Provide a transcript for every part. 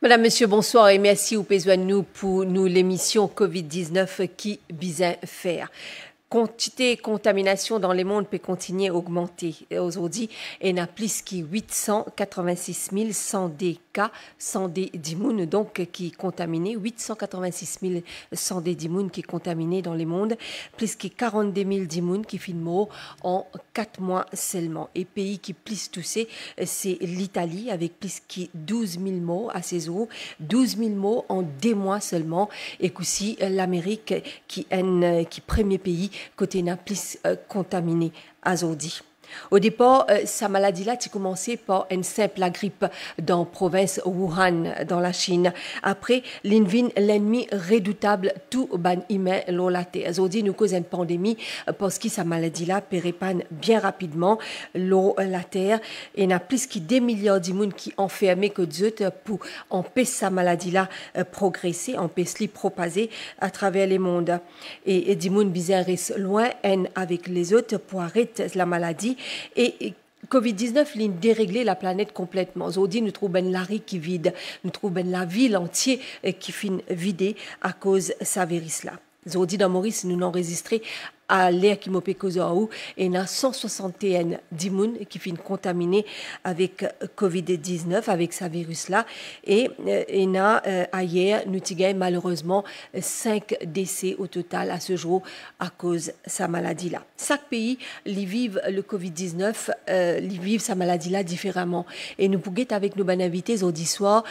Madame, Monsieur, bonsoir et merci au besoin de nous pour nous l'émission Covid-19 qui bizin faire. Quantité de contamination dans le monde peut continuer à augmenter. Aujourd'hui, il y a plus que 886 100 cas, 100 d'immunes, donc qui est contaminé, 886 100 d'immunes qui est contaminé dans le monde, plus que 42 000 d'immunes qui finissent mort en 4 mois seulement. Et pays qui plus touché, c'est l'Italie avec plus que 12 000 morts à ses eaux, 12 000 morts en 2 mois seulement, et aussi l'Amérique qui est premier pays côté n'a plus contaminé aujourd'hui. Au départ, sa maladie-là a commencé par une simple grippe dans la province Wuhan, dans la Chine. Après, l'ennemi redoutable, tout ban humain l'ont la terre. Aujourd'hui, nous causons une pandémie parce que sa maladie-là peut répandre bien rapidement l'eau la terre. Et il y a plus que 2 milliards d'immunes qui enfermés que d'autres pour empêcher sa maladie-là progresser, empêcher la propager à travers les mondes. Et d'immunes bizarres restent loin avec les autres pour arrêter la maladie. Et Covid-19 vient dérégler la planète complètement. Aujourd'hui, nous trouvons la rue qui vide, nous trouvons la ville entière qui finit vidée à cause de ce virus-là. Aujourd'hui, dans Maurice, nous avons enregistré à l'air qui m'a causé et il y a 161 d'immunes qui finissent contaminés avec Covid-19, avec ce virus-là. Et il y a ailleurs, nous avons malheureusement 5 décès au total à ce jour à cause de sa maladie-là. Chaque pays les vive le Covid-19, les vive sa maladie-là différemment. Et nous pouvons être avec nos bonnes invités aujourd'hui soir,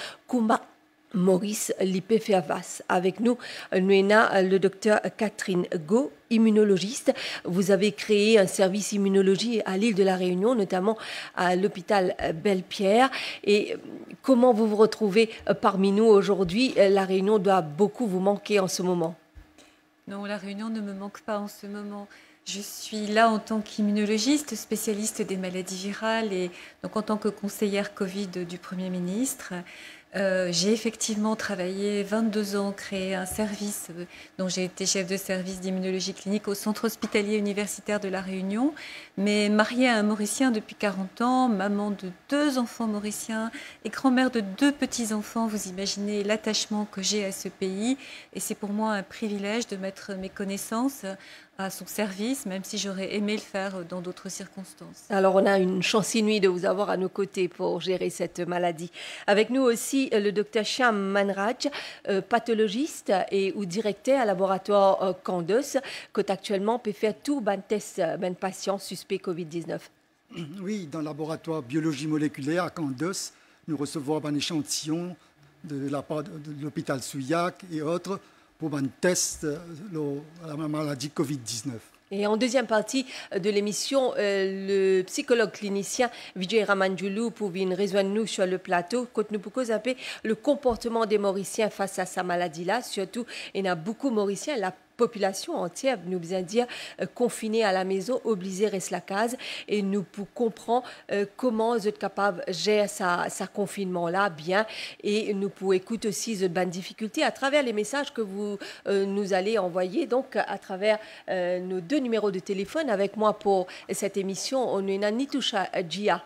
Maurice Lipé-Fervas. Avec nous, nous avons le docteur Catherine Go, immunologiste. Vous avez créé un service immunologie à l'île de la Réunion, notamment à l'hôpital Belle-Pierre. Et comment vous vous retrouvez parmi nous aujourd'hui? La Réunion doit beaucoup vous manquer en ce moment. Non, la Réunion ne me manque pas en ce moment. Je suis là en tant qu'immunologiste, spécialiste des maladies virales et donc en tant que conseillère Covid du Premier ministre. J'ai effectivement travaillé 22 ans, créé un service dont j'ai été chef de service d'immunologie clinique au centre hospitalier universitaire de La Réunion, mais mariée à un Mauricien depuis 40 ans, maman de 2 enfants mauriciens et grand-mère de 2 petits-enfants. Vous imaginez l'attachement que j'ai à ce pays et c'est pour moi un privilège de mettre mes connaissances à son service, même si j'aurais aimé le faire dans d'autres circonstances. Alors, on a une chance inouïe de vous avoir à nos côtés pour gérer cette maladie. Avec nous aussi le docteur Sham Manraj, pathologiste et ou directeur à laboratoire Candos, qui actuellement peut faire tout ben test ben patient suspect Covid-19. Oui, dans le laboratoire biologie moléculaire à Candos, nous recevons un échantillon de la part de l'hôpital Souillac et autres pour un test la maladie Covid-19. Et en deuxième partie de l'émission, le psychologue clinicien Vijay Ramanjulu pour venir rejoindre nous sur le plateau. Quand nous pouvons zapper le comportement des Mauriciens face à sa maladie-là, surtout, il y a beaucoup de Mauriciens, la population entière, nous besoin dire, confinée à la maison, obligée à rester la case. Et nous pouvons comprendre comment vous êtes capable de gérer sa confinement-là bien. Et nous pouvons écouter aussi cette bonne difficulté à travers les messages que vous nous allez envoyer. Donc, à travers nos 2 numéros de téléphone avec moi pour cette émission, on est Nitoucha Gia.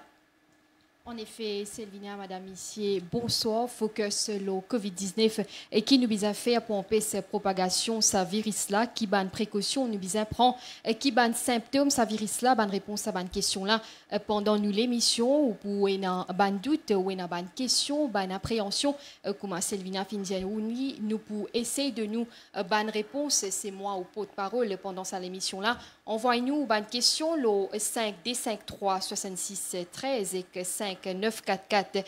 En effet, Selvina, Madame ici, bonsoir. Focus sur le Covid-19 et qui nous a fait pour empêcher cette propagation, ce virus-là, qui ban précaution, nous a prend, qui ban symptômes, ce virus-là, ban réponse à ban question-là pendant nous l'émission, ou pour une ban doute, ou une ban question, ban appréhension, comme Selvina Finzianouni, nous pour essayer de nous ban réponse, c'est moi au pot de parole pendant cette émission-là. Envoyez-nous ban question, le 5 D53 66 13 et 5 944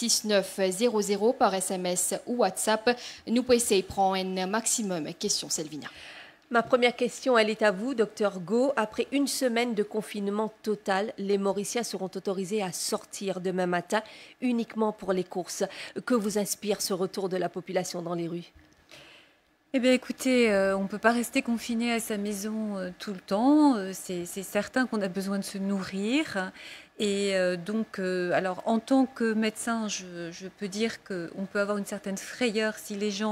6900 par SMS ou WhatsApp. Nous pouvons essayer de prendre un maximum de questions, Selvina. Ma première question, elle est à vous, docteur Go. Après une semaine de confinement total, les Mauriciens seront autorisés à sortir demain matin uniquement pour les courses. Que vous inspire ce retour de la population dans les rues? Eh bien, écoutez, on ne peut pas rester confiné à sa maison tout le temps. C'est certain qu'on a besoin de se nourrir. Et donc, alors, en tant que médecin, je peux dire qu'on peut avoir une certaine frayeur si les gens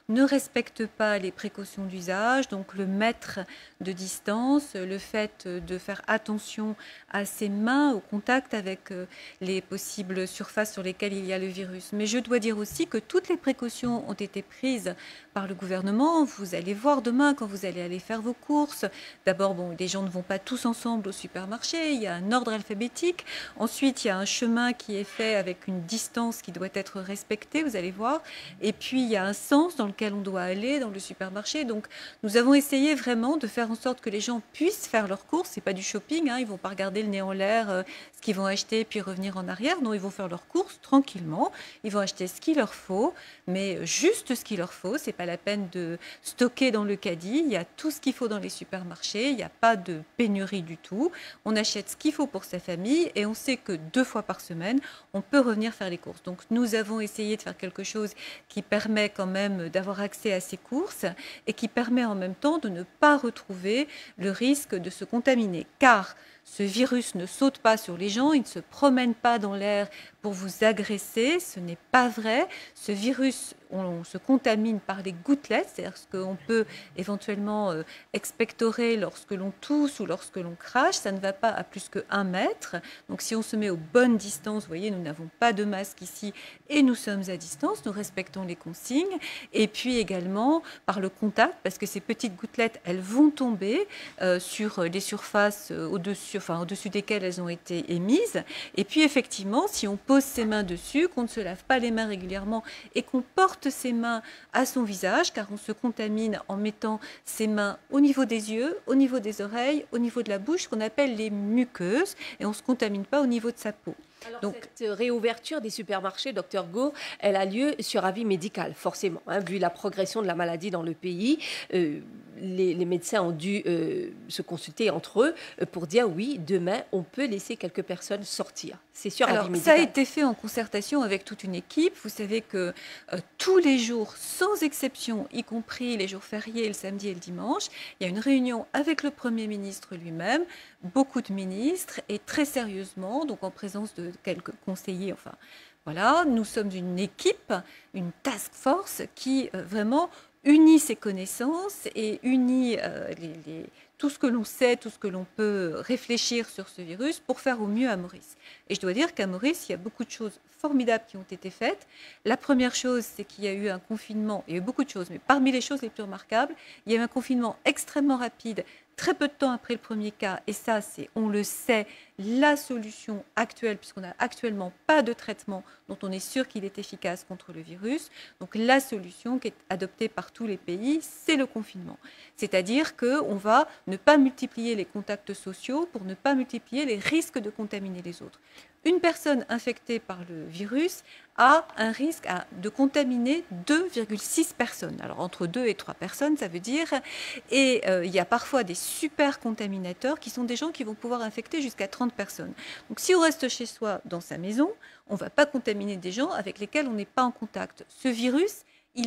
ne respectent pas les précautions d'usage, donc le mètre de distance, le fait de faire attention à ses mains au contact avec les possibles surfaces sur lesquelles il y a le virus. Mais je dois dire aussi que toutes les précautions ont été prises par le gouvernement. Vous allez voir demain quand vous allez aller faire vos courses. D'abord, bon, les gens ne vont pas tous ensemble au supermarché. Il y a un ordre alphabétique. Ensuite, il y a un chemin qui est fait avec une distance qui doit être respectée, vous allez voir. Et puis, il y a un sens dans lequel on doit aller dans le supermarché. Donc, nous avons essayé vraiment de faire en sorte que les gens puissent faire leurs courses. C'est pas du shopping, hein. Ils vont pas regarder le nez en l'air, ce qu'ils vont acheter, puis revenir en arrière. Non, ils vont faire leurs courses tranquillement. Ils vont acheter ce qu'il leur faut, mais juste ce qu'il leur faut. C'est pas la peine de stocker dans le caddie. Il y a tout ce qu'il faut dans les supermarchés. Il n'y a pas de pénurie du tout. On achète ce qu'il faut pour sa famille et on sait que 2 fois par semaine, on peut revenir faire les courses. Donc, nous avons essayé de faire quelque chose qui permet quand même d'avoir accès à ces courses et qui permet en même temps de ne pas retrouver le risque de se contaminer. Car ce virus ne saute pas sur les gens, il ne se promène pas dans l'air pour vous agresser, ce n'est pas vrai. Ce virus, on se contamine par les gouttelettes, c'est-à-dire ce qu'on peut éventuellement expectorer lorsque l'on tousse ou lorsque l'on crache, ça ne va pas à plus que 1 mètre. Donc si on se met aux bonnes distances, vous voyez, nous n'avons pas de masque ici et nous sommes à distance, nous respectons les consignes. Et puis également par le contact, parce que ces petites gouttelettes, elles vont tomber sur les surfaces au-dessus desquelles elles ont été émises. Et puis effectivement, si on pose ses mains dessus, qu'on ne se lave pas les mains régulièrement et qu'on porte ses mains à son visage, car on se contamine en mettant ses mains au niveau des yeux, au niveau des oreilles, au niveau de la bouche, qu'on appelle les muqueuses, et on ne se contamine pas au niveau de sa peau. Alors, donc, cette réouverture des supermarchés, Dr Go, elle a lieu sur avis médical, forcément. Hein, vu la progression de la maladie dans le pays, les médecins ont dû se consulter entre eux pour dire oui, demain, on peut laisser quelques personnes sortir. C'est sur avis médical. Ça a été fait en concertation avec toute une équipe. Vous savez que tous les jours, sans exception, y compris les jours fériés, le samedi et le dimanche, il y a une réunion avec le Premier ministre lui-même, beaucoup de ministres, et très sérieusement, donc en présence de quelques conseillers, enfin voilà, nous sommes une équipe, une task force qui vraiment unit ses connaissances et unit tout ce que l'on sait, tout ce que l'on peut réfléchir sur ce virus pour faire au mieux à Maurice. Et je dois dire qu'à Maurice, il y a beaucoup de choses formidables qui ont été faites. La première chose, c'est qu'il y a eu un confinement, il y a eu beaucoup de choses, mais parmi les choses les plus remarquables, il y a eu un confinement extrêmement rapide, très peu de temps après le premier cas, et ça, c'est, on le sait, la solution actuelle, puisqu'on n'a actuellement pas de traitement dont on est sûr qu'il est efficace contre le virus. Donc la solution qui est adoptée par tous les pays, c'est le confinement. C'est-à-dire qu'on va ne pas multiplier les contacts sociaux pour ne pas multiplier les risques de contaminer les autres. Une personne infectée par le virus a un risque de contaminer 2,6 personnes. Alors entre 2 et 3 personnes, ça veut dire. Et il y a parfois des super contaminateurs qui sont des gens qui vont pouvoir infecter jusqu'à 30 personnes. Donc si on reste chez soi, dans sa maison, on ne va pas contaminer des gens avec lesquels on n'est pas en contact. Ce virus, il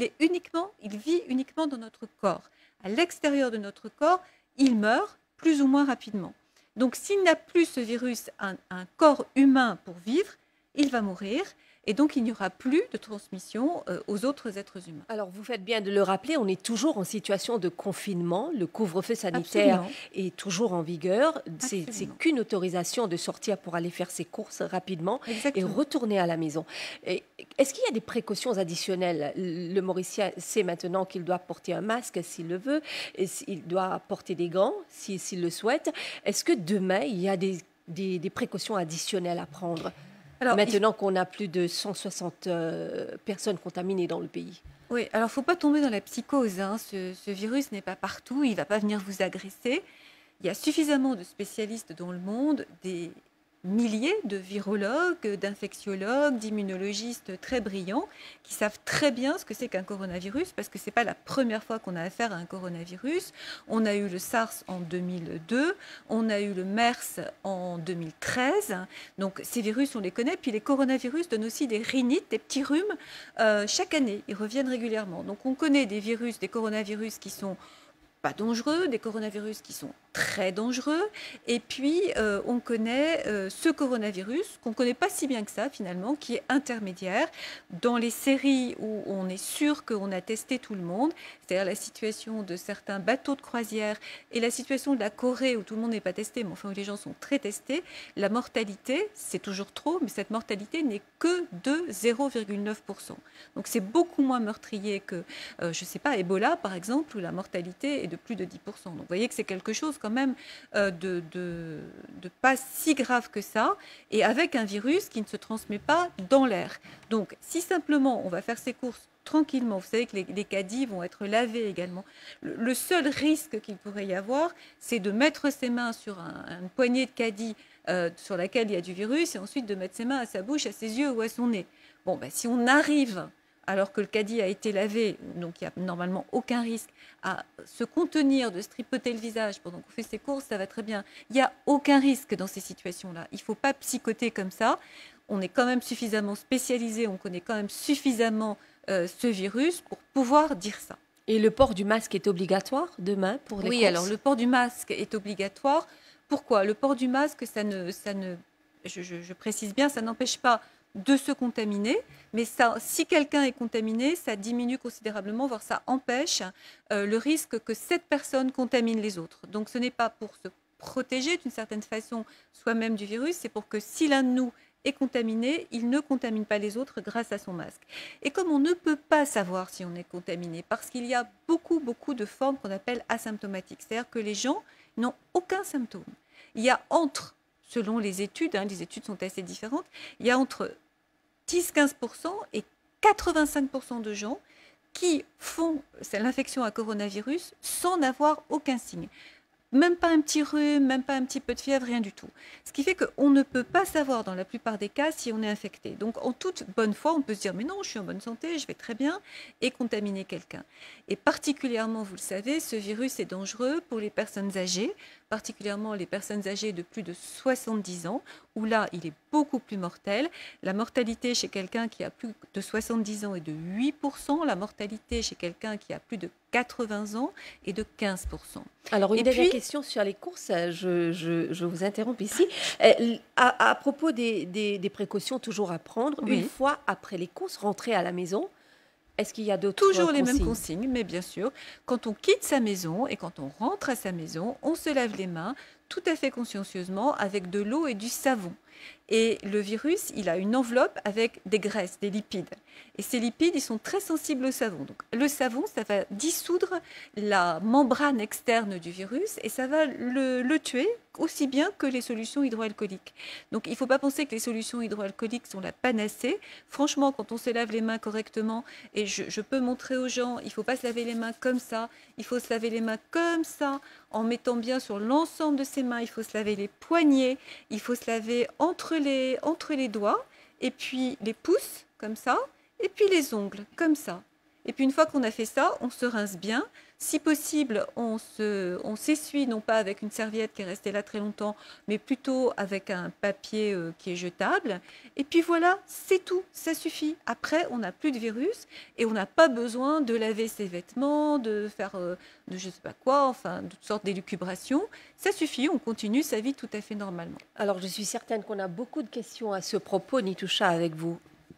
vit uniquement dans notre corps. À l'extérieur de notre corps, il meurt plus ou moins rapidement. Donc, s'il n'a plus ce virus, un corps humain pour vivre, il va mourir. Et donc, il n'y aura plus de transmission aux autres êtres humains. Alors, vous faites bien de le rappeler, on est toujours en situation de confinement. Le couvre-feu sanitaire Absolument. est toujours en vigueur. C'est qu'une autorisation de sortir pour aller faire ses courses rapidement. Exactement. Et retourner à la maison. Est-ce qu'il y a des précautions additionnelles? Le Mauricien sait maintenant qu'il doit porter un masque s'il le veut, et il doit porter des gants s'il le souhaite. Est-ce que demain, il y a des précautions additionnelles à prendre? Alors, maintenant qu'on a plus de 160 personnes contaminées dans le pays. Oui, alors il ne faut pas tomber dans la psychose. Hein. Ce virus n'est pas partout, il ne va pas venir vous agresser. Il y a suffisamment de spécialistes dans le monde, des milliers de virologues, d'infectiologues, d'immunologistes très brillants qui savent très bien ce que c'est qu'un coronavirus, parce que ce n'est pas la première fois qu'on a affaire à un coronavirus. On a eu le SARS en 2002, on a eu le MERS en 2013. Donc ces virus, on les connaît. Puis les coronavirus donnent aussi des rhinites, des petits rhumes. Chaque année, ils reviennent régulièrement. Donc on connaît des coronavirus qui sont pas dangereux, des coronavirus qui sont très dangereux. Et puis, on connaît ce coronavirus, qu'on ne connaît pas si bien que ça, finalement, qui est intermédiaire. Dans les séries où on est sûr qu'on a testé tout le monde, c'est-à-dire la situation de certains bateaux de croisière et la situation de la Corée, où tout le monde n'est pas testé, mais enfin où les gens sont très testés, la mortalité, c'est toujours trop, mais cette mortalité n'est que de 0,9%. Donc, c'est beaucoup moins meurtrier que, je ne sais pas, Ebola, par exemple, où la mortalité est de plus de 10%. Donc, vous voyez que c'est quelque chose quand même de pas si grave que ça, et avec un virus qui ne se transmet pas dans l'air. Donc, si simplement on va faire ses courses tranquillement, vous savez que les caddies vont être lavés également. Le seul risque qu'il pourrait y avoir, c'est de mettre ses mains sur une poignée de caddie sur laquelle il y a du virus, et ensuite de mettre ses mains à sa bouche, à ses yeux ou à son nez. Bon, ben, si on arrive, alors que le caddie a été lavé, donc il n'y a normalement aucun risque, à se contenir, de se tripoter le visage pendant qu'on fait ses courses, ça va très bien. Il n'y a aucun risque dans ces situations-là. Il ne faut pas psychoter comme ça. On est quand même suffisamment spécialisé, on connaît quand même suffisamment ce virus pour pouvoir dire ça. Et le port du masque est obligatoire demain pour les courses? Oui, alors le port du masque est obligatoire. Pourquoi? Le port du masque, je précise bien, ça n'empêche pas de se contaminer, mais ça, si quelqu'un est contaminé, ça diminue considérablement, voire ça empêche le risque que cette personne contamine les autres. Donc ce n'est pas pour se protéger d'une certaine façon soi-même du virus, c'est pour que si l'un de nous est contaminé, il ne contamine pas les autres grâce à son masque. Et comme on ne peut pas savoir si on est contaminé, parce qu'il y a beaucoup de formes qu'on appelle asymptomatiques, c'est-à-dire que les gens n'ont aucun symptôme. Il y a selon les études sont assez différentes, il y a entre 10-15% et 85% de gens qui font l'infection à coronavirus sans n'avoir aucun signe. Même pas un petit rhume, même pas un petit peu de fièvre, rien du tout. Ce qui fait qu'on ne peut pas savoir dans la plupart des cas si on est infecté. Donc en toute bonne foi, on peut se dire mais non, je suis en bonne santé, je vais très bien, et contaminer quelqu'un. Et particulièrement, vous le savez, ce virus est dangereux pour les personnes âgées, particulièrement les personnes âgées de plus de 70 ans, où là, il est beaucoup plus mortel. La mortalité chez quelqu'un qui a plus de 70 ans est de 8%, la mortalité chez quelqu'un qui a plus de 80 ans est de 15%. Alors, une dernière question sur les courses, je vous interromps ici. À propos des précautions toujours à prendre, oui. Une fois après les courses, rentrer à la maison, est-ce qu'il y a d'autres Toujours les mêmes consignes, mais bien sûr, quand on quitte sa maison et quand on rentre à sa maison, on se lave les mains tout à fait consciencieusement avec de l'eau et du savon. Et le virus, il a une enveloppe avec des graisses, des lipides. Et ces lipides, ils sont très sensibles au savon. Donc, le savon, ça va dissoudre la membrane externe du virus et ça va le tuer aussi bien que les solutions hydroalcooliques. Donc, il ne faut pas penser que les solutions hydroalcooliques sont la panacée. Franchement, quand on se lave les mains correctement, et je peux montrer aux gens, il ne faut pas se laver les mains comme ça, il faut se laver les mains comme ça, en mettant bien sur l'ensemble de ses mains, il faut se laver les poignets, il faut se laver entre les doigts, et puis les pouces, comme ça, et puis les ongles, comme ça. Et puis une fois qu'on a fait ça, on se rince bien. Si possible, on s'essuie, non pas avec une serviette qui est restée là très longtemps, mais plutôt avec un papier qui est jetable. Et puis voilà, c'est tout, ça suffit. Après, on n'a plus de virus et on n'a pas besoin de laver ses vêtements, de faire de je ne sais pas quoi, enfin, de toutes sortes d'élucubrations. Ça suffit, on continue sa vie tout à fait normalement. Alors, je suis certaine qu'on a beaucoup de questions à ce propos, Nitoucha, avec vous.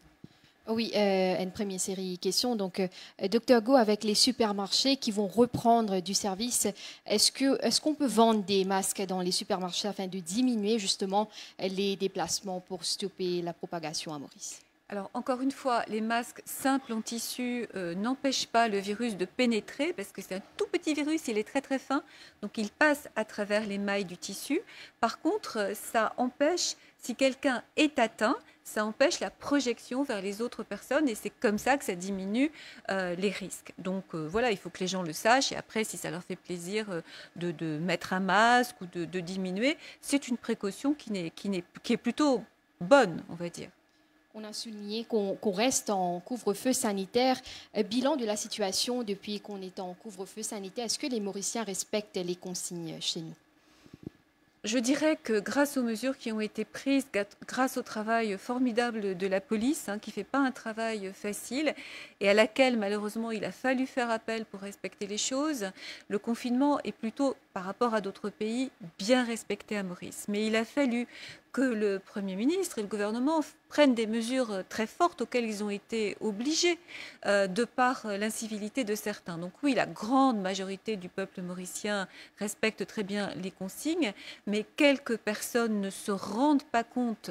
Oui, une première série de questions. Donc, Dr Go, avec les supermarchés qui vont reprendre du service, est-ce qu'on peut vendre des masques dans les supermarchés afin de diminuer justement les déplacements pour stopper la propagation à Maurice? Alors, encore une fois, les masques simples en tissu n'empêchent pas le virus de pénétrer parce que c'est un tout petit virus, il est très très fin, donc il passe à travers les mailles du tissu. Par contre, ça empêche, si quelqu'un est atteint, ça empêche la projection vers les autres personnes et c'est comme ça que ça diminue les risques. Donc voilà, il faut que les gens le sachent et après, si ça leur fait plaisir de mettre un masque ou de diminuer, c'est une précaution qui est plutôt bonne, on va dire. On a souligné qu'on reste en couvre-feu sanitaire. Bilan de la situation depuis qu'on est en couvre-feu sanitaire, est-ce que les Mauriciens respectent les consignes chez nous? Je dirais que grâce aux mesures qui ont été prises, grâce au travail formidable de la police, qui ne fait pas un travail facile et à laquelle malheureusement il a fallu faire appel pour respecter les choses, le confinement est plutôt par rapport à d'autres pays, bien respecté à Maurice. Mais il a fallu que le Premier ministre et le gouvernement prennent des mesures très fortes auxquelles ils ont été obligés de par l'incivilité de certains. Donc oui, la grande majorité du peuple mauricien respecte très bien les consignes, mais quelques personnes ne se rendent pas compte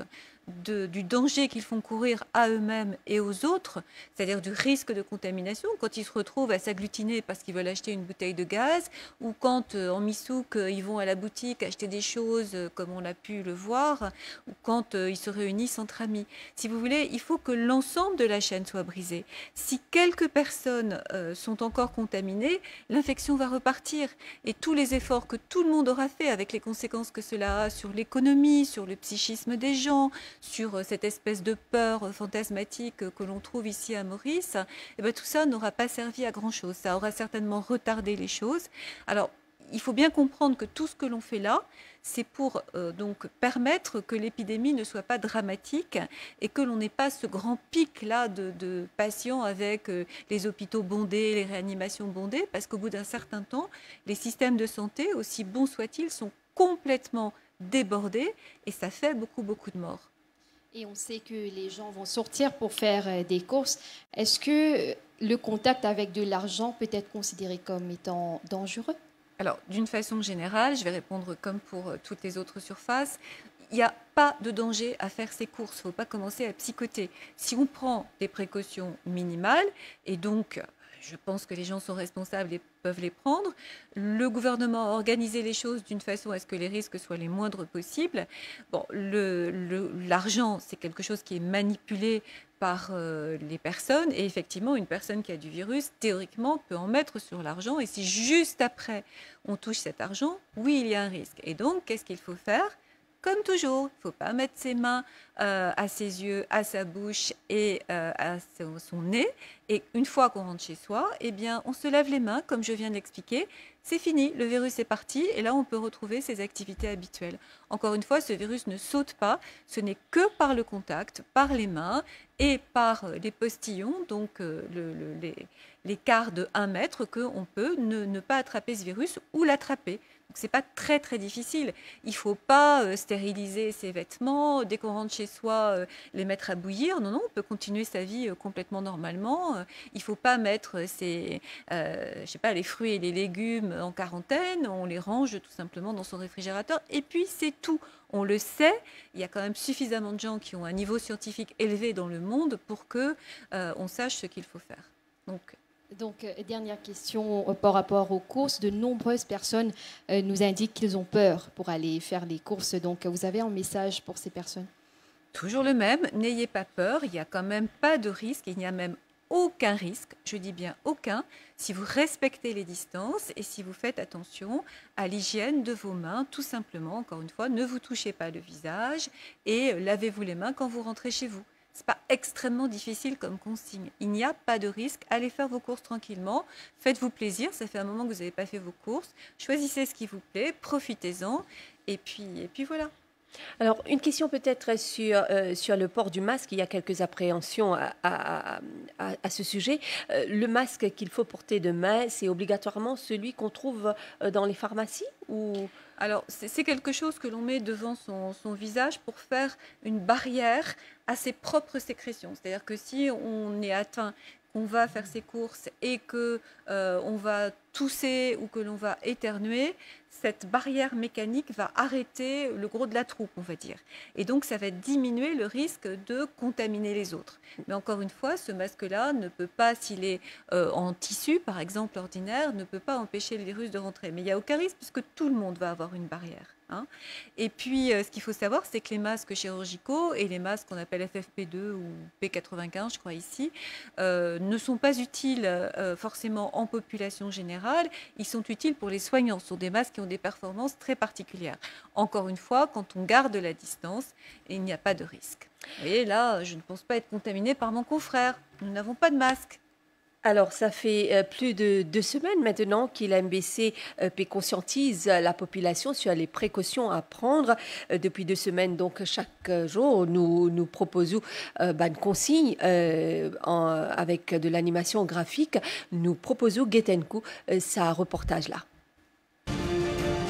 du danger qu'ils font courir à eux-mêmes et aux autres, c'est-à-dire du risque de contamination, quand ils se retrouvent à s'agglutiner parce qu'ils veulent acheter une bouteille de gaz, ou quand en Missouk, ils vont à la boutique acheter des choses comme on a pu le voir, ou quand ils se réunissent entre amis. Si vous voulez, il faut que l'ensemble de la chaîne soit brisée. Si quelques personnes sont encore contaminées, l'infection va repartir. Et tous les efforts que tout le monde aura fait, avec les conséquences que cela a sur l'économie, sur le psychisme des gens, sur cette espèce de peur fantasmatique que l'on trouve ici à Maurice, et bien tout ça n'aura pas servi à grand-chose. Ça aura certainement retardé les choses. Alors, il faut bien comprendre que tout ce que l'on fait là, c'est pour donc permettre que l'épidémie ne soit pas dramatique et que l'on n'ait pas ce grand pic-là de patients avec les hôpitaux bondés, les réanimations bondées, parce qu'au bout d'un certain temps, les systèmes de santé, aussi bons soient-ils, sont complètement débordés et ça fait beaucoup, beaucoup de morts. Et on sait que les gens vont sortir pour faire des courses. Est-ce que le contact avec de l'argent peut être considéré comme étant dangereux? Alors, d'une façon générale, je vais répondre comme pour toutes les autres surfaces. Il n'y a pas de danger à faire ses courses. Il ne faut pas commencer à psychoter. Si on prend des précautions minimales, et donc je pense que les gens sont responsables et peuvent les prendre, le gouvernement a organisé les choses d'une façon à ce que les risques soient les moindres possibles. Bon, l'argent, c'est quelque chose qui est manipulé par les personnes. Et effectivement, une personne qui a du virus, théoriquement, peut en mettre sur l'argent. Et si juste après, on touche cet argent, oui, il y a un risque. Et donc, qu'est-ce qu'il faut faire ? Comme toujours, il ne faut pas mettre ses mains à ses yeux, à sa bouche et à son nez. Et une fois qu'on rentre chez soi, eh bien, on se lave les mains, comme je viens de l'expliquer. C'est fini, le virus est parti et là, on peut retrouver ses activités habituelles. Encore une fois, ce virus ne saute pas. Ce n'est que par le contact, par les mains et par les postillons, donc l'écart de 1 mètre, qu'on peut ne pas attraper ce virus ou l'attraper. Ce n'est pas très, très difficile. Il ne faut pas stériliser ses vêtements. Dès qu'on rentre chez soi, les mettre à bouillir. Non, non, on peut continuer sa vie complètement normalement. Il ne faut pas mettre les fruits et les légumes en quarantaine. On les range tout simplement dans son réfrigérateur. Et puis, c'est tout. On le sait, il y a quand même suffisamment de gens qui ont un niveau scientifique élevé dans le monde pour qu'on sache ce qu'il faut faire. Donc, dernière question par rapport aux courses. De nombreuses personnes nous indiquent qu'ils ont peur pour aller faire les courses. Donc, vous avez un message pour ces personnes? Toujours le même, n'ayez pas peur, il n'y a quand même pas de risque, il n'y a même aucun risque, je dis bien aucun, si vous respectez les distances et si vous faites attention à l'hygiène de vos mains, tout simplement, encore une fois, ne vous touchez pas le visage et lavez-vous les mains quand vous rentrez chez vous. Ce n'est pas extrêmement difficile comme consigne. Il n'y a pas de risque. Allez faire vos courses tranquillement. Faites-vous plaisir. Ça fait un moment que vous n'avez pas fait vos courses. Choisissez ce qui vous plaît. Profitez-en. Et puis voilà. Alors, une question peut-être sur le port du masque. Il y a quelques appréhensions à ce sujet. Le masque qu'il faut porter demain, c'est obligatoirement celui qu'on trouve dans les pharmacies ou... Alors, c'est quelque chose que l'on met devant son visage pour faire une barrière à ses propres sécrétions. C'est-à-dire que si on est atteint, qu'on va faire ses courses et qu'on va tousser ou que l'on va éternuer, cette barrière mécanique va arrêter le gros de la troupe, on va dire. Et donc, ça va diminuer le risque de contaminer les autres. Mais encore une fois, ce masque-là ne peut pas, s'il est en tissu, par exemple, ordinaire, ne peut pas empêcher le virus de rentrer. Mais il n'y a aucun risque puisque tout le monde va avoir une barrière. Et puis, ce qu'il faut savoir, c'est que les masques chirurgicaux et les masques qu'on appelle FFP2 ou P95, je crois ici, ne sont pas utiles forcément en population générale. Ils sont utiles pour les soignants. Ce sont des masques qui ont des performances très particulières. Encore une fois, quand on garde la distance, il n'y a pas de risque. Et là, je ne pense pas être contaminée par mon confrère. Nous n'avons pas de masque. Alors, ça fait plus de 2 semaines maintenant que l'AMBC conscientise la population sur les précautions à prendre. Depuis 2 semaines, donc chaque jour, nous proposons une consigne avec de l'animation graphique. Nous proposons Guetenku, ça reportage là.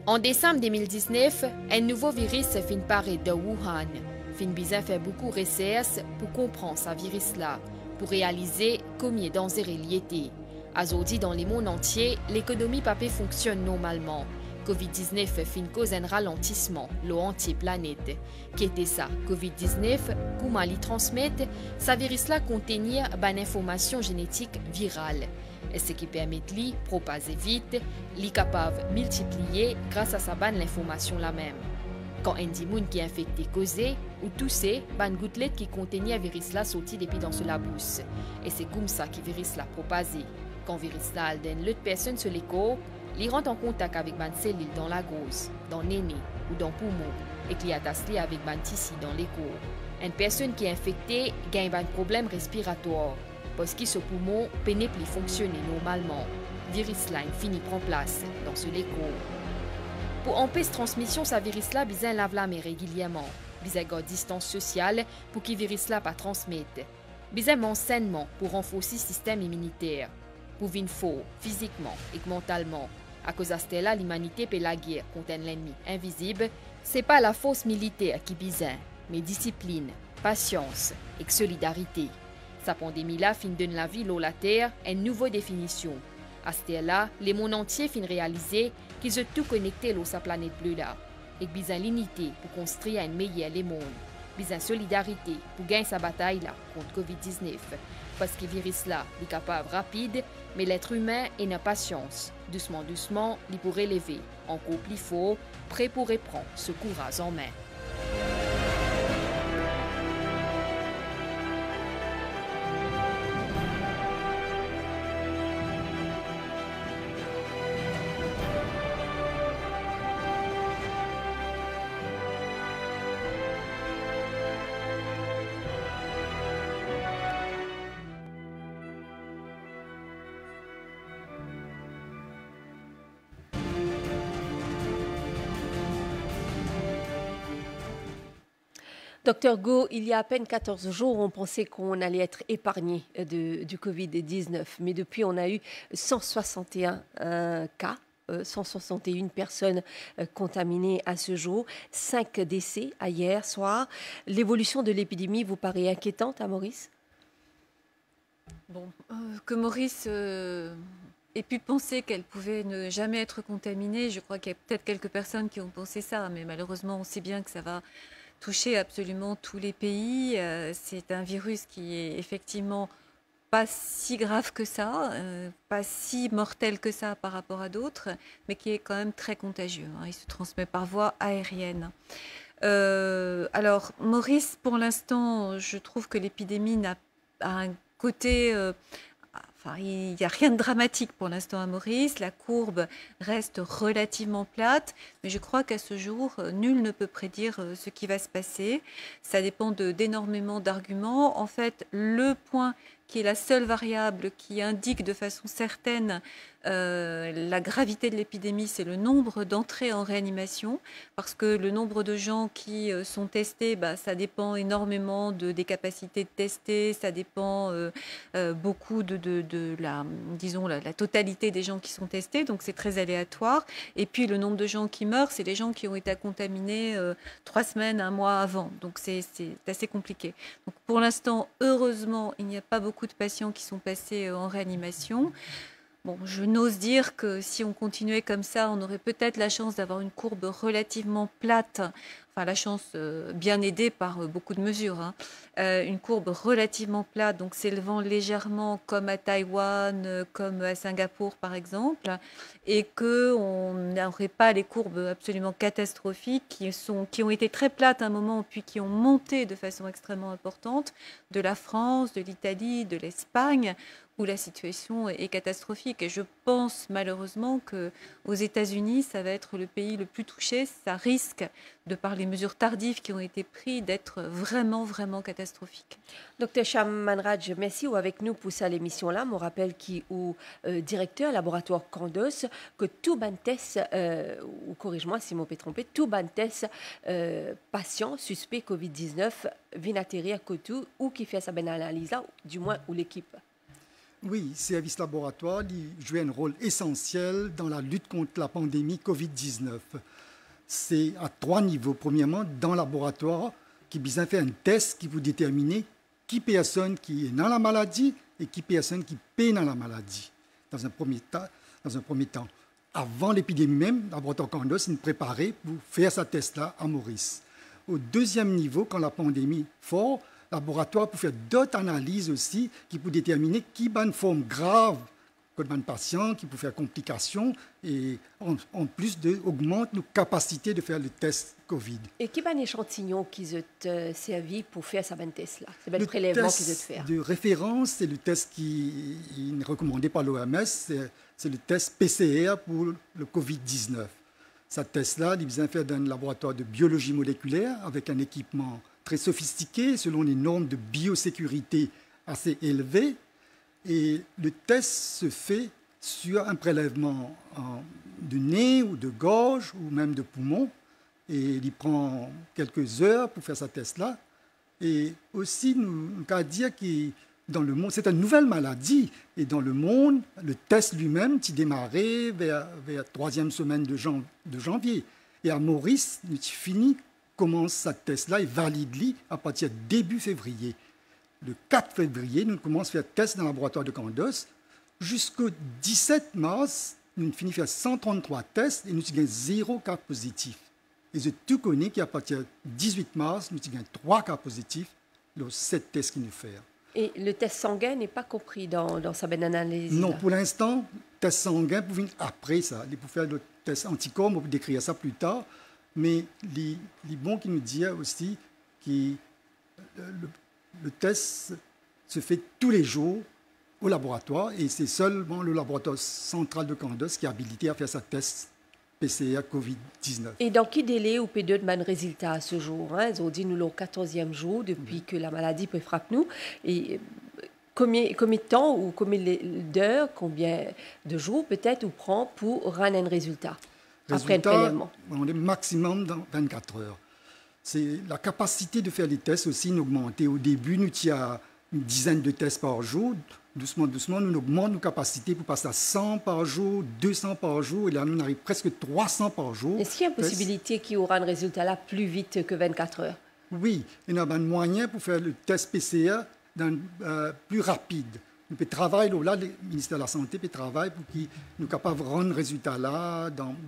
En décembre 2019, un nouveau virus fin paraître de Wuhan. Fin bizin fait beaucoup de recherches pour comprendre ce virus-là, pour réaliser combien dangereux il était. Aujourd'hui, dans le monde entier, l'économie papier fonctionne normalement. Covid-19 fin cause un ralentissement, l'anti-planète. Qui était ça? Covid-19, comment il transmet? Ce virus-là contenir une information génétique virale. Et ce qui permet de propager vite, li capable de multiplier grâce à sa bonne l'information la même. Quand un dimoun qui est infecté causé ou toussé, une gouttelette qui contenait un virus là sorti depuis dans la bouche. Et c'est comme ça que le virus là propagé. Quand le virus là donne l'autre personne sur les corps, il rentre en contact avec une cellule dans la gauze, dans le nez ou dans le poumon, et qu'il y a attaché avec un tissu dans les corps. Une personne qui est infectée gagne un problème respiratoire. Parce que ce poumon ne peut plus fonctionner normalement. Le virus là finit prend place dans ce léco. Pour empêcher la transmission, ce virus là besoin lave la main régulièrement. Besoin de distance sociale pour que le virus là pas transmette. Besoin d'enseignement pour renforcer le système immunitaire. Pour vivre fort physiquement et mentalement. À cause de cela, l'humanité peut la guerre contre un ennemi invisible. C'est pas la force militaire qui besoin, mais discipline, patience et solidarité. Sa pandémie-là fin donne la vie, l'eau, la terre, une nouvelle définition. À ce là, les mondes entiers fin réaliser qu'ils sont tout connectés à sa planète bleue-là. Et qu'ils ont l'unité pour construire un meilleur les mondes. Ils ont solidarité pour gagner sa bataille-là contre Covid-19. Parce que le virus-là est capable rapide, mais l'être humain est une patience. Doucement, doucement, il pourrait lever. Encore plus fort, prêt pour reprendre ce courage en main. Docteur Go, il y a à peine 14 jours, on pensait qu'on allait être épargné du Covid-19. Mais depuis, on a eu 161 cas. 161 personnes contaminées à ce jour, 5 décès à hier soir. L'évolution de l'épidémie vous paraît inquiétante à Maurice? Bon, que Maurice ait pu penser qu'elle pouvait ne jamais être contaminée, je crois qu'il y a peut-être quelques personnes qui ont pensé ça, mais malheureusement, on sait bien que ça va toucher absolument tous les pays. C'est un virus qui est effectivement pas si grave que ça, pas si mortel que ça par rapport à d'autres, mais qui est quand même très contagieux. Il se transmet par voie aérienne. Alors, Maurice, pour l'instant, je trouve que l'épidémie a un côté... Enfin, il n'y a rien de dramatique pour l'instant à Maurice. La courbe reste relativement plate, mais je crois qu'à ce jour, nul ne peut prédire ce qui va se passer. Ça dépend d'énormément d'arguments. En fait, le point qui est la seule variable qui indique de façon certaine la gravité de l'épidémie, c'est le nombre d'entrées en réanimation, parce que le nombre de gens qui sont testés, ça dépend énormément des capacités de tester, ça dépend beaucoup de la totalité des gens qui sont testés, donc c'est très aléatoire. Et puis le nombre de gens qui meurent, c'est les gens qui ont été contaminés 3 semaines, 1 mois avant, donc c'est assez compliqué. Donc pour l'instant, heureusement, il n'y a pas beaucoup de patients qui sont passés en réanimation. Bon, je n'ose dire que si on continuait comme ça, on aurait peut-être la chance d'avoir une courbe relativement plate, enfin la chance bien aidée par beaucoup de mesures, une courbe relativement plate, donc s'élevant légèrement comme à Taïwan, comme à Singapour par exemple, et qu'on n'aurait pas les courbes absolument catastrophiques qui ont été très plates à un moment, puis qui ont monté de façon extrêmement importante, de la France, de l'Italie, de l'Espagne, où la situation est catastrophique. Et je pense malheureusement qu'aux États-Unis, ça va être le pays le plus touché. Ça risque, de par les mesures tardives qui ont été prises, d'être vraiment, vraiment catastrophique. Docteur Cham Manraj, merci avec nous pour cette émission-là. Je rappelle qui est directeur laboratoire Candos, que tout ban test, ou corrige-moi si je me trompé, tout ban test patient suspect Covid-19 vient atterrir à Cotou ou qui fait sa bonne analyse là, du moins ou l'équipe. Oui, service laboratoire joue un rôle essentiel dans la lutte contre la pandémie Covid-19. C'est à 3 niveaux. Premièrement, dans le laboratoire, qui besoin faire un test qui vous détermine qui personne qui est dans la maladie et qui personne qui paie dans la maladie. Dans un premier temps. Avant l'épidémie même, le laboratoire Candos nous préparait pour faire ce test-là à Maurice. Au deuxième niveau, quand la pandémie fort, le laboratoire peut faire d'autres analyses aussi qui peut déterminer qui a une forme grave que le patient, qui peut faire complications et en plus augmente nos capacités de faire le test Covid. Et quel est l'échantillon qui ont servi pour faire ce test-là? C'est le prélèvement qu'ils ont fait. De référence, c'est le test qui est recommandé par l'OMS, c'est le test PCR pour le Covid-19. Ce test-là, il vient faire dans un laboratoire de biologie moléculaire avec un équipement très sophistiqué selon les normes de biosécurité assez élevées. Et le test se fait sur un prélèvement de nez ou de gorge ou même de poumon. Et il prend quelques heures pour faire ce test-là. Et aussi, nous avons dire que dans le monde, c'est une nouvelle maladie. Et dans le monde, le test lui-même, qui démarrait vers la 3e semaine de janvier. Et à Maurice, nous commence ce test-là et valide à partir de début février. Le 4 février, nous commençons à faire le test dans le laboratoire de Candos. Jusqu'au 17 mars, nous finissons faire 133 tests et nous avons 0 cas positif. Et je tout connais qu'à partir du 18 mars, nous avons 3 cas positifs dans 7 tests qu'il nous fait. Et le test sanguin n'est pas compris dans sa bonne analyse? Non, pour l'instant, le test sanguin peut venir après ça. Il peut faire le test anticorps, on peut décrire ça plus tard. Mais les bons qui nous disent aussi que le test se fait tous les jours au laboratoire et c'est seulement le laboratoire central de Candos qui est habilité à faire ce test PCR Covid-19. Et dans quel délai ou P2 de résultat à ce jour? Ils ont dit nous le 14e jour depuis que la maladie peut frapper nous. Et combien de temps ou combien d'heures, combien de jours peut-être, ou prend pour rendre un résultat après le prélèvement? On est maximum dans 24 heures. C'est la capacité de faire les tests aussi augmentée. Au début, nous avons une dizaine de tests par jour. Doucement, nous augmentons nos capacités pour passer à 100 par jour, 200 par jour, et là, nous arrivons presque 300 par jour. Est-ce qu'il y a une possibilité qu'il y aura un résultat là plus vite que 24 heures? Oui, il y a un moyen pour faire le test PCR plus rapide. Nous pouvons travailler là, le ministère de la Santé peut travailler pour qu'il nous capable de rendre le résultat là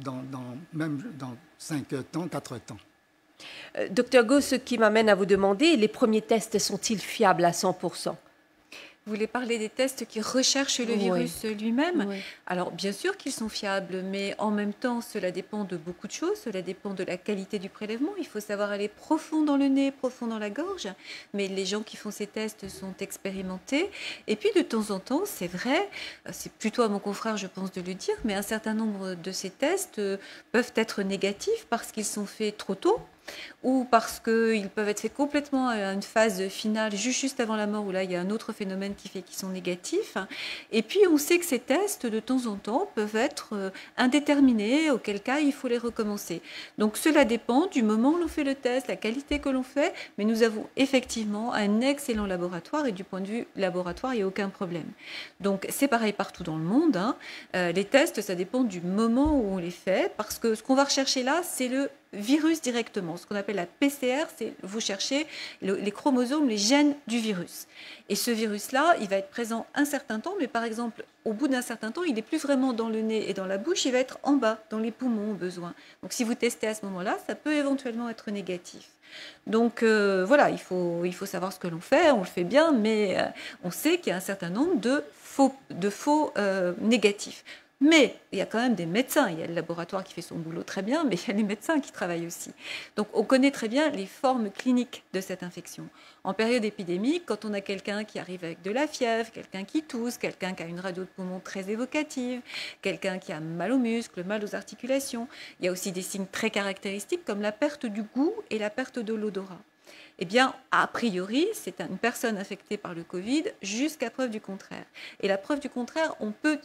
même dans 5 temps, 4 temps. Docteur Go, ce qui m'amène à vous demander, les premiers tests sont-ils fiables à 100%? Vous voulez parler des tests qui recherchent le virus lui-même? Oui. Alors, bien sûr qu'ils sont fiables, mais en même temps, cela dépend de beaucoup de choses. Cela dépend de la qualité du prélèvement. Il faut savoir aller profond dans le nez, profond dans la gorge. Mais les gens qui font ces tests sont expérimentés. Et puis, de temps en temps, c'est vrai, c'est plutôt à mon confrère, je pense, de le dire, mais un certain nombre de ces tests peuvent être négatifs parce qu'ils sont faits trop tôt, ou parce qu'ils peuvent être faits complètement à une phase finale, juste avant la mort, où là, il y a un autre phénomène qui fait qu'ils sont négatifs. Et puis, on sait que ces tests, de temps en temps, peuvent être indéterminés, auquel cas, il faut les recommencer. Donc, cela dépend du moment où l'on fait le test, la qualité que l'on fait, mais nous avons effectivement un excellent laboratoire, et du point de vue laboratoire, il n'y a aucun problème. Donc, c'est pareil partout dans le monde. Les tests, ça dépend du moment où on les fait, parce que ce qu'on va rechercher là, c'est le virus directement. Ce qu'on appelle la PCR, c'est vous cherchez les chromosomes, les gènes du virus. Et ce virus-là, il va être présent un certain temps, mais par exemple, au bout d'un certain temps, il n'est plus vraiment dans le nez et dans la bouche, il va être en bas, dans les poumons au besoin. Donc si vous testez à ce moment-là, ça peut éventuellement être négatif. Donc voilà, il faut savoir ce que l'on fait, on le fait bien, mais on sait qu'il y a un certain nombre de faux négatifs. Mais il y a quand même des médecins. Il y a le laboratoire qui fait son boulot très bien, mais il y a les médecins qui travaillent aussi. Donc on connaît très bien les formes cliniques de cette infection. En période épidémique, quand on a quelqu'un qui arrive avec de la fièvre, quelqu'un qui tousse, quelqu'un qui a une radio de poumon très évocative, quelqu'un qui a mal aux muscles, mal aux articulations, il y a aussi des signes très caractéristiques comme la perte du goût et la perte de l'odorat. Eh bien, a priori, c'est une personne infectée par le Covid jusqu'à preuve du contraire. Et la preuve du contraire, on peut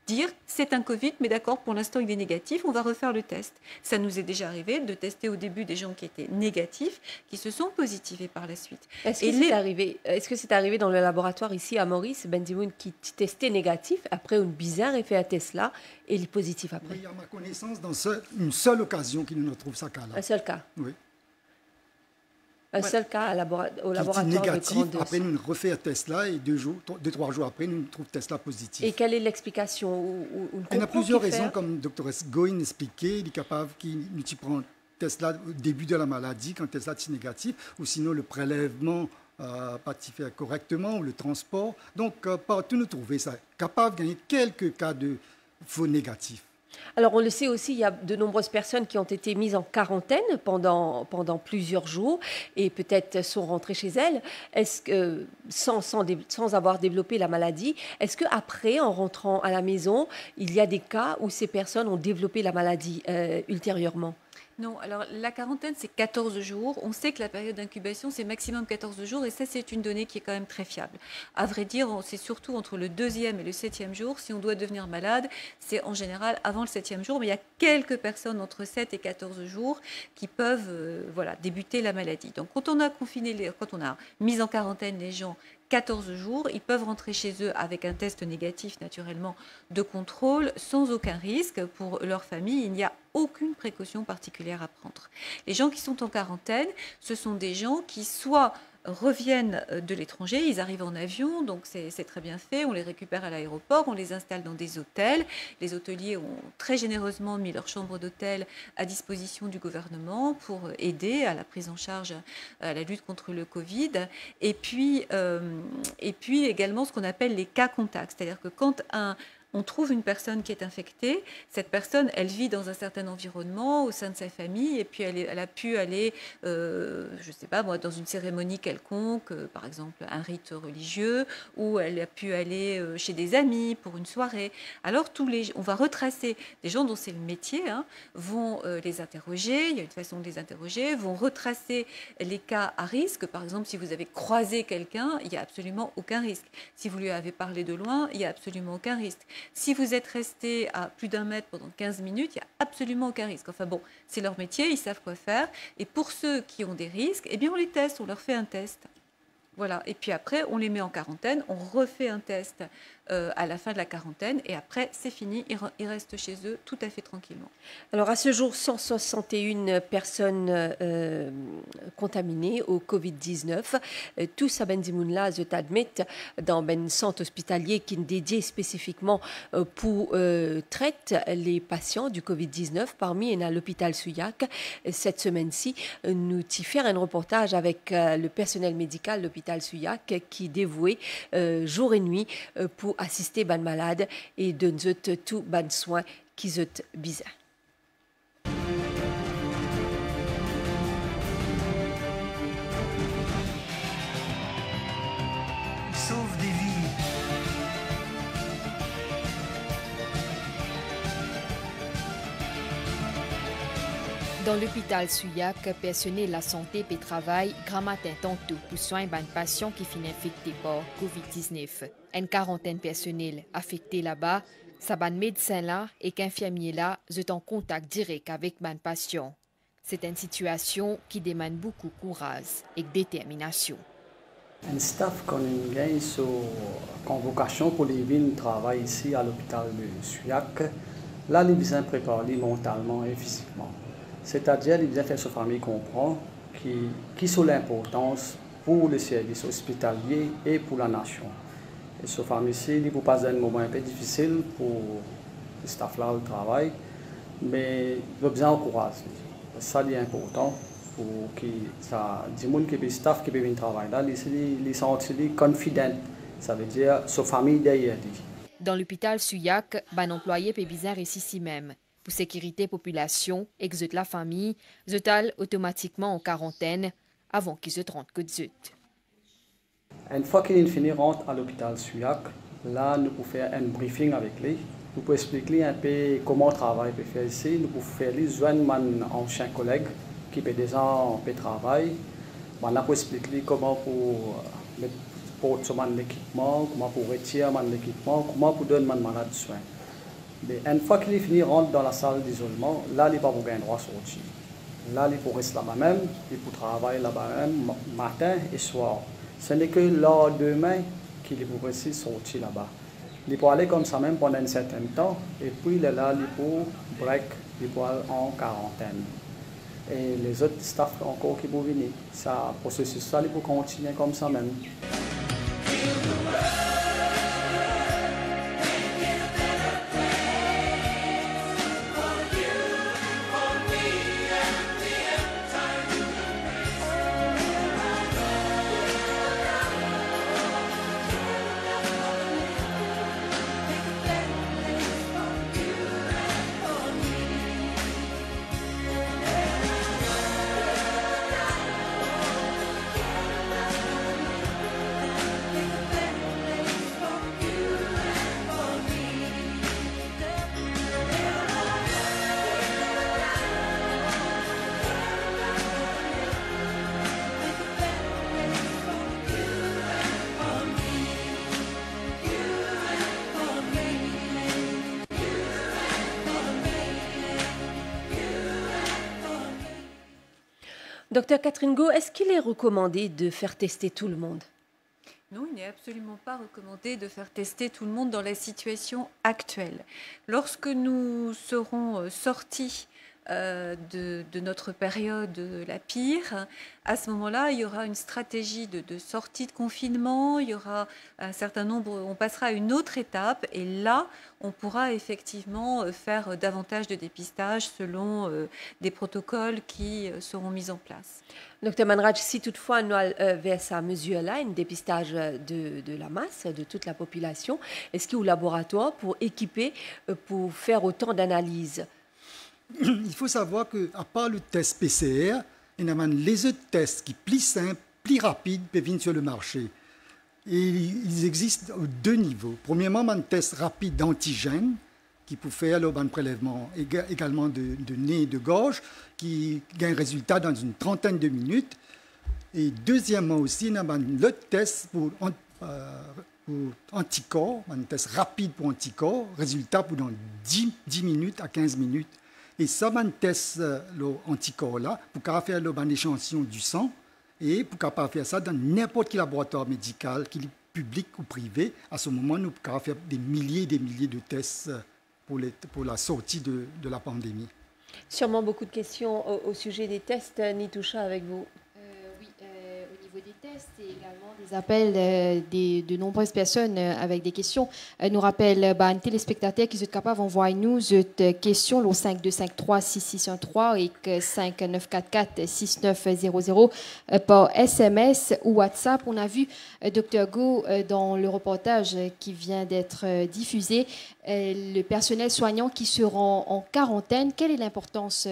dire c'est un Covid, mais d'accord, pour l'instant il est négatif, on va refaire le test. Ça nous est déjà arrivé de tester au début des gens qui étaient négatifs, qui se sont positivés par la suite. Est-ce que c'est arrivé dans le laboratoire ici à Maurice, Benzimoun, qui testait négatif, après une bizarre effet à Tesla, et il est positif après? Oui, à ma connaissance, dans une seule occasion qu'il nous trouve ça cas-là. Un seul cas? Oui. Un seul cas au laboratoire négatif, de Grande-Osse. après nous refait Tesla et 2-3 jours après nous trouve Tesla positif. Et quelle est l'explication? Il y a plusieurs raisons, comme le Dr Goin expliquait, il est capable qu'il prend Tesla au début de la maladie, quand Tesla est négatif, ou sinon le prélèvement pas fait correctement, ou le transport. Donc, partout nous trouver ça, capable de gagner quelques cas de faux négatifs. Alors, on le sait aussi, il y a de nombreuses personnes qui ont été mises en quarantaine pendant plusieurs jours et peut-être sont rentrées chez elles. Est-ce que, sans avoir développé la maladie, est-ce qu'après, en rentrant à la maison, il y a des cas où ces personnes ont développé la maladie ultérieurement? Non, alors la quarantaine, c'est 14 jours. On sait que la période d'incubation, c'est maximum 14 jours et ça, c'est une donnée qui est quand même très fiable. À vrai dire, c'est surtout entre le 2e et le 7e jour. Si on doit devenir malade, c'est en général avant le 7e jour, mais il y a quelques personnes entre 7 et 14 jours qui peuvent débuter la maladie. Donc, quand on a quand on a mis en quarantaine les gens 14 jours, ils peuvent rentrer chez eux avec un test négatif naturellement de contrôle sans aucun risque pour leur famille. Il n'y a aucune précaution particulière à prendre. Les gens qui sont en quarantaine, ce sont des gens qui soit reviennent de l'étranger, ils arrivent en avion, donc c'est très bien fait, on les récupère à l'aéroport, on les installe dans des hôtels. Les hôteliers ont très généreusement mis leurs chambres d'hôtel à disposition du gouvernement pour aider à la prise en charge, à la lutte contre le Covid. Et puis également ce qu'on appelle les cas contacts, c'est-à-dire que quand on trouve une personne qui est infectée, cette personne, elle vit dans un certain environnement au sein de sa famille et puis elle a pu aller, je ne sais pas moi, dans une cérémonie quelconque, par exemple un rite religieux, ou elle a pu aller chez des amis pour une soirée. Alors on va retracer des gens dont c'est le métier, vont les interroger, il y a une façon de les interroger, vont retracer les cas à risque. Par exemple, si vous avez croisé quelqu'un, il n'y a absolument aucun risque. Si vous lui avez parlé de loin, il n'y a absolument aucun risque. Si vous êtes resté à plus d'1 mètre pendant 15 minutes, il n'y a absolument aucun risque. Enfin bon, c'est leur métier, ils savent quoi faire. Et pour ceux qui ont des risques, eh bien on les teste, on leur fait un test. Voilà. Et puis après, on les met en quarantaine, on refait un test à la fin de la quarantaine et après, c'est fini, ils restent chez eux tout à fait tranquillement. Alors à ce jour, 161 personnes contaminées au Covid-19. Tous à Benzimoun-là, je t'admets, dans un centre hospitalier qui est dédié spécifiquement pour traiter les patients du Covid-19. Parmi, il y a l'hôpital Souillac. Cette semaine-ci, nous t'y faire un reportage avec le personnel médical de l'hôpital Souillac qui est dévoué jour et nuit pour assister ban malade et donner tout ban soin qui sont bizarres. Sauve des vies. Dans l'hôpital Souillac, personnel la santé et travail grand matin tantôt pour soigner ban patients qui finissent infectés par COVID-19. Une quarantaine personnel affectés là-bas, sa ban médecin là et qu'infirmier là sont en contact direct avec ban patients. C'est une situation qui demande beaucoup de courage et de détermination. Un staff qu'on gagne sur convocation pour les venir travailler ici à l'hôpital de Souillac, là, les besoin préparés mentalement et physiquement. C'est-à-dire, les besoin faire sa famille comprendre qui sont l'importance pour le service hospitalier et pour la nation. Et sa famille ici, il peut passer un moment un peu difficile pour le staff là au travail, mais il a besoin de courage. Ça, c'est important. Pour que ça, du monde qui est staff qui peut venir travailler là, ils sont confidents. Ça veut dire sa famille derrière lui. Dans l'hôpital Souillac, un employé peut bizarre ici même. Pour sécurité population, exote la famille, zotal automatiquement en quarantaine avant qu'ils se rendent que zut. Une fois qu'il finit rentre à l'hôpital Souillac, là nous pouvons faire un briefing avec lui. Nous pouvons expliquer un peu comment le travail peut faire ici. Nous pouvons faire les joindre un ancien collègue qui peut déjà en travail. On a expliquer comment pour l'équipement, comment pour retirer l'équipement, comment pour donner malade soin. Mais une fois qu'il est fini, rentre dans la salle d'isolement, là, il n'est pas pour gagner droit sortir. Là, il faut rester là-bas même, il faut travailler là-bas même, matin et soir. Ce n'est que lors demain qu'il faut rester sortir là-bas. Il faut aller comme ça même pendant un certain temps, et puis là, il faut break, il faut aller en quarantaine. Et les autres staffs encore qui vont venir. Ça, processus-là, il faut continuer comme ça même. Docteur Catherine Go, est-ce qu'il est recommandé de faire tester tout le monde? Non, il n'est absolument pas recommandé de faire tester tout le monde dans la situation actuelle. Lorsque nous serons sortis de notre période la pire, à ce moment-là, il y aura une stratégie de sortie de confinement, il y aura un certain nombre, on passera à une autre étape et là, on pourra effectivement faire davantage de dépistage selon des protocoles qui seront mis en place. Docteur Manraj, si toutefois nous allons vers sa mesure-là, un dépistage de la masse, de toute la population, est-ce qu'il y a un laboratoire pour équiper, pour faire autant d'analyses? Il faut savoir qu'à part le test PCR, il y a les autres tests qui sont plus simples, plus rapides, peuvent venir sur le marché. Et ils existent à deux niveaux. Premièrement, un test rapide d'antigène, qui peut faire un prélèvement également de nez et de gorge, qui gagne un résultat dans une trentaine de minutes. Et deuxièmement aussi, il y a le test pour anticorps, un test rapide pour anticorps, résultat pour dans 10 minutes à 15 minutes. Et ça, un test anticorps-là, pour faire un échantillon du sang, et pour capable faire ça dans n'importe quel laboratoire médical, qu'il est public ou privé. À ce moment, nous pouvons faire des milliers et des milliers de tests pour la sortie de la pandémie. Sûrement beaucoup de questions au sujet des tests. Nitoucha, avec vous. Oui, au niveau des tests et également des appels de nombreuses personnes avec des questions. Nous rappelle un téléspectateur qui est capable d'envoyer nous une question au 5253 6613 et 5944 6900 par SMS ou WhatsApp. On a vu Dr Go dans le reportage qui vient d'être diffusé, le personnel soignant qui se rend en quarantaine. Quelle est l'importance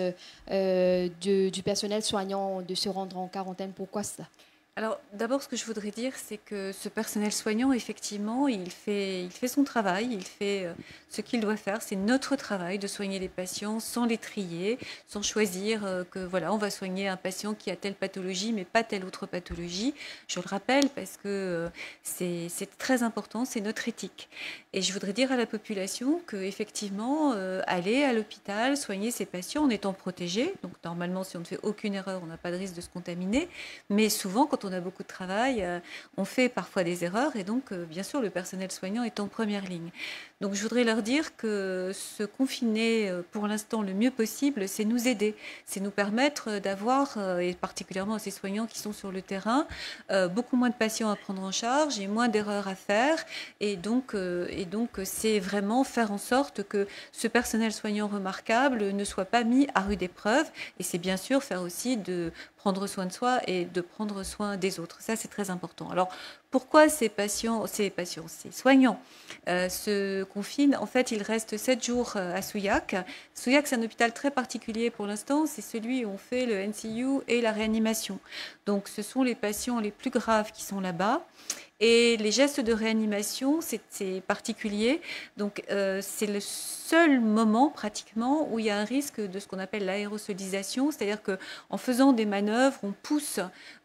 du personnel soignant de se rendre en quarantaine? Pourquoi ça? Alors, d'abord, ce que je voudrais dire, c'est que ce personnel soignant, effectivement, il fait son travail, il fait ce qu'il doit faire. C'est notre travail de soigner les patients sans les trier, sans choisir que, voilà, on va soigner un patient qui a telle pathologie, mais pas telle autre pathologie. Je le rappelle parce que c'est très important, c'est notre éthique. Et je voudrais dire à la population qu'effectivement, aller à l'hôpital, soigner ses patients en étant protégé. Donc, normalement, si on ne fait aucune erreur, on n'a pas de risque de se contaminer. Mais souvent, quand on a beaucoup de travail, on fait parfois des erreurs et donc, bien sûr, le personnel soignant est en première ligne. Donc, je voudrais leur dire que se confiner pour l'instant le mieux possible, c'est nous aider, c'est nous permettre d'avoir, et particulièrement à ces soignants qui sont sur le terrain, beaucoup moins de patients à prendre en charge et moins d'erreurs à faire. Et donc, c'est vraiment faire en sorte que ce personnel soignant remarquable ne soit pas mis à rude épreuve. Et c'est bien sûr faire aussi de prendre soin de soi et de prendre soin des autres. Ça, c'est très important. Alors, pourquoi ces soignants se confinent? En fait, ils restent 7 jours à Souillac. Souillac, c'est un hôpital très particulier pour l'instant. C'est celui où on fait le NCU et la réanimation. Donc, ce sont les patients les plus graves qui sont là-bas. Et les gestes de réanimation, c'est particulier. Donc, c'est le seul moment pratiquement où il y a un risque de ce qu'on appelle l'aérosolisation, c'est-à-dire qu'en faisant des manœuvres, on pousse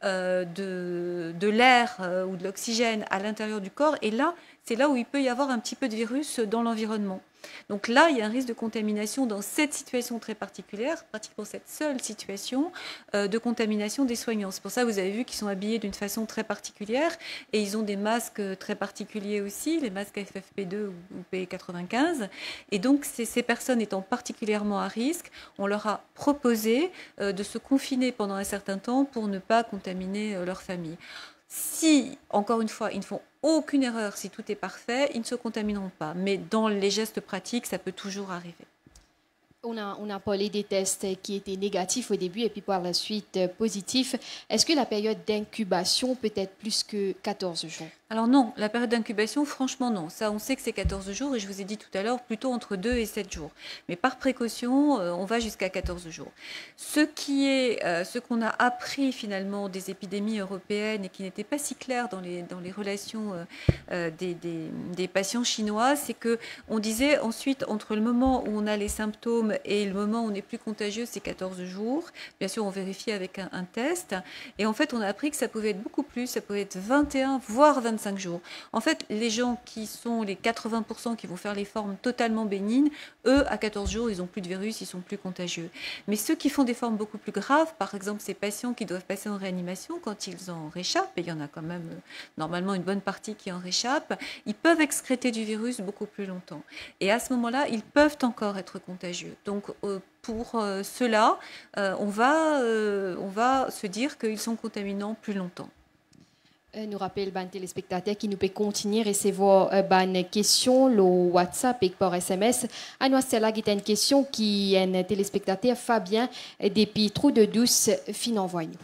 de l'air ou de l'oxygène à l'intérieur du corps. Et là, c'est là où il peut y avoir un petit peu de virus dans l'environnement. Donc là, il y a un risque de contamination dans cette situation très particulière, pratiquement cette seule situation de contamination des soignants. C'est pour ça que vous avez vu qu'ils sont habillés d'une façon très particulière et ils ont des masques très particuliers aussi, les masques FFP2 ou P95. Et donc, ces personnes étant particulièrement à risque, on leur a proposé de se confiner pendant un certain temps pour ne pas contaminer leur famille. Si, encore une fois, ils ne font aucune erreur, si tout est parfait, ils ne se contamineront pas. Mais dans les gestes pratiques, ça peut toujours arriver. On a parlé des tests qui étaient négatifs au début et puis par la suite positifs. Est-ce que la période d'incubation peut être plus que 14 jours? Alors non, la période d'incubation, franchement non. Ça, on sait que c'est 14 jours et je vous ai dit tout à l'heure, plutôt entre 2 et 7 jours. Mais par précaution, on va jusqu'à 14 jours. Ce qu'on a appris finalement des épidémies européennes et qui n'était pas si clair dans les relations des patients chinois, c'est qu'on disait ensuite, entre le moment où on a les symptômes et le moment où on n'est plus contagieux, c'est 14 jours. Bien sûr, on vérifie avec un test. Et en fait, on a appris que ça pouvait être beaucoup plus, ça pouvait être 21, voire 25 jours. En fait, les gens qui sont les 80% qui vont faire les formes totalement bénignes, eux, à 14 jours, ils n'ont plus de virus, ils sont plus contagieux. Mais ceux qui font des formes beaucoup plus graves, par exemple ces patients qui doivent passer en réanimation, quand ils en réchappent, et il y en a quand même normalement une bonne partie qui en réchappe, ils peuvent excréter du virus beaucoup plus longtemps. Et à ce moment-là, ils peuvent encore être contagieux. Donc, pour ceux-là, on va se dire qu'ils sont contaminants plus longtemps. Nous rappelle ban téléspectateurs qui nous peut continuer recevoir ban question le WhatsApp et par SMS. À nous c'est là qui est une question qui est un téléspectateur Fabien depuis Trou de Douce fin envoie nous.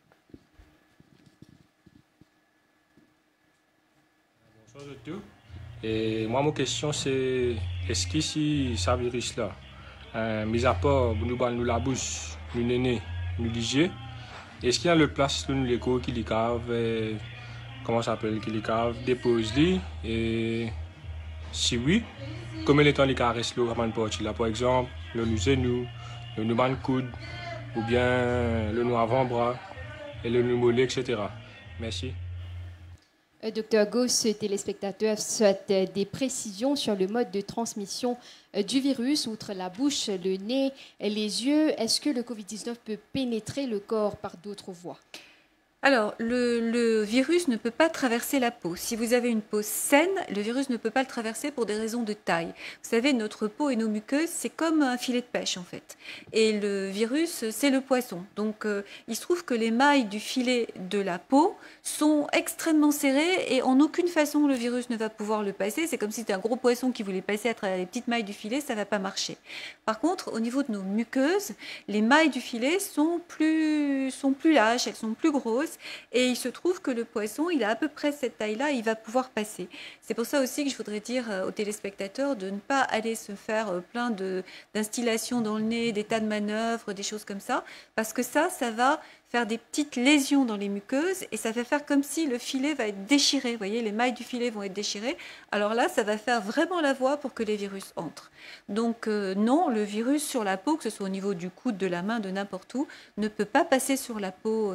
Bonsoir à tous. Et moi ma question c'est est-ce qu'ici ça virus là mis à part nous la bouche nous néné nous diger. Est-ce qu'il y a le place où nous les cours qui les cave comment ça s'appelle qui les cave dépose li et si oui combien de temps les caresses le ramène parti là par exemple le nous ban coude ou bien le nous avant-bras et le nous mollet etc. Merci. Docteur Gauss, téléspectateur souhaite des précisions sur le mode de transmission du virus, outre la bouche, le nez, les yeux. Est-ce que le Covid-19 peut pénétrer le corps par d'autres voies? Alors, le virus ne peut pas traverser la peau. Si vous avez une peau saine, le virus ne peut pas le traverser pour des raisons de taille. Vous savez, notre peau et nos muqueuses, c'est comme un filet de pêche en fait. Et le virus, c'est le poisson. Donc, il se trouve que les mailles du filet de la peau sont extrêmement serrées et en aucune façon le virus ne va pouvoir le passer. C'est comme si c'était un gros poisson qui voulait passer à travers les petites mailles du filet, ça ne va pas marcher. Par contre, au niveau de nos muqueuses, les mailles du filet sont plus lâches, elles sont plus grosses. Et il se trouve que le poisson, il a à peu près cette taille-là, il va pouvoir passer. C'est pour ça aussi que je voudrais dire aux téléspectateurs de ne pas aller se faire plein d'instillations dans le nez, des tas de manœuvres, des choses comme ça, parce que ça va faire des petites lésions dans les muqueuses et ça va faire comme si le filet va être déchiré. Vous voyez, les mailles du filet vont être déchirées. Alors là, ça va faire vraiment la voie pour que les virus entrent. Donc non, le virus sur la peau, que ce soit au niveau du coude, de la main, de n'importe où, ne peut pas passer sur la peau.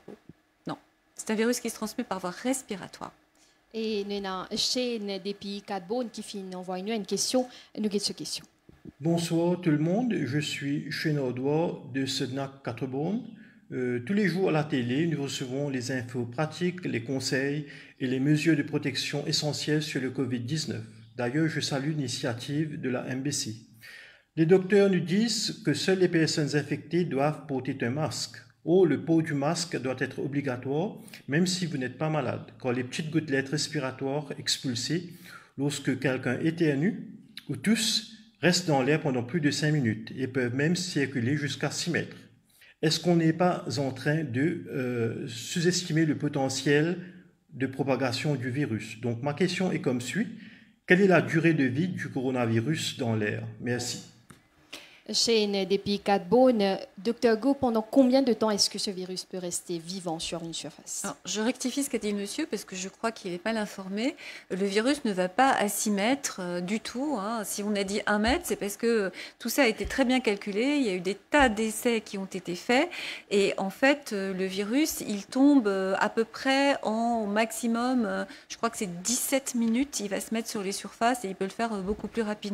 Non, c'est un virus qui se transmet par voie respiratoire. Et nous avons Shane depuis Cadbone qui finit envoie nous une question. Nous avons cette question. Bonsoir tout le monde, je suis Shane Audouard de Sednac Cadbone. Tous les jours à la télé, nous recevons les infos pratiques, les conseils et les mesures de protection essentielles sur le Covid-19. D'ailleurs, je salue l'initiative de la MBC. Les docteurs nous disent que seules les personnes infectées doivent porter un masque. Or, le port du masque doit être obligatoire, même si vous n'êtes pas malade, car les petites gouttelettes respiratoires expulsées lorsque quelqu'un éternue ou tousse restent dans l'air pendant plus de 5 minutes et peuvent même circuler jusqu'à 6 mètres. Est-ce qu'on n'est pas en train de sous-estimer le potentiel de propagation du virus? Donc ma question est comme suit. Quelle est la durée de vie du coronavirus dans l'air? Merci. Shane depuis Cadbone, Dr Go, pendant combien de temps est-ce que ce virus peut rester vivant sur une surface? Alors, je rectifie ce qu'a dit le monsieur parce que je crois qu'il est mal informé. Le virus ne va pas à 6 mètres du tout. Hein. Si on a dit 1 mètre, c'est parce que tout ça a été très bien calculé. Il y a eu des tas d'essais qui ont été faits. Et en fait, le virus, il tombe à peu près en maximum, je crois que c'est 17 minutes. Il va se mettre sur les surfaces et il peut le faire beaucoup plus rapidement.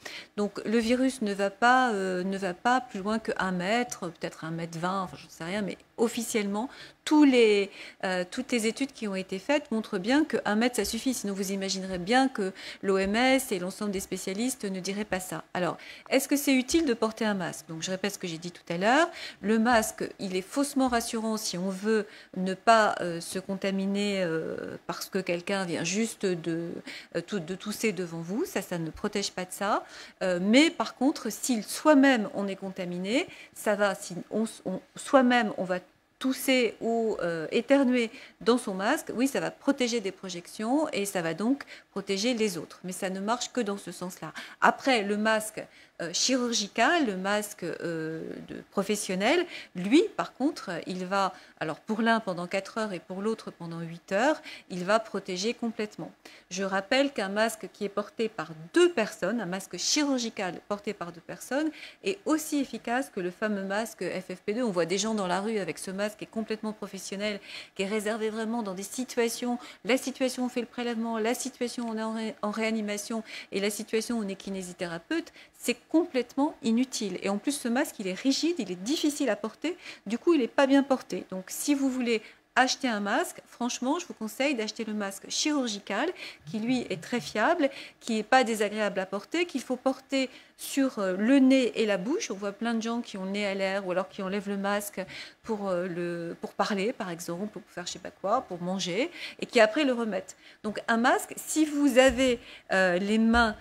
Donc le virus ne va pas plus loin que 1 mètre, peut-être 1,20 m, enfin, je ne sais rien, mais officiellement, toutes les études qui ont été faites montrent bien que 1 mètre, ça suffit. Sinon, vous imaginerez bien que l'OMS et l'ensemble des spécialistes ne diraient pas ça. Alors, est-ce que c'est utile de porter un masque? Donc, je répète ce que j'ai dit tout à l'heure. Le masque, il est faussement rassurant si on veut ne pas se contaminer parce que quelqu'un vient juste de tousser devant vous. Ça ne protège pas de ça. Mais par contre, si soi-même on est contaminé, ça va. Si soi-même on va tousser ou éternuer dans son masque, oui, ça va protéger des projections et ça va donc protéger les autres. Mais ça ne marche que dans ce sens-là. Après, le masque chirurgical, le masque professionnel, lui, par contre, il va, alors pour l'un pendant 4 heures et pour l'autre pendant 8 heures, il va protéger complètement. Je rappelle qu'un masque qui est porté par 2 personnes, un masque chirurgical porté par 2 personnes, est aussi efficace que le fameux masque FFP2. On voit des gens dans la rue avec ce masque qui est complètement professionnel, qui est réservé vraiment dans des situations, la situation où on fait le prélèvement, la situation où on est en réanimation et la situation où on est kinésithérapeute, c'est complètement inutile. Et en plus, ce masque, il est rigide, il est difficile à porter, du coup, il n'est pas bien porté. Donc, si vous voulez acheter un masque, franchement, je vous conseille d'acheter le masque chirurgical, qui lui est très fiable, qui n'est pas désagréable à porter, qu'il faut porter sur le nez et la bouche. On voit plein de gens qui ont le nez à l'air ou alors qui enlèvent le masque pour parler, par exemple, pour faire je ne sais pas quoi, pour manger, et qui après le remettent. Donc, un masque, si vous avez les mains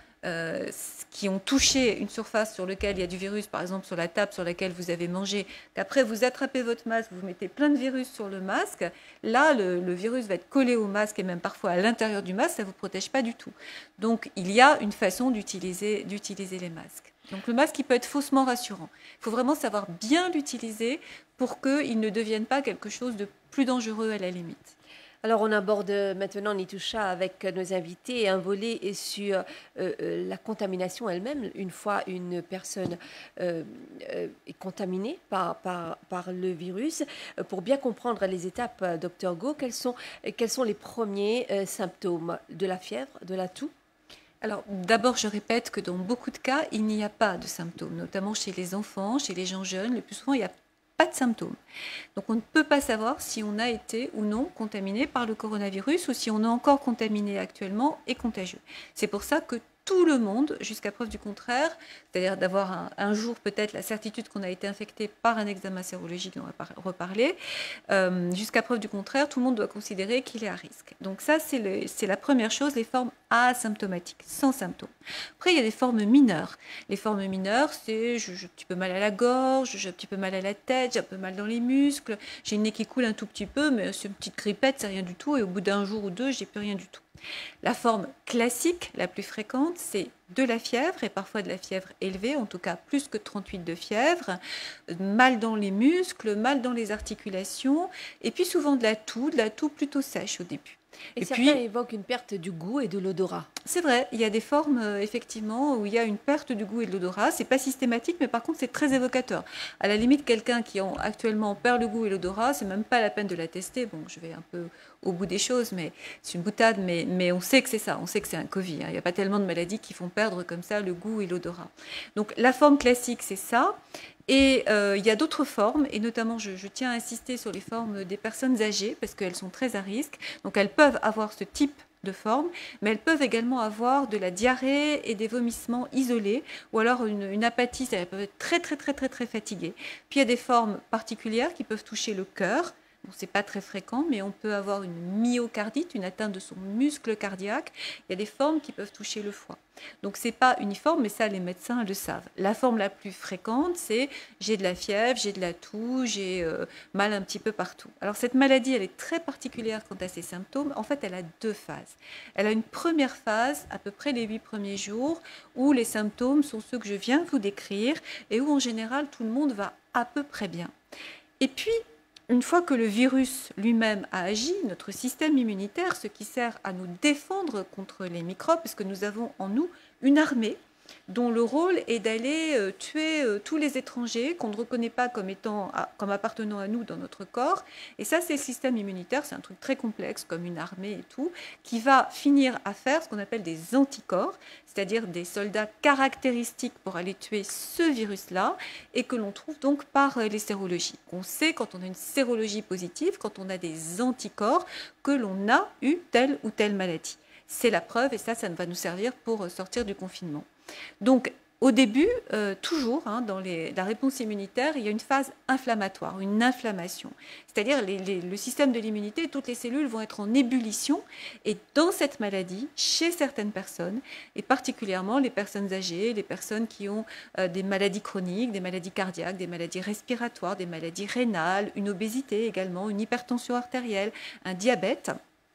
qui ont touché une surface sur laquelle il y a du virus, par exemple sur la table sur laquelle vous avez mangé, qu'après vous attrapez votre masque, vous mettez plein de virus sur le masque, là le virus va être collé au masque et même parfois à l'intérieur du masque, ça ne vous protège pas du tout. Donc il y a une façon d'utiliser les masques. Donc le masque, il peut être faussement rassurant. Il faut vraiment savoir bien l'utiliser pour qu'il ne devienne pas quelque chose de plus dangereux à la limite. Alors, on aborde maintenant, Nitoucha, avec nos invités, un volet sur la contamination elle-même. Une fois une personne est contaminée par le virus, pour bien comprendre les étapes, Dr Go, quels sont les premiers symptômes de la fièvre, de la toux? Alors, d'abord, je répète que dans beaucoup de cas, il n'y a pas de symptômes, notamment chez les enfants, chez les gens jeunes. Le plus souvent, il n'y a pas de symptômes. Donc on ne peut pas savoir si on a été ou non contaminé par le coronavirus ou si on est encore contaminé actuellement et contagieux. C'est pour ça que tout le monde, jusqu'à preuve du contraire, c'est-à-dire d'avoir un jour peut-être la certitude qu'on a été infecté par un examen sérologique dont on va reparler, jusqu'à preuve du contraire, tout le monde doit considérer qu'il est à risque. Donc ça, c'est la première chose, les formes asymptomatiques, sans symptômes. Après, il y a des formes mineures. Les formes mineures, c'est j'ai un petit peu mal à la gorge, j'ai un petit peu mal à la tête, j'ai un peu mal dans les muscles, j'ai le nez qui coule un tout petit peu, mais c'est une petite grippette, c'est rien du tout, et au bout d'un jour ou deux, j'ai plus rien du tout. La forme classique, la plus fréquente, c'est de la fièvre, et parfois de la fièvre élevée, en tout cas plus que 38 de fièvre, mal dans les muscles, mal dans les articulations, et puis souvent de la toux plutôt sèche au début. Et certains évoquent une perte du goût et de l'odorat. C'est vrai, il y a des formes effectivement où il y a une perte du goût et de l'odorat. C'est pas systématique, mais par contre c'est très évocateur. À la limite, quelqu'un qui actuellement perd le goût et l'odorat, c'est même pas la peine de la tester. Bon, je vais un peu au bout des choses, mais c'est une boutade, mais on sait que c'est ça, on sait que c'est un Covid. Il n'y a pas tellement de maladies qui font perdre comme ça le goût et l'odorat. Donc la forme classique, c'est ça. Et il y a d'autres formes, et notamment je tiens à insister sur les formes des personnes âgées, parce qu'elles sont très à risque. Donc elles peuvent avoir ce type de forme, mais elles peuvent également avoir de la diarrhée et des vomissements isolés, ou alors une apathie, elles peuvent être très fatiguées. Puis il y a des formes particulières qui peuvent toucher le cœur. Bon, ce n'est pas très fréquent, mais on peut avoir une myocardite, une atteinte de son muscle cardiaque. Il y a des formes qui peuvent toucher le foie. Donc, ce n'est pas uniforme, mais ça, les médecins le savent. La forme la plus fréquente, c'est j'ai de la fièvre, j'ai de la toux, j'ai mal un petit peu partout. Alors, cette maladie, elle est très particulière quant à ses symptômes. En fait, elle a 2 phases. Elle a une première phase, à peu près les 8 premiers jours, où les symptômes sont ceux que je viens de vous décrire et où, en général, tout le monde va à peu près bien. Et puis, une fois que le virus lui-même a agi, notre système immunitaire, ce qui sert à nous défendre contre les microbes, parce que nous avons en nous une armée dont le rôle est d'aller tuer tous les étrangers qu'on ne reconnaît pas comme appartenant à nous dans notre corps. Et ça, c'est le système immunitaire, c'est un truc très complexe, comme une armée et tout, qui va finir à faire ce qu'on appelle des anticorps, c'est-à-dire des soldats caractéristiques pour aller tuer ce virus-là, et que l'on trouve donc par les sérologies. On sait quand on a une sérologie positive, quand on a des anticorps, que l'on a eu telle ou telle maladie. C'est la preuve, et ça va nous servir pour sortir du confinement. Donc, au début, toujours, dans la réponse immunitaire, il y a une phase inflammatoire, une inflammation. C'est-à-dire le système de l'immunité, toutes les cellules vont être en ébullition. Et dans cette maladie, chez certaines personnes, et particulièrement les personnes âgées, les personnes qui ont des maladies chroniques, des maladies cardiaques, des maladies respiratoires, des maladies rénales, une obésité également, une hypertension artérielle, un diabète,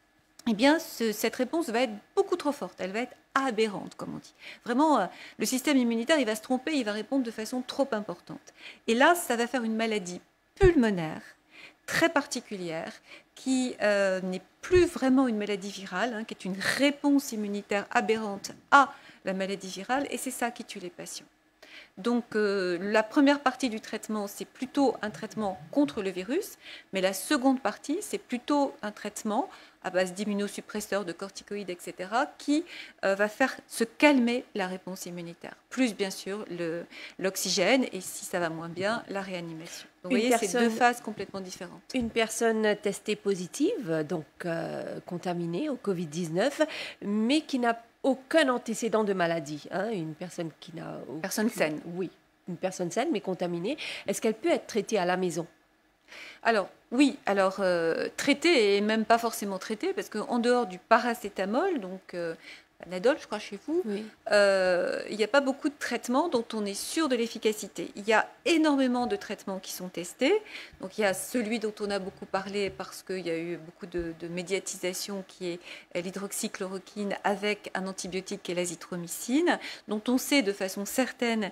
eh bien, cette réponse va être beaucoup trop forte. Elle va être aberrante, comme on dit. Vraiment, le système immunitaire, il va se tromper, il va répondre de façon trop importante. Et là, ça va faire une maladie pulmonaire très particulière qui n'est plus vraiment une maladie virale, qui est une réponse immunitaire aberrante à la maladie virale, et c'est ça qui tue les patients. Donc, la première partie du traitement, c'est plutôt un traitement contre le virus, mais la seconde partie, c'est plutôt un traitement à base d'immunosuppresseurs, de corticoïdes, etc., qui va faire se calmer la réponse immunitaire. Plus, bien sûr, l'oxygène et, si ça va moins bien, la réanimation. Donc, vous voyez, c'est deux phases complètement différentes. Une personne testée positive, donc contaminée au Covid-19, mais qui n'a aucun antécédent de maladie. Une personne qui n'a... Personne saine. Oui, une personne saine, mais contaminée. Est-ce qu'elle peut être traitée à la maison ? Alors, oui, traité et même pas forcément traité, parce qu'en dehors du paracétamol, donc Panadol, je crois, chez vous, oui. Il n'y a pas beaucoup de traitements dont on est sûr de l'efficacité. Il y a énormément de traitements qui sont testés. Donc, il y a celui dont on a beaucoup parlé parce qu'il y a eu beaucoup de médiatisation, qui est l'hydroxychloroquine avec un antibiotique qui est l'azithromycine, dont on sait de façon certaine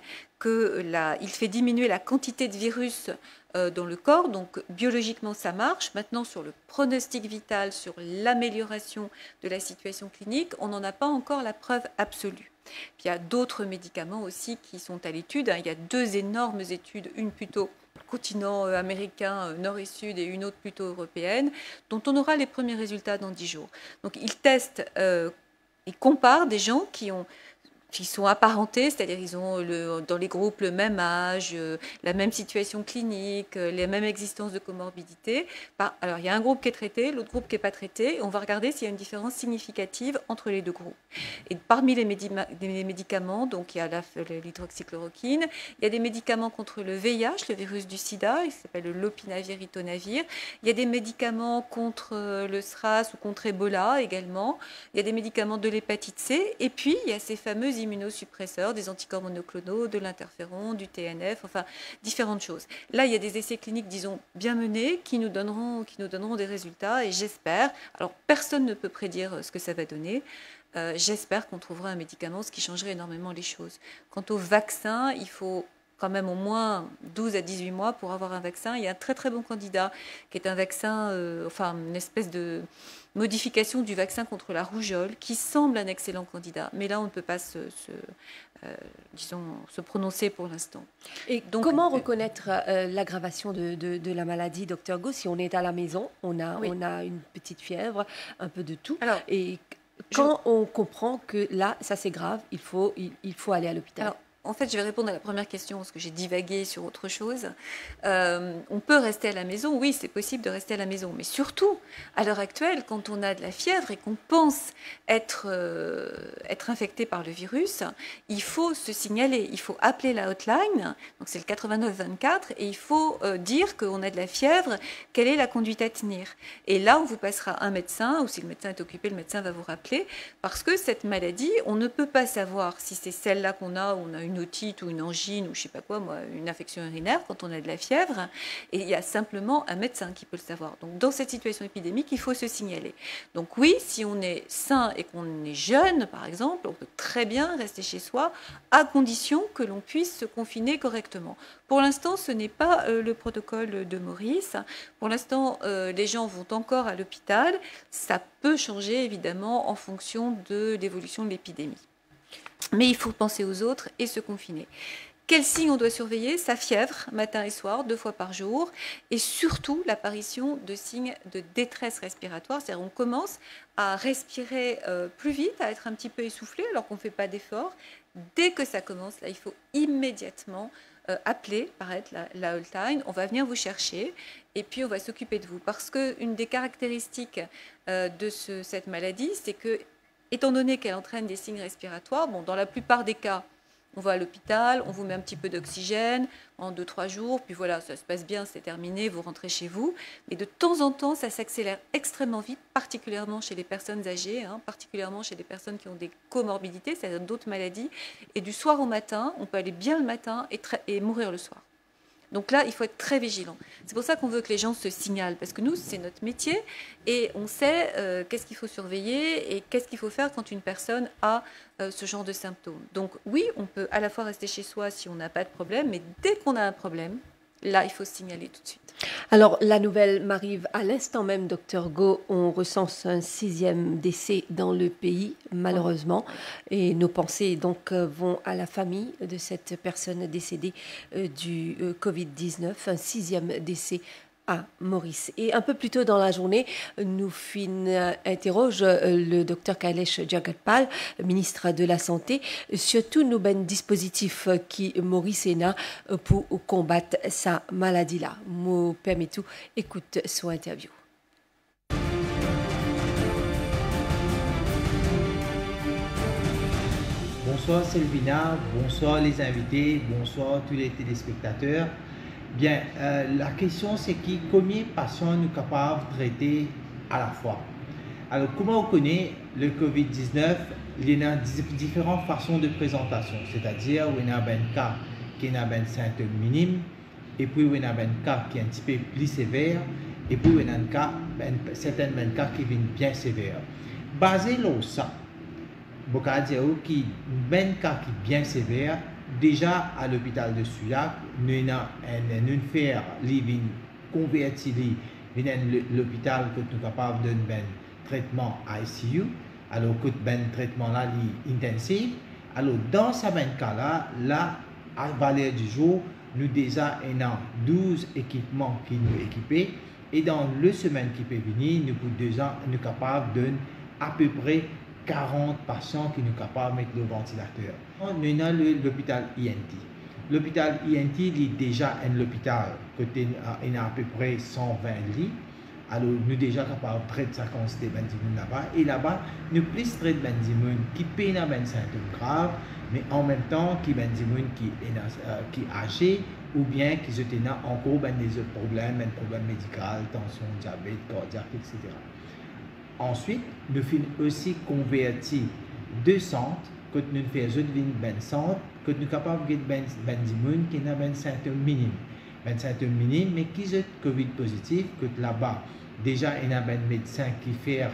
qu'il fait diminuer la quantité de virus dans le corps, donc biologiquement ça marche. Maintenant, sur le pronostic vital, sur l'amélioration de la situation clinique, on n'en a pas encore la preuve absolue. Puis il y a d'autres médicaments aussi qui sont à l'étude. Il y a 2 énormes études, une plutôt continent américain, nord et sud, et une autre plutôt européenne, dont on aura les premiers résultats dans 10 jours. Donc ils testent et comparent des gens qui sont apparentés, c'est-à-dire ils ont dans les groupes le même âge, la même situation clinique, les mêmes existences de comorbidité. Alors il y a un groupe qui est traité, l'autre groupe qui n'est pas traité, et on va regarder s'il y a une différence significative entre les deux groupes. Et parmi les médicaments, donc il y a l'hydroxychloroquine, il y a des médicaments contre le VIH, le virus du sida, il s'appelle le lopinavir, ritonavir. Il y a des médicaments contre le SRAS ou contre Ebola également. Il y a des médicaments de l'hépatite C, et puis il y a ces fameux immunosuppresseurs, des anticorps monoclonaux, de l'interféron, du TNF, enfin différentes choses. Là, il y a des essais cliniques, disons, bien menés qui nous donneront des résultats, et j'espère, alors personne ne peut prédire ce que ça va donner, j'espère qu'on trouvera un médicament, ce qui changerait énormément les choses. Quant au vaccin, il faut quand même au moins 12 à 18 mois pour avoir un vaccin. Il y a un très très bon candidat qui est un vaccin, une espèce de modification du vaccin contre la rougeole, qui semble un excellent candidat. Mais là, on ne peut pas se prononcer pour l'instant. Et donc, comment reconnaître l'aggravation de la maladie, Dr Go, si on est à la maison, on a une petite fièvre, un peu de tout, et quand on comprend que là, ça c'est grave, il faut aller à l'hôpital. En fait, je vais répondre à la première question parce que j'ai divagué sur autre chose. On peut rester à la maison, oui, c'est possible de rester à la maison. Mais surtout, à l'heure actuelle, quand on a de la fièvre et qu'on pense être infecté par le virus, il faut se signaler, il faut appeler la hotline, donc c'est le 8924, et il faut dire qu'on a de la fièvre, quelle est la conduite à tenir. Et là, on vous passera un médecin, ou si le médecin est occupé, le médecin va vous rappeler, parce que cette maladie, on ne peut pas savoir si c'est celle-là qu'on a, ou on a une otite ou une angine ou je sais pas quoi, une infection urinaire quand on a de la fièvre, et il y a simplement un médecin qui peut le savoir. Donc dans cette situation épidémique, il faut se signaler. Donc oui, si on est sain et qu'on est jeune, par exemple, on peut très bien rester chez soi à condition que l'on puisse se confiner correctement. Pour l'instant, ce n'est pas le protocole de Maurice. Pour l'instant, les gens vont encore à l'hôpital. Ça peut changer évidemment en fonction de l'évolution de l'épidémie. Mais il faut penser aux autres et se confiner. Quels signes on doit surveiller? Sa fièvre, matin et soir, 2 fois par jour, et surtout l'apparition de signes de détresse respiratoire, c'est-à-dire on commence à respirer plus vite, à être un petit peu essoufflé alors qu'on ne fait pas d'effort. Dès que ça commence, là, il faut immédiatement appeler, paraître la hotline, on va venir vous chercher et puis on va s'occuper de vous. Parce qu'une des caractéristiques de cette maladie, c'est que, étant donné qu'elle entraîne des signes respiratoires, bon, dans la plupart des cas, on va à l'hôpital, on vous met un petit peu d'oxygène en 2-3 jours, puis voilà, ça se passe bien, c'est terminé, vous rentrez chez vous. Mais de temps en temps, ça s'accélère extrêmement vite, particulièrement chez les personnes âgées, particulièrement chez les personnes qui ont des comorbidités, c'est-à-dire d'autres maladies. Et du soir au matin, on peut aller bien le matin et mourir le soir. Donc là, il faut être très vigilant. C'est pour ça qu'on veut que les gens se signalent, parce que nous, c'est notre métier, et on sait qu'est-ce qu'il faut surveiller et qu'est-ce qu'il faut faire quand une personne a ce genre de symptômes. Donc oui, on peut à la fois rester chez soi si on n'a pas de problème, mais dès qu'on a un problème, là, il faut se signaler tout de suite. Alors, la nouvelle m'arrive à l'instant même, Dr Go. On recense un 6e décès dans le pays, malheureusement. Et nos pensées, donc, vont à la famille de cette personne décédée du Covid-19. Un 6e décès à Maurice. Et un peu plus tôt dans la journée, nous interroge le docteur Kailesh Jagatpal, ministre de la Santé, sur tous nos dispositifs qui Maurice a pour combattre sa maladie-là. Moi, permettez-vous, écoute son interview. Bonsoir Selvina, bonsoir les invités, bonsoir tous les téléspectateurs. Bien, la question c'est combien de patients nous sommes capables de traiter à la fois. Alors, comment on connaît le Covid-19? Il y a différentes façons de présentation, c'est-à-dire il y a un cas qui a un symptôme minime, et puis il y a un cas qui est un petit peu plus sévère, et puis il y a un cas, certains cas qui viennent bien sévères. Basé sur ça, je peux dire qu'il y a un cas qui est bien sévère. Déjà à l'hôpital de Souillac, nous avons une faire converti l'hôpital que nous sommes capables de donner un traitement ICU, alors que le traitement là intensif. Alors dans ce même cas là, à valeur du jour, nous déjà avons 12 équipements qui nous équipés, et dans le semaine qui peut venir, nous sommes capables de donner à peu près 40 patients qui sont capables de mettre le ventilateur. Nous avons l'hôpital INT. L'hôpital INT est déjà un hôpital qui a à peu près 120 lits. Alors, nous sommes déjà capables de traiter sa quantité de benzimune là-bas. Et là-bas, nous plus traitons de benzimune qui peut avoir un symptôme grave, mais en même temps, qui benzimune qui est âgé, ou bien qui ont encore des autres problèmes, des problèmes médicaux, tension, diabète, cardiaque, etc. Ensuite, nous avons aussi converti 2 centres, que nous faisons un centre, que nous sommes capables de faire benzimune qui a un symptôme minime. Un symptôme minime, mais qui est Covid positif, que là-bas, déjà, il y a un médecin qui fait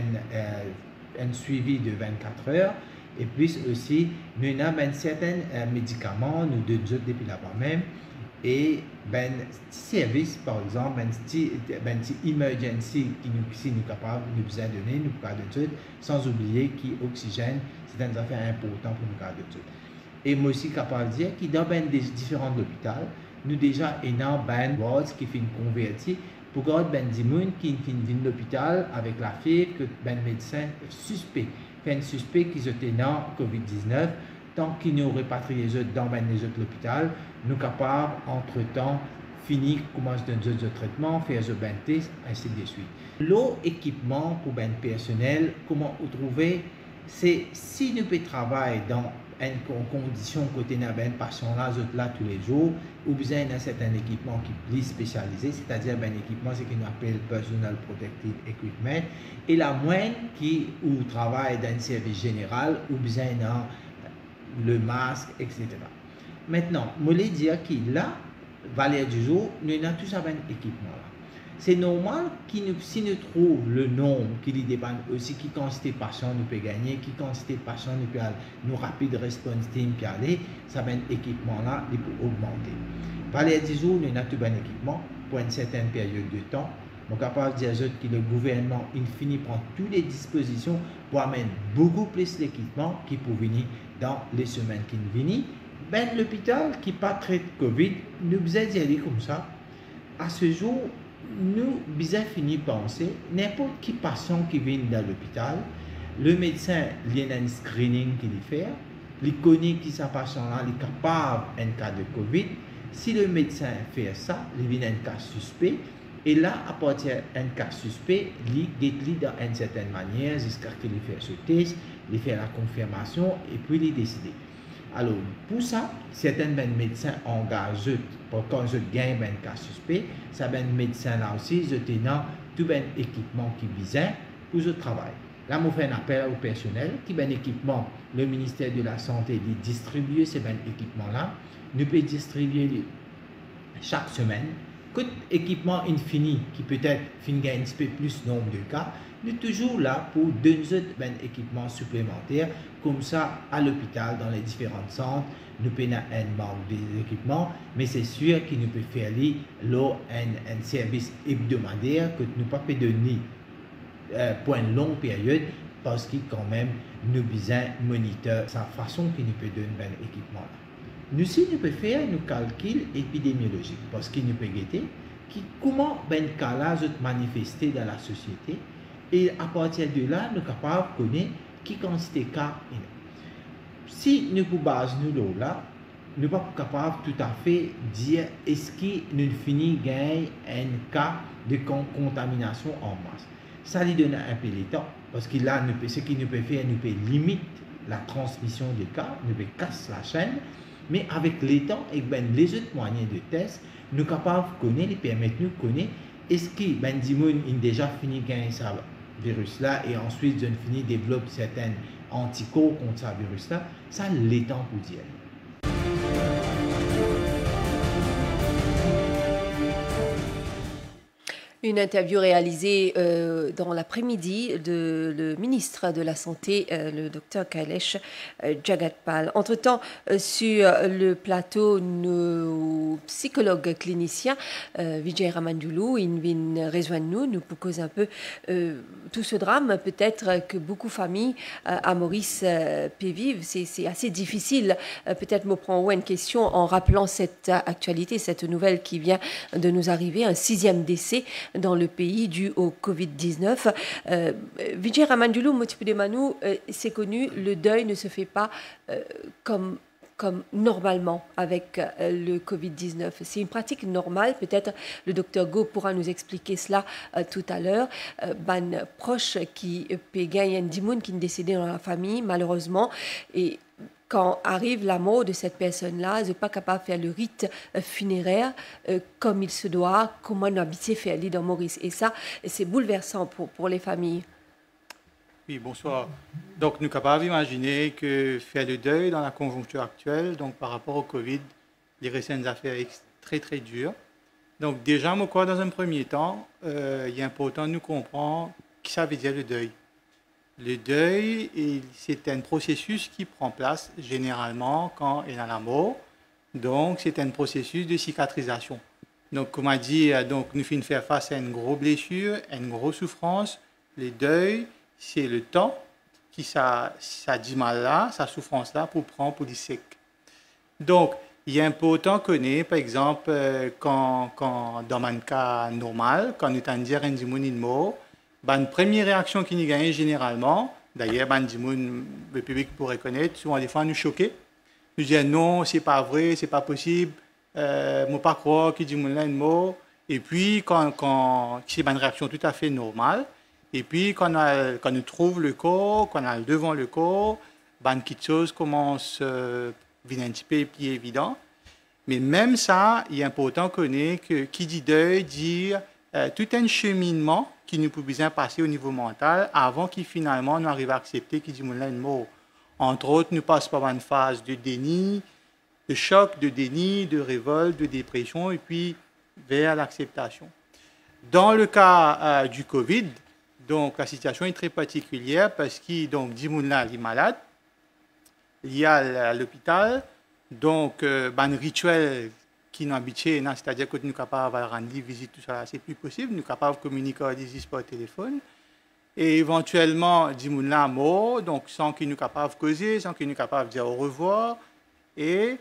un suivi de 24 heures, et puis aussi, nous avons certains médicaments, nous donnons depuis là-bas même, et ben service par exemple ben emergency qui nous sommes capables de nous donner nous cas de tout, sans oublier qu'oxygène c'est une affaire importante pour nous cas de tout. Et moi aussi capable de dire que dans ben des différents hôpitaux nous déjà énorme ben wards qui finit converti pour garder ben des gens qui viennent de l'hôpital avec la fièvre que ben médecin suspect fait un suspect qui était dans Covid-19. Tant qu'ils nous répatrient les autres dans les autres hôpitaux, nous sommes capables, entre-temps, finir, commencer dans les autres traitements, faire les tests, ainsi de suite. L'équipement pour le personnel, comment vous trouvez, c'est si nous pouvons travailler dans une condition côté d'un patient là tous les jours, ou bien un certain équipement qui est plus spécialisé, c'est-à-dire un équipement ce qu'on appelle Personal Protective Equipment, et la moindre qui ou travaille dans un service général, ou bien dans le masque, etc. Maintenant, je voulais dire que là, valeur du jour, nous avons tous un équipement là. C'est normal que si nous trouvons le nombre qui dépend aussi, qui quantité de patients nous peut gagner, qui quantité de patients nous peut aller, nous rapide response team peut aller, ça va équipement là, il peut augmenter. Valeur du jour, nous avons tout un équipement pour une certaine période de temps. Je suis capable de dire que le gouvernement, il finit prendre toutes les dispositions pour amener beaucoup plus d'équipements qui pour venir dans les semaines qui viennent. Ben, l'hôpital qui pas traite Covid, nous besoin d'y aller comme ça. À ce jour, nous besoin fini penser, n'importe qui patient qui vient dans l'hôpital, le médecin, il y a un screening qu'il fait, il connaît qui ce patient-là, il est capable en cas de Covid. Si le médecin fait ça, il vient un cas suspect. Et là, à partir d'un cas suspect, il est dans une certaine manière jusqu'à ce qu'il fait ce test, il fait la confirmation et puis il décide. Alors, pour ça, certains médecins engagent, pour quand je gagne un cas suspect, ça ben médecin là aussi, je tenant tout ben équipement qui visait pour le travail. Là, je fais un appel au personnel qui ben équipement, le ministère de la Santé dit distribuer ces ben équipements-là, nous peut distribuer chaque semaine. Quand équipement infini, qui peut-être finit un petit peu plus nombre de cas, nous sommes toujours là pour donner ben équipements supplémentaires, comme ça à l'hôpital, dans les différents centres, nous pouvons un manque d'équipements, mais c'est sûr qu'il nous peut faire un service hebdomadaire que nous ne pouvons pas donner pour une longue période, parce que quand même, nous besoin monitorer sa façon qu'il nous peut donner ben équipement. Nous aussi, nous pouvons faire nos calculs épidémiologiques, parce qu'il nous peut guetter comment ben cas-là se manifester dans la société, et à partir de là, nous sommes capables de connaître qui quantité de cas il y a. Si nous pouvons baser nous là, nous ne sommes pas capables tout à fait de dire est-ce que nous finissons gagner un cas de contamination en masse. Ça lui donne un peu de temps, parce que là, ce qu'il nous peut faire, nous peut limiter la transmission des cas, nous peut casser la chaîne, mais avec les temps et ben, les autres moyens de test, nous sommes capables de connaître, permettre nous de connaître est-ce que ben, Dimoun a déjà fini gagner ça virus-là et ensuite, ils fini développer certains anticorps contre ce virus-là, ça l'est temps pour dire. Une interview réalisée dans l'après-midi de le ministre de la Santé, le docteur Kailesh Jagatpal. Entre-temps, sur le plateau, nos psychologues cliniciens, Vijay Ramandulu, ils viennent rejoindre nous pour causer un peu tout ce drame. Peut-être que beaucoup de familles à Maurice peuvent vivre. C'est assez difficile. Peut-être me prendre une question en rappelant cette actualité, cette nouvelle qui vient de nous arriver, un 6e décès dans le pays dû au Covid-19. Vijay Ramandulu, c'est connu, le deuil ne se fait pas comme normalement avec le Covid-19. C'est une pratique normale. Peut-être le docteur Go pourra nous expliquer cela tout à l'heure. Ban proche qui peut gagner un dimoun qui est décédé dans la famille, malheureusement, et quand arrive la mort de cette personne-là, je ne suis pas capable de faire le rite funéraire comme il se doit, comme on a habitué faire dans Maurice. Et ça, c'est bouleversant pour les familles. Oui, bonsoir. Donc, nous sommes capables d'imaginer que faire le deuil dans la conjoncture actuelle, donc par rapport au Covid, les récentes affaires très, très dures. Donc, déjà, moi, quoi, dans un premier temps, il est important de nous comprendre ce que ça veut dire le deuil. Le deuil, c'est un processus qui prend place généralement quand il y a la mort. Donc, c'est un processus de cicatrisation. Donc, comme on a dit, donc, nous finissons faire face à une grosse blessure, à une grosse souffrance. Le deuil, c'est le temps qui ça dit mal là, sa souffrance là, pour prendre pour les sec. Donc, il est important de connaître, par exemple, quand dans un cas normal, quand nous avons dire un dimoun est mort, la première réaction qui nous gagne généralement, d'ailleurs, le public pourrait connaître, souvent des fois nous choquer. Nous disons non, c'est pas vrai, c'est pas possible, je ne peux pas croire qu'il dit est mort. Et puis, quand c'est une réaction tout à fait normale, et puis quand nous trouvons le corps, quand on est devant le corps, une petite chose commence à venir un petit peu plus évident. Mais même ça, il est important de connaître que qui dit deuil, dit tout un cheminement qui nous peut bien passer au niveau mental avant qu'il finalement nous arrive à accepter qu'il dit une mort. Entre autres, nous passons par une phase de déni, de choc, de déni, de révolte, de dépression et puis vers l'acceptation. Dans le cas du Covid, donc la situation est très particulière parce qu'il donc dit est malade, il y a à l'hôpital, donc un rituel qui nous habituent, c'est-à-dire que nous sommes capables de rendre visite, tout ça, c'est plus possible. Nous sommes capables de communiquer par téléphone. Et éventuellement, dis-moi là, mot, donc sans qu'ils nous capables de causer, sans qu'ils nous capables de dire au revoir. Et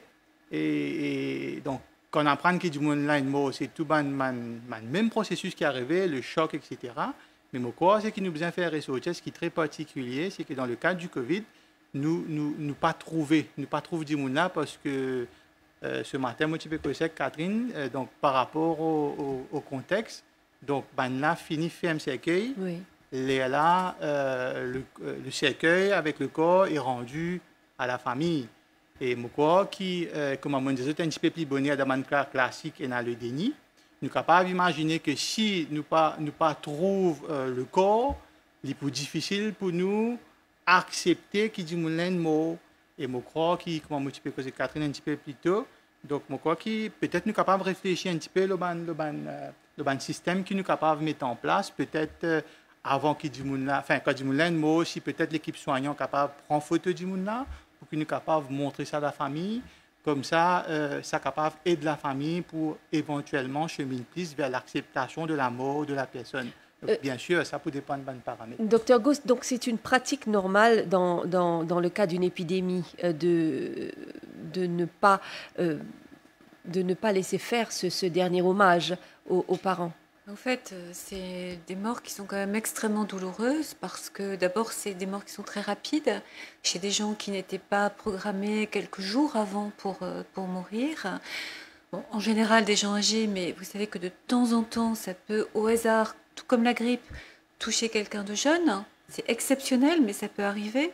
donc, quand on apprend qu'il dit là, une mot, c'est tout le même processus qui est arrivé, le choc, etc. Mais mon corps, c'est qu'il nous besoin faire ce qui est très particulier, c'est que dans le cadre du Covid, nous pas trouver dis-moi là parce que ce matin, moi, tu peux connaître Catherine, donc par rapport au contexte, donc, là, fini, fait un cercueil. Oui. Là, le cercueil avec le corps est rendu à la famille. Et mon corps, qui, comme on disait, est un petit peu plus bonnet dans le cas classique et dans le déni, nous sommes capables d'imaginer que si nous pas trouvons le corps, il est plus difficile pour nous accepter qu'il dit moulin mot. Et mon corps, qui, comme on peux causer Catherine un petit peu plus tôt, donc mon corps, qui peut-être nous capables de réfléchir un petit peu le système qui nous capable de mettre en place, peut-être. Avant qu'il dise enfin quand dit moulin mot si peut-être l'équipe soignante capable de prendre photo du moulin pour qu'il nous capable de montrer ça à la famille comme ça ça capable d'aider la famille pour éventuellement cheminer plus vers l'acceptation de la mort de la personne. Bien sûr, ça peut dépendre de paramètres. Docteur Ghost, donc c'est une pratique normale dans le cas d'une épidémie de ne pas laisser faire ce dernier hommage aux parents. En fait, c'est des morts qui sont quand même extrêmement douloureuses parce que d'abord, c'est des morts qui sont très rapides chez des gens qui n'étaient pas programmés quelques jours avant pour mourir. Bon, en général, des gens âgés, mais vous savez que de temps en temps, ça peut, au hasard, tout comme la grippe, toucher quelqu'un de jeune. C'est exceptionnel, mais ça peut arriver.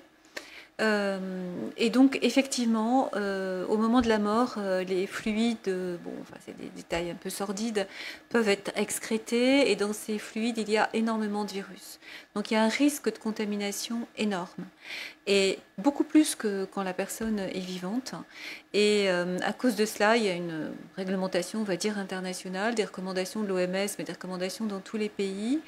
Et donc, effectivement, au moment de la mort, les fluides, c'est des détails un peu sordides, peuvent être excrétés. Et dans ces fluides, il y a énormément de virus. Donc, il y a un risque de contamination énorme. Et beaucoup plus que quand la personne est vivante. Et à cause de cela, il y a une réglementation, on va dire, internationale, des recommandations de l'OMS, mais des recommandations dans tous les pays,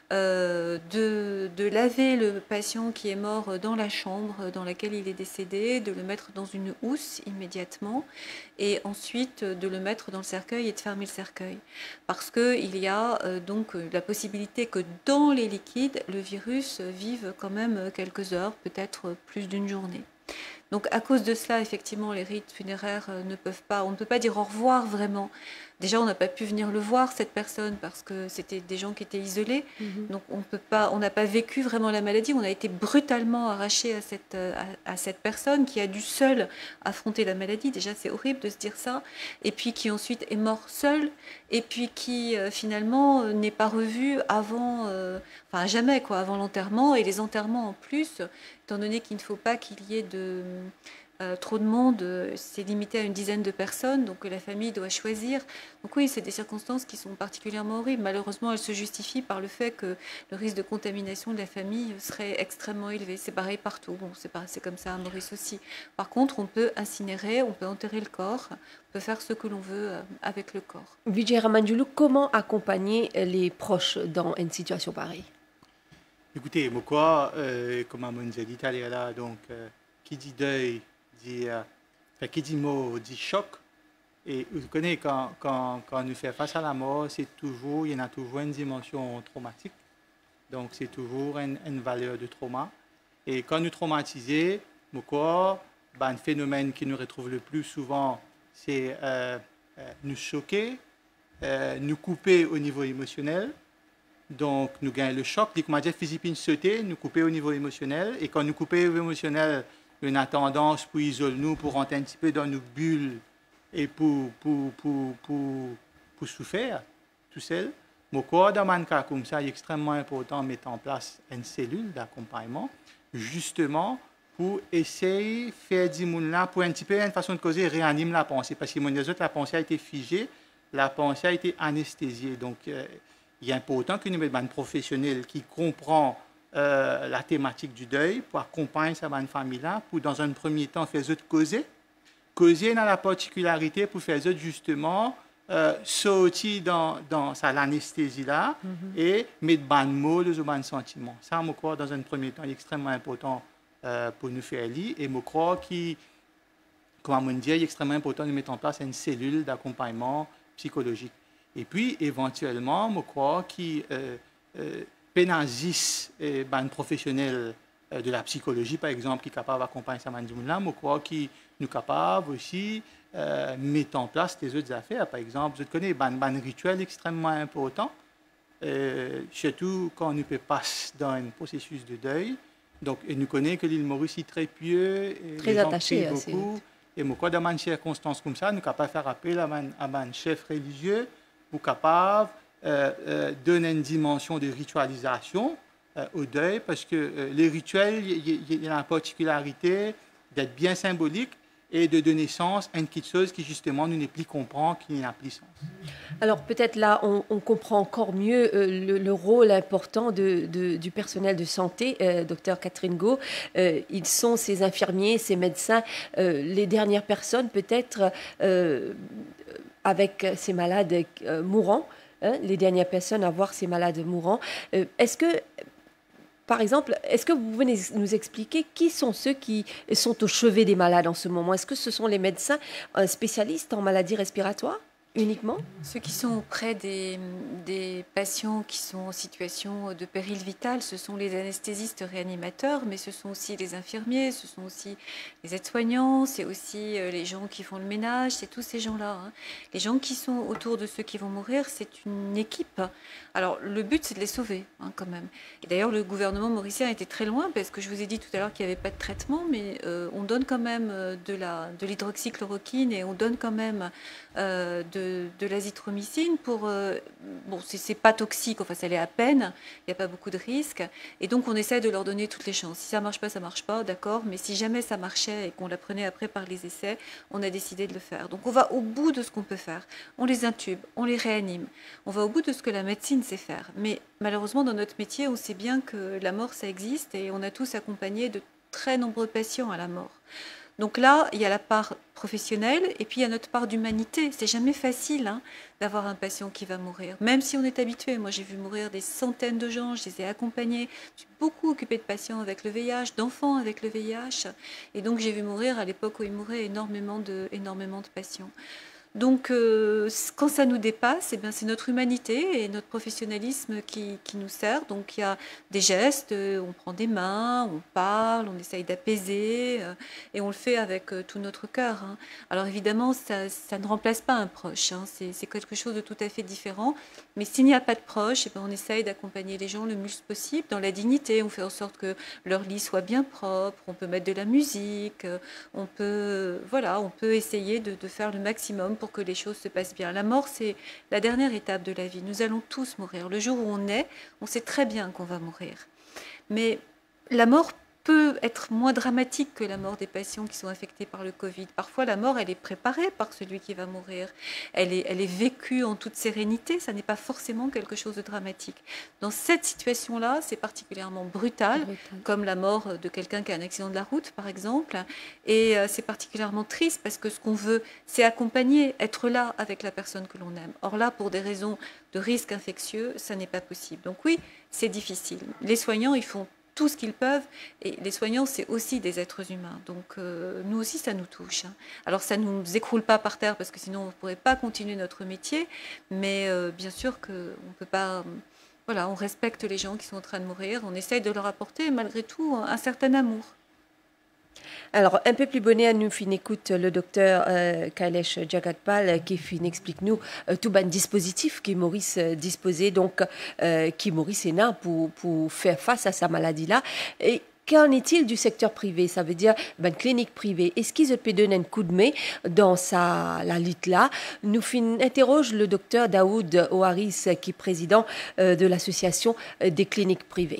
de laver le patient qui est mort dans la chambre dans laquelle il est décédé, de le mettre dans une housse immédiatement, et ensuite de le mettre dans le cercueil et de fermer le cercueil. Parce qu'il y a donc la possibilité que dans les liquides, le virus vive quand même quelques heures, peut-être plus d'une journée. Donc à cause de cela, effectivement, les rites funéraires on ne peut pas dire au revoir vraiment. Déjà, on n'a pas pu venir le voir, cette personne, parce que c'était des gens qui étaient isolés. Donc on n'a pas vécu vraiment la maladie. On a été brutalement arraché à cette personne qui a dû seule affronter la maladie. Déjà, c'est horrible de se dire ça. Et puis qui ensuite est mort seul. Et puis qui finalement n'est pas revu avant, jamais, avant l'enterrement. Et les enterrements en plus, étant donné qu'il ne faut pas qu'il y ait trop de monde, c'est limité à une dizaine de personnes, donc la famille doit choisir. Donc oui, c'est des circonstances qui sont particulièrement horribles. Malheureusement, elles se justifient par le fait que le risque de contamination de la famille serait extrêmement élevé. C'est pareil partout. Bon, c'est comme ça à Maurice aussi. Par contre, on peut incinérer, on peut enterrer le corps, on peut faire ce que l'on veut avec le corps. Vijay Ramanjulu, comment accompagner les proches dans une situation pareille? Écoutez, moi, comme on nous a dit tout à l'heure, donc, qui dit deuil, qui dit mort, dit choc. Et vous connaissez, quand nous fait face à la mort, il y en a toujours une dimension traumatique. Donc, c'est toujours une valeur de trauma. Et quand nous traumatisons, mon corps, un phénomène qui nous retrouve le plus souvent, c'est nous choquer, nous couper au niveau émotionnel. Donc, nous gagnons le choc. Dès que ma Philippine sauter, nous couper au niveau émotionnel. Et quand nous coupons au niveau émotionnel, on a tendance pour isoler nous, pour rentrer un petit peu dans nos bulles et pour souffrir tout seul. Mon corps, dans un cas comme ça, il est extrêmement important de mettre en place une cellule d'accompagnement, justement pour essayer de faire des gens là, pour un petit peu une façon de causer, réanimer la pensée. Parce que les autres, la pensée a été figée, la pensée a été anesthésiée. Donc, il est important que nous mettions un professionnel qui comprend la thématique du deuil pour accompagner sa famille-là, pour dans un premier temps faire autres causer dans la particularité pour faire autres justement sortir dans l'anesthésie-là et mettre ban mots de ban sentiments. Ça, je crois, dans un premier temps, est extrêmement important pour nous faire lire et je crois qui comme on dit, il est extrêmement important de mettre en place une cellule d'accompagnement psychologique. Et puis, éventuellement, je crois qu'il pénalise un professionnel de la psychologie, par exemple, qui est capable d'accompagner ça, je crois qu'il est capable aussi de mettre en place des autres affaires. Par exemple, je connais un rituel extrêmement important, surtout quand on peut passer dans un processus de deuil. Donc, nous connaissons que l'île Maurice est très pieux, très attaché beaucoup. Et je crois que dans une circonstance comme ça, nous sommes capables de faire appel à un chef religieux pour capable donner une dimension de ritualisation au deuil, parce que les rituels, il y a la particularité d'être bien symbolique et de donner sens à une petite chose qui justement nous n'est plus comprend, qui n'a plus sens. Alors peut-être là, on comprend encore mieux le rôle important du personnel de santé, docteur Catherine Gault. Ils sont ces infirmiers, ces médecins, les dernières personnes peut-être avec ces malades mourants, les dernières personnes à voir ces malades mourants. Est-ce que, par exemple, est-ce que vous pouvez nous expliquer qui sont ceux qui sont au chevet des malades en ce moment? Est-ce que ce sont les médecins spécialistes en maladies respiratoires uniquement? Ceux qui sont auprès des patients qui sont en situation de péril vital, ce sont les anesthésistes réanimateurs, mais ce sont aussi les infirmiers, ce sont aussi les aides-soignants, c'est aussi les gens qui font le ménage, c'est tous ces gens-là. Hein. Les gens qui sont autour de ceux qui vont mourir, c'est une équipe. Alors, le but, c'est de les sauver, hein, quand même. Et d'ailleurs, le gouvernement mauricien était très loin, parce que je vous ai dit tout à l'heure qu'il n'y avait pas de traitement, mais on donne quand même de l'hydroxychloroquine et on donne quand même de l'azithromycine pour... bon, c'est pas toxique, enfin, ça l'est à peine, il n'y a pas beaucoup de risques. Et donc, on essaie de leur donner toutes les chances. Si ça ne marche pas, d'accord, mais si jamais ça marchait et qu'on l'apprenait après par les essais, on a décidé de le faire. Donc, on va au bout de ce qu'on peut faire. On les intube, on les réanime. On va au bout de ce que la médecine sait faire. Mais malheureusement, dans notre métier, on sait bien que la mort, ça existe et on a tous accompagné de très nombreux patients à la mort. Donc là, il y a la part professionnelle et puis il y a notre part d'humanité. C'est jamais facile hein, d'avoir un patient qui va mourir, même si on est habitué. Moi, j'ai vu mourir des centaines de gens, je les ai accompagnés. Je suis beaucoup occupée de patients avec le VIH, d'enfants avec le VIH. Et donc, j'ai vu mourir à l'époque où il mourait énormément de patients. Donc, quand ça nous dépasse, eh bien, c'est notre humanité et notre professionnalisme qui nous sert. Donc, il y a des gestes, on prend des mains, on parle, on essaye d'apaiser et on le fait avec tout notre cœur. Hein. Alors, évidemment, ça ne remplace pas un proche. Hein. C'est quelque chose de tout à fait différent. Mais s'il n'y a pas de proche, eh bien, on essaye d'accompagner les gens le mieux possible dans la dignité. On fait en sorte que leur lit soit bien propre. On peut mettre de la musique. On peut essayer de faire le maximum pour que les choses se passent bien. La mort, c'est la dernière étape de la vie. Nous allons tous mourir. Le jour où on est, on sait très bien qu'on va mourir. Mais la mort peut être moins dramatique que la mort des patients qui sont infectés par le Covid. Parfois, la mort, elle est préparée par celui qui va mourir. Elle est vécue en toute sérénité. Ça n'est pas forcément quelque chose de dramatique. Dans cette situation-là, c'est particulièrement brutal, comme la mort de quelqu'un qui a un accident de la route, par exemple. Et c'est particulièrement triste parce que ce qu'on veut, c'est accompagner, être là avec la personne que l'on aime. Or là, pour des raisons de risque infectieux, ça n'est pas possible. Donc oui, c'est difficile. Les soignants, ils font tout ce qu'ils peuvent. Et les soignants, c'est aussi des êtres humains. Donc, nous aussi, ça nous touche. Hein. Alors, ça ne nous écroule pas par terre parce que sinon, on ne pourrait pas continuer notre métier. Mais bien sûr qu'on ne peut pas... Voilà, on respecte les gens qui sont en train de mourir. On essaye de leur apporter, malgré tout, un certain amour. Alors, un peu plus bonnet, nous fin écoute le docteur Kailesh Jagatpal qui fin explique-nous tout ban dispositif qui Maurice disposait, donc qui Maurice est là pour faire face à sa maladie-là. Et qu'en est-il du secteur privé? Ça veut dire clinique privée. Est-ce qu'ils peut donner un coup de main dans la lutte-là? Nous fin interroge le docteur Daoud Oharis qui est président de l'association des cliniques privées.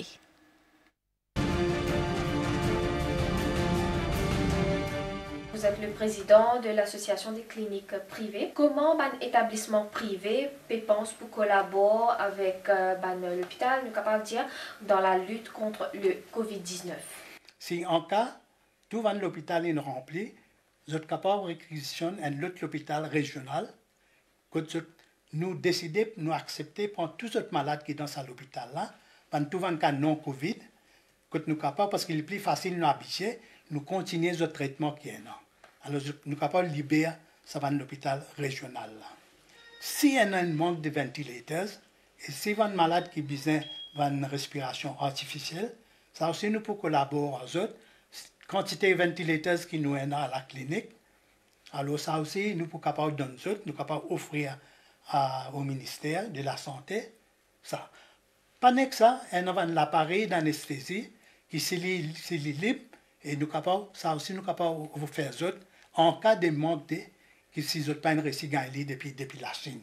Vous êtes le président de l'association des cliniques privées. Comment un établissement privé pense pour collaborer avec l'hôpital, nous capable de dire, dans la lutte contre le Covid-19? Si en cas, tout l'hôpital est rempli, vous êtes capable de réquisitionner un autre hôpital régional, que nous décidons, nous accepter prendre tous les malades qui sont dans l'hôpital là, pendant tout le cas non Covid, que nous capables, parce qu'il est plus facile de nous habituer, nous continuer le traitement qui est là. Alors, nous sommes capables de libérer ça va l'hôpital régional. Si il y a un manque de ventilateurs, et si il y a un malade qui a besoin d'une respiration artificielle, ça aussi nous pouvons collaborer avec eux. Quantité de ventilateurs qui nous ont à la clinique, alors ça aussi nous pouvons capables de donner, nous sommes capables d'offrir au ministère de la Santé ça. Pendant que ça, on a un appareil d'anesthésie qui est libre et nous capables, ça aussi nous capables de faire ça en cas de manque de qui si vous pas une récit depuis la Chine.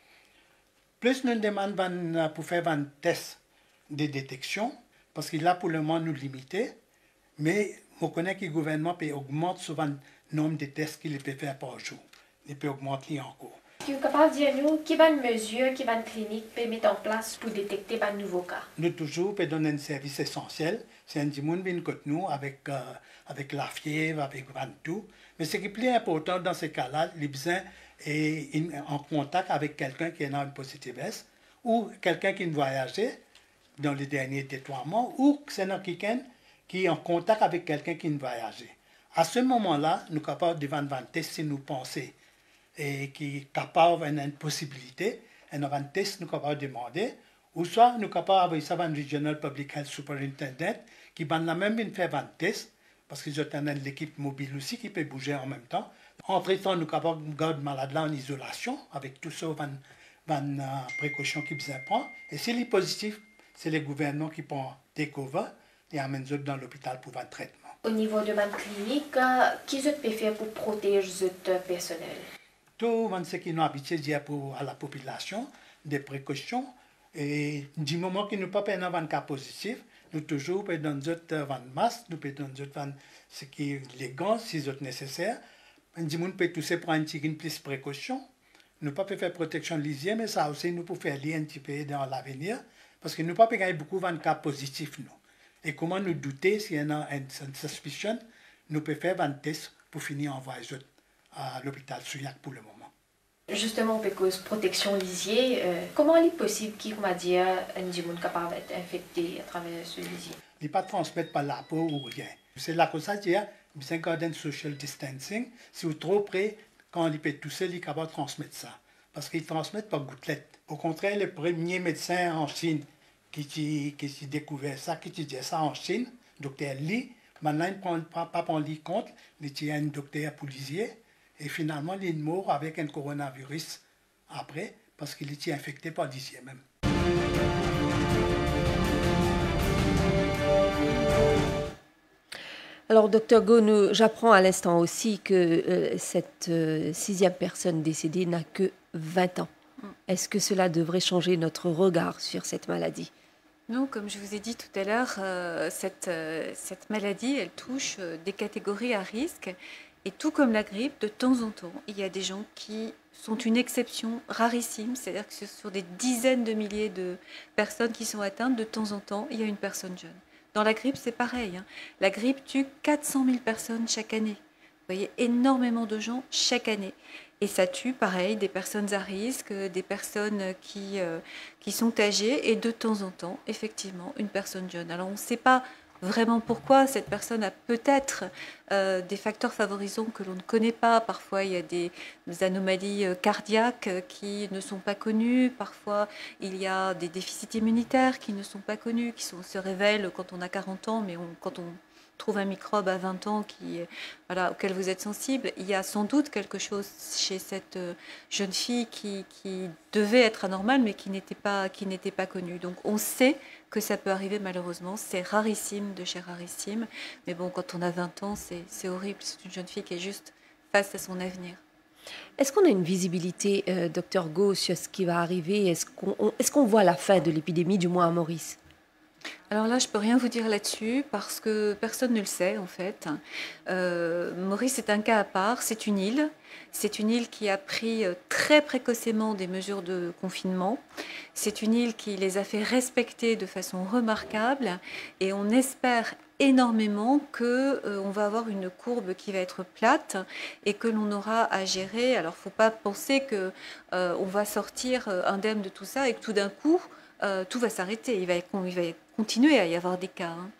Plus nous demandons pour faire un test de détection, parce qu'il a pour le moment nous limité, mais on connaît que le gouvernement peut augmenter souvent le nombre de tests qu'il peut faire par jour. Il peut augmenter encore. Est-ce que vous êtes capable de dire nous quelles mesures, quelles cliniques peut mettre en place pour détecter de nouveaux cas? Nous toujours peut donner un service essentiel. C'est un monde qui vient contre nous avec la fièvre, avec tout. Mais ce qui est plus important dans ces cas-là, les besoins est en contact avec quelqu'un qui est dans une positivesse ou quelqu'un qui a voyagé dans les derniers 3 mois ou c'est quelqu'un qui est en contact avec quelqu'un qui a voyagé. À ce moment-là, nous sommes capables de vendre un test si nous pensons et qui est capable d'une possibilité, un test nous sommes capables de demander, ou soit nous sommes capables avec un Regional Public Health Superintendent qui va la même faire un test, parce qu'ils ont l'équipe mobile aussi qui peut bouger en même temps. Entre-temps, nous sommes capables de garder le malade là en isolation, avec tout ça, les précautions qu'ils prennent. Et si les positifs, c'est le gouvernement qui prend des cover et amène dans l'hôpital pour un traitement. Au niveau de ma clinique, qu'est-ce que vous pouvez faire pour protéger le personnel? Tout ce qui nous habitué à la population, des précautions. Et du moment qu'il nous pas un un cas positif, nous toujours pouvons donner un masque, nous pouvons donner ce qui est les gants si c'est nécessaire. Du monde peut tous prendre un petit plus de précautions. Nous ne pouvons pas faire protection lisière, mais ça aussi nous pouvons faire lire un petit peu dans l'avenir, parce que nous ne pouvons pas gagner beaucoup de cas positifs. Nous. Et comment nous douter s'il y a une suspicion, nous pouvons faire un test pour finir envoyer à l'hôpital Souillac pour le moment. Justement, pour cause protection lisier, comment est-il possible qu'il m'a dit un monde capable d'être infecté à travers ce lisier? Il ne pas transmettre par la peau ou rien. C'est là que ça dit, c'est un social distancing. Si vous êtes trop près, quand il peut tousser, il est capable de transmettre ça. Parce qu'il ne transmet pas gouttelettes. Au contraire, le premier médecin en Chine qui a découvert ça, qui dit ça en Chine, docteur Li, maintenant il ne prend pas en compte, il y a un docteur policier. Et finalement, il est mort avec un coronavirus après, parce qu'il était infecté par lisier même. Alors, docteur Go, j'apprends à l'instant aussi que cette 6e personne décédée n'a que 20 ans. Est-ce que cela devrait changer notre regard sur cette maladie? Non, comme je vous ai dit tout à l'heure, cette maladie, elle touche des catégories à risque. Et tout comme la grippe, de temps en temps, il y a des gens qui sont une exception rarissime, c'est-à-dire que sur des dizaines de milliers de personnes qui sont atteintes, de temps en temps, il y a une personne jeune. Dans la grippe, c'est pareil. La grippe tue 400 000 personnes chaque année. Vous voyez, énormément de gens chaque année. Et ça tue, pareil, des personnes à risque, des personnes qui sont âgées, et de temps en temps, effectivement, une personne jeune. Alors, on ne sait pas vraiment pourquoi cette personne a peut-être des facteurs favorisants que l'on ne connaît pas. Parfois, il y a des anomalies cardiaques qui ne sont pas connues. Parfois, il y a des déficits immunitaires qui ne sont pas connus, qui se révèlent quand on a 40 ans, mais quand on trouve un microbe à 20 ans auquel vous êtes sensible, il y a sans doute quelque chose chez cette jeune fille qui devait être anormale, mais qui n'était pas connue. Donc, on sait que ça peut arriver malheureusement. C'est rarissime de chez rarissime. Mais bon, quand on a 20 ans, c'est horrible. C'est une jeune fille qui est juste face à son avenir. Est-ce qu'on a une visibilité, docteur Go, sur ce qui va arriver? Est-ce qu'on voit la fin de l'épidémie, du moins à Maurice? Alors là, je ne peux rien vous dire là-dessus parce que personne ne le sait en fait. Maurice est un cas à part, c'est une île. C'est une île qui a pris très précocement des mesures de confinement. C'est une île qui les a fait respecter de façon remarquable et on espère énormément qu'on va avoir une courbe qui va être plate et que l'on aura à gérer. Alors, il ne faut pas penser qu'on va sortir indemne de tout ça et que tout d'un coup, tout va s'arrêter. Il va continuer à y avoir des cas.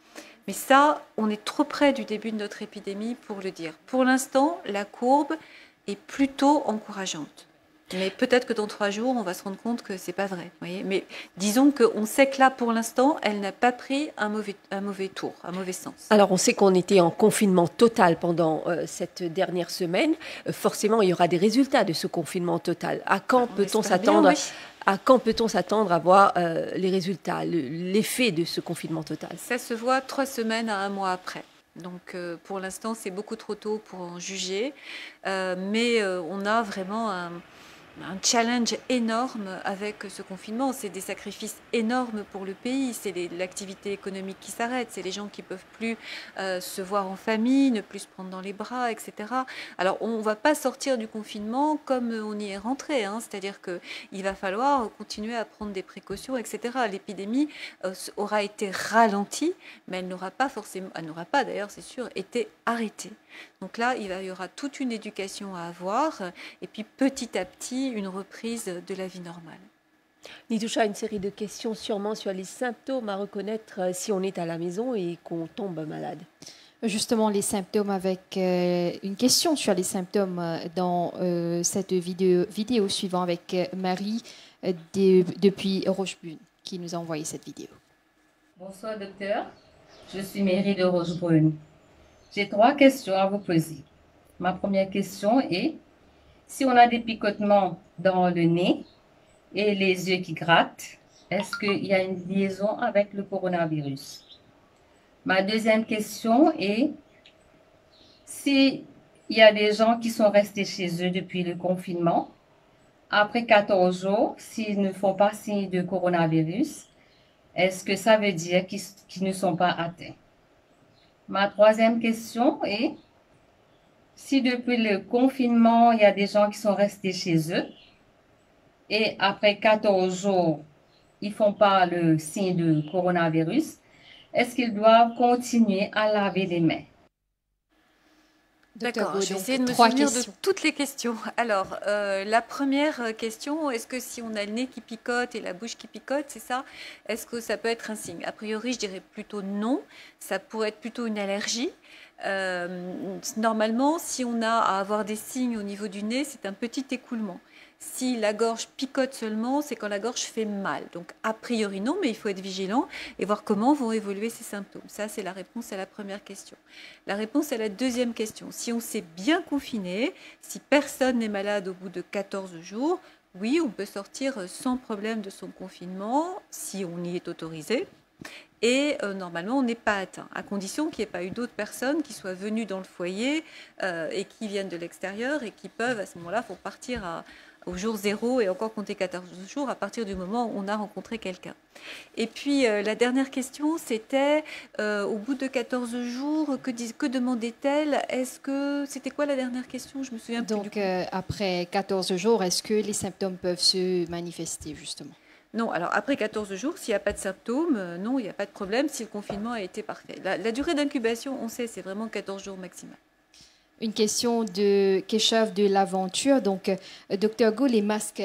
Mais ça, on est trop près du début de notre épidémie pour le dire. Pour l'instant, la courbe est plutôt encourageante. Mais peut-être que dans 3 jours, on va se rendre compte que ce n'est pas vrai. Voyez, mais disons qu'on sait que là, pour l'instant, elle n'a pas pris un mauvais tour, un mauvais sens. Alors, on sait qu'on était en confinement total pendant cette dernière semaine. Forcément, il y aura des résultats de ce confinement total. À quand peut-on s'attendre À quand peut-on s'attendre à voir les résultats, l'effet de ce confinement total? Ça se voit 3 semaines à 1 mois après. Donc, pour l'instant, c'est beaucoup trop tôt pour en juger. Mais on a vraiment un challenge énorme avec ce confinement. C'est des sacrifices énormes pour le pays. C'est l'activité économique qui s'arrête. C'est les gens qui ne peuvent plus se voir en famille, ne plus se prendre dans les bras, etc. Alors, on ne va pas sortir du confinement comme on y est rentré. C'est-à-dire qu'il va falloir continuer à prendre des précautions, etc. L'épidémie aura été ralentie, mais elle n'aura pas d'ailleurs, c'est sûr, été arrêtée. Donc là, il y aura toute une éducation à avoir et puis petit à petit, une reprise de la vie normale. Nitoucha, une série de questions sûrement sur les symptômes à reconnaître si on est à la maison et qu'on tombe malade. Justement, les symptômes avec une question sur les symptômes dans cette vidéo suivante avec Marie depuis Rochebrune qui nous a envoyé cette vidéo. Bonsoir docteur, je suis Marie de Rochebrune. J'ai 3 questions à vous poser. Ma première question est, si on a des picotements dans le nez et les yeux qui grattent, est-ce qu'il y a une liaison avec le coronavirus? Ma deuxième question est, s'il y a des gens qui sont restés chez eux depuis le confinement, après 14 jours, s'ils ne font pas signe de coronavirus, est-ce que ça veut dire qu'ils ne sont pas atteints? Ma troisième question est, si depuis le confinement, il y a des gens qui sont restés chez eux et après 14 jours, ils ne font pas le signe de coronavirus, est-ce qu'ils doivent continuer à laver les mains? D'accord, je vais essayer de me souvenir de toutes les questions. Alors, la première question, est-ce que si on a le nez qui picote et la bouche qui picote, c'est ça? Est-ce que ça peut être un signe? A priori, je dirais plutôt non. Ça pourrait être plutôt une allergie. Normalement, si on a à avoir des signes au niveau du nez, c'est un petit écoulement. Si la gorge picote seulement, c'est quand la gorge fait mal. Donc, a priori, non, mais il faut être vigilant et voir comment vont évoluer ces symptômes. Ça, c'est la réponse à la première question. La réponse à la deuxième question. Si on s'est bien confiné, si personne n'est malade au bout de 14 jours, oui, on peut sortir sans problème de son confinement si on y est autorisé. Et normalement, on n'est pas atteint, à condition qu'il n'y ait pas eu d'autres personnes qui soient venues dans le foyer et qui viennent de l'extérieur et qui peuvent, à ce moment-là, faut partir au jour 0 et encore compter 14 jours à partir du moment où on a rencontré quelqu'un. Et puis, la dernière question, c'était, au bout de 14 jours, que demandait-elle? C'était quoi la dernière question? Je me souviens plus. Donc, après 14 jours, est-ce que les symptômes peuvent se manifester, justement? Non, alors après 14 jours, s'il n'y a pas de symptômes, non, il n'y a pas de problème si le confinement a été parfait. La durée d'incubation, on sait, c'est vraiment 14 jours maximum. Une question de Keshav de l'Aventure. Donc, Dr Go, les masques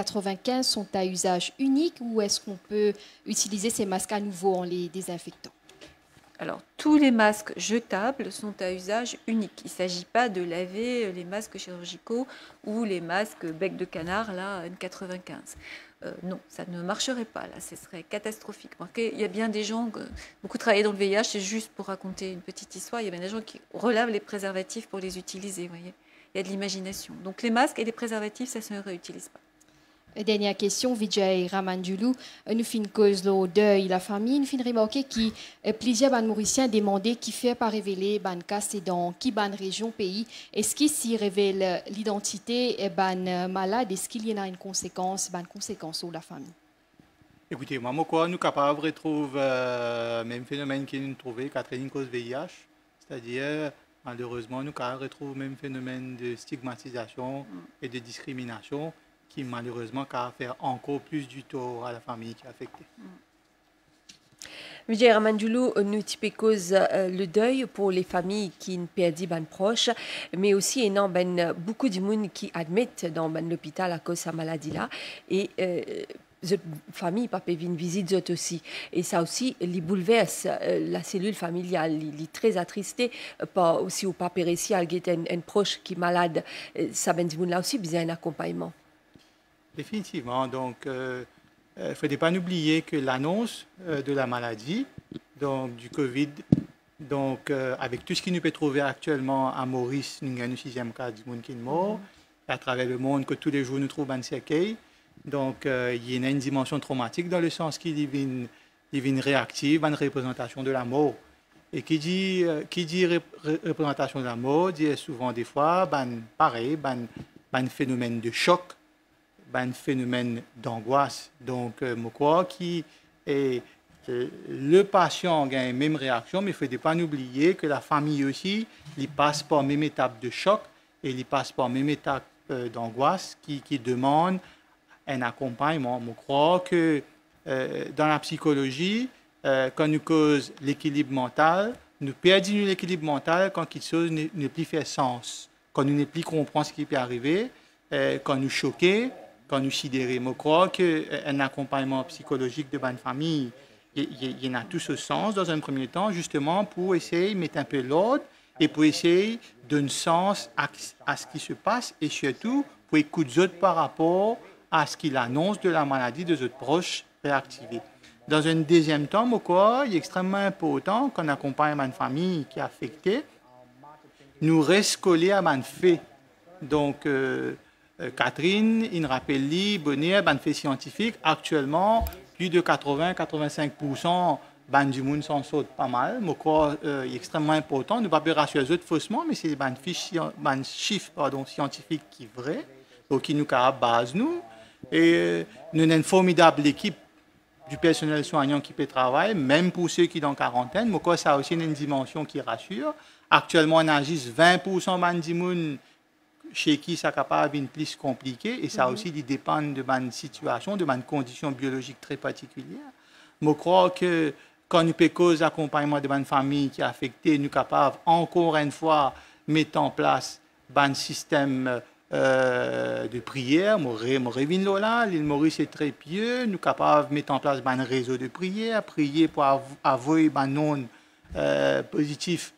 N95 sont à usage unique ou est-ce qu'on peut utiliser ces masques à nouveau en les désinfectant? Alors, tous les masques jetables sont à usage unique. Il ne s'agit pas de laver les masques chirurgicaux ou les masques bec de canard, là, N95. Non, ça ne marcherait pas, là, ce serait catastrophique. Il y a bien des gens, beaucoup travaillé dans le VIH, c'est juste pour raconter une petite histoire, il y a bien des gens qui relavent les préservatifs pour les utiliser, vous voyez. Il y a de l'imagination. Donc les masques et les préservatifs, ça ne se réutilise pas. Dernière question, Vijay Ramandjoulou. Nous fin cause le deuil la famille, nous fin remarquer qui plusieurs ban Mauriciens demandaient qui fait pas révéler ban cas c'est dans qui ban région pays. Est-ce qu'il s'y révèle l'identité et ban malade, est-ce qu'il y en a une conséquence sur la famille? Écoutez, moi quoi nous capables de retrouver même phénomène que nous trouvons Catherine cause VIH, c'est-à-dire malheureusement nous retrouvons le même phénomène de stigmatisation et de discrimination qui malheureusement va faire encore plus du tort à la famille qui est affectée. Vijay Ramandjoulou, nous cause le deuil pour les familles qui ne perdent pas proches, mais aussi il y a beaucoup de monde qui admettent dans l'hôpital à cause de sa maladie-là. Et famille pas une visite zot aussi et ça aussi il bouleverse la cellule familiale, il est très attristé pas aussi au pas réussi à un proche qui est malade, ça ben là aussi besoin d'un accompagnement. Définitivement, donc il ne faudrait pas oublier que l'annonce de la maladie, donc du Covid, donc avec tout ce qui nous peut trouver actuellement à Maurice, nous avons le 6e cas du monde qui est mort, à travers le monde que tous les jours nous trouvons un cercueil. Donc il y a une dimension traumatique dans le sens qu'il y a une réactive, une représentation de la mort. Et qui dit représentation de la mort, dit souvent des fois, pareil, un phénomène de choc, un phénomène d'angoisse. Donc, je crois que le patient a une même réaction, mais il ne faut pas oublier que la famille aussi, il passe par la même étape de choc et il passe par la même étape d'angoisse qui demande un accompagnement. Je crois que dans la psychologie, quand nous cause l'équilibre mental, nous perdons l'équilibre mental quand quelque chose ne plus fait sens, quand nous ne plus comprenons ce qui peut arriver, quand nous choquons, quand nous sidérons. Je crois qu'un accompagnement psychologique de bonne famille, il y en a tout ce sens dans un premier temps, justement pour essayer de mettre un peu l'ordre et pour essayer de donner sens à ce qui se passe et surtout pour écouter les autres par rapport à ce qu'il annonce de la maladie de autres proches réactivés. Dans un deuxième temps, il est extrêmement important qu'on accompagne une famille qui est affectée, nous reste collés à un fait. Donc, Catherine, il rappelle bonheur, un fait scientifique. Actuellement, plus de 80-85% du monde s'en sort pas mal. Il est extrêmement important. Nous ne pouvons pas rassurer les autres faussement, mais c'est un chiffre scientifique qui est vrai, donc qui nous base nous. Et nous avons une formidable équipe du personnel soignant qui peut travailler, même pour ceux qui sont en quarantaine. Mais ça a aussi une dimension qui rassure. Actuellement, on agit 20% de monde chez qui ça capable une plus compliqué et ça aussi dépend de ma situation, de ma condition biologique très particulière. Je crois que quand nous pouvons causer l'accompagnement de ma famille qui est affectée, nous sommes capables encore une fois mettre en place un système de prière. L'île Maurice est très pieux. Nous sommes capables de mettre en place un réseau de prière, prier pour avoir un non positif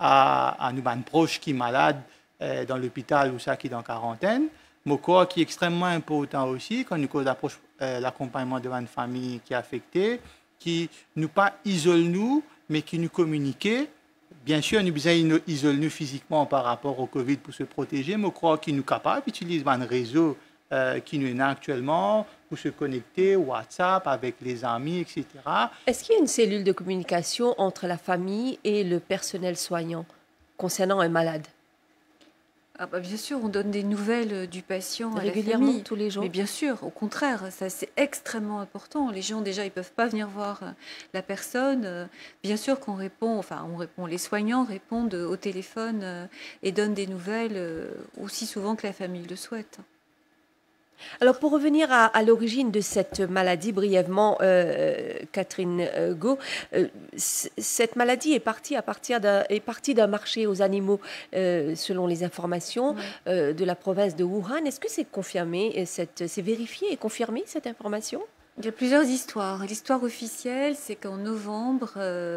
à nos proches qui sont malades dans l'hôpital ou ça qui est en quarantaine. Je crois qu'il est extrêmement important aussi quand nous approchons l'accompagnement de une famille qui est affectée, qui nous pas isole nous, mais qui nous communique. Bien sûr, nous besoin isoler nous physiquement par rapport au Covid pour se protéger, mais je crois qu'il nous capable d'utiliser un réseau qui nous est actuellement pour se connecter, WhatsApp, avec les amis, etc. Est-ce qu'il y a une cellule de communication entre la famille et le personnel soignant concernant un malade? Bien sûr, on donne des nouvelles du patient régulièrement, à la famille. tous les jours. Mais bien sûr, au contraire, ça c'est extrêmement important. Les gens déjà, ils peuvent pas venir voir la personne. Bien sûr qu'on répond, les soignants répondent au téléphone et donnent des nouvelles aussi souvent que la famille le souhaite. Alors, pour revenir à l'origine de cette maladie, brièvement, Catherine Go, cette maladie est partie d'un marché aux animaux, selon les informations de la province de Wuhan. Est-ce que c'est confirmé, c'est vérifié et confirmé, cette information? Il y a plusieurs histoires. L'histoire officielle, c'est qu'en novembre,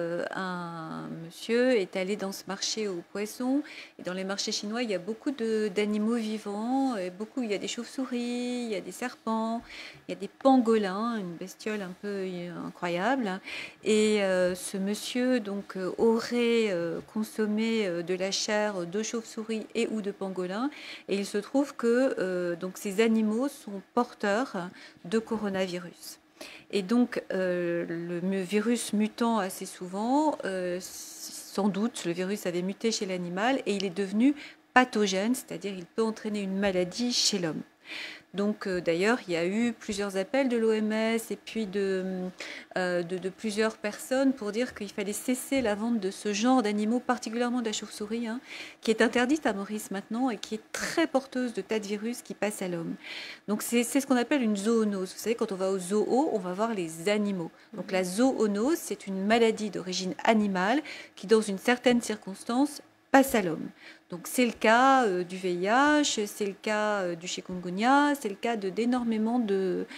un monsieur est allé dans ce marché aux poissons. Et dans les marchés chinois, il y a beaucoup d'animaux vivants. Et il y a des chauves-souris, il y a des serpents, il y a des pangolins, une bestiole un peu incroyable. Et ce monsieur donc aurait consommé de la chair de chauve-souris et ou de pangolins. Et il se trouve que donc ces animaux sont porteurs de coronavirus. Et donc, le virus mutant assez souvent, sans doute, le virus avait muté chez l'animal et il est devenu pathogène, c'est-à-dire il peut entraîner une maladie chez l'homme. Donc, d'ailleurs, il y a eu plusieurs appels de l'OMS et puis de plusieurs personnes pour dire qu'il fallait cesser la vente de ce genre d'animaux, particulièrement de la chauve-souris, qui est interdite à Maurice maintenant et qui est très porteuse de tas de virus qui passent à l'homme. Donc, c'est ce qu'on appelle une zoonose. Vous savez, quand on va au zoo, on va voir les animaux. Donc, la zoonose, c'est une maladie d'origine animale qui, dans une certaine circonstance, passe à l'homme. Donc c'est le cas du VIH, c'est le cas du chikungunya, c'est le cas d'énormément de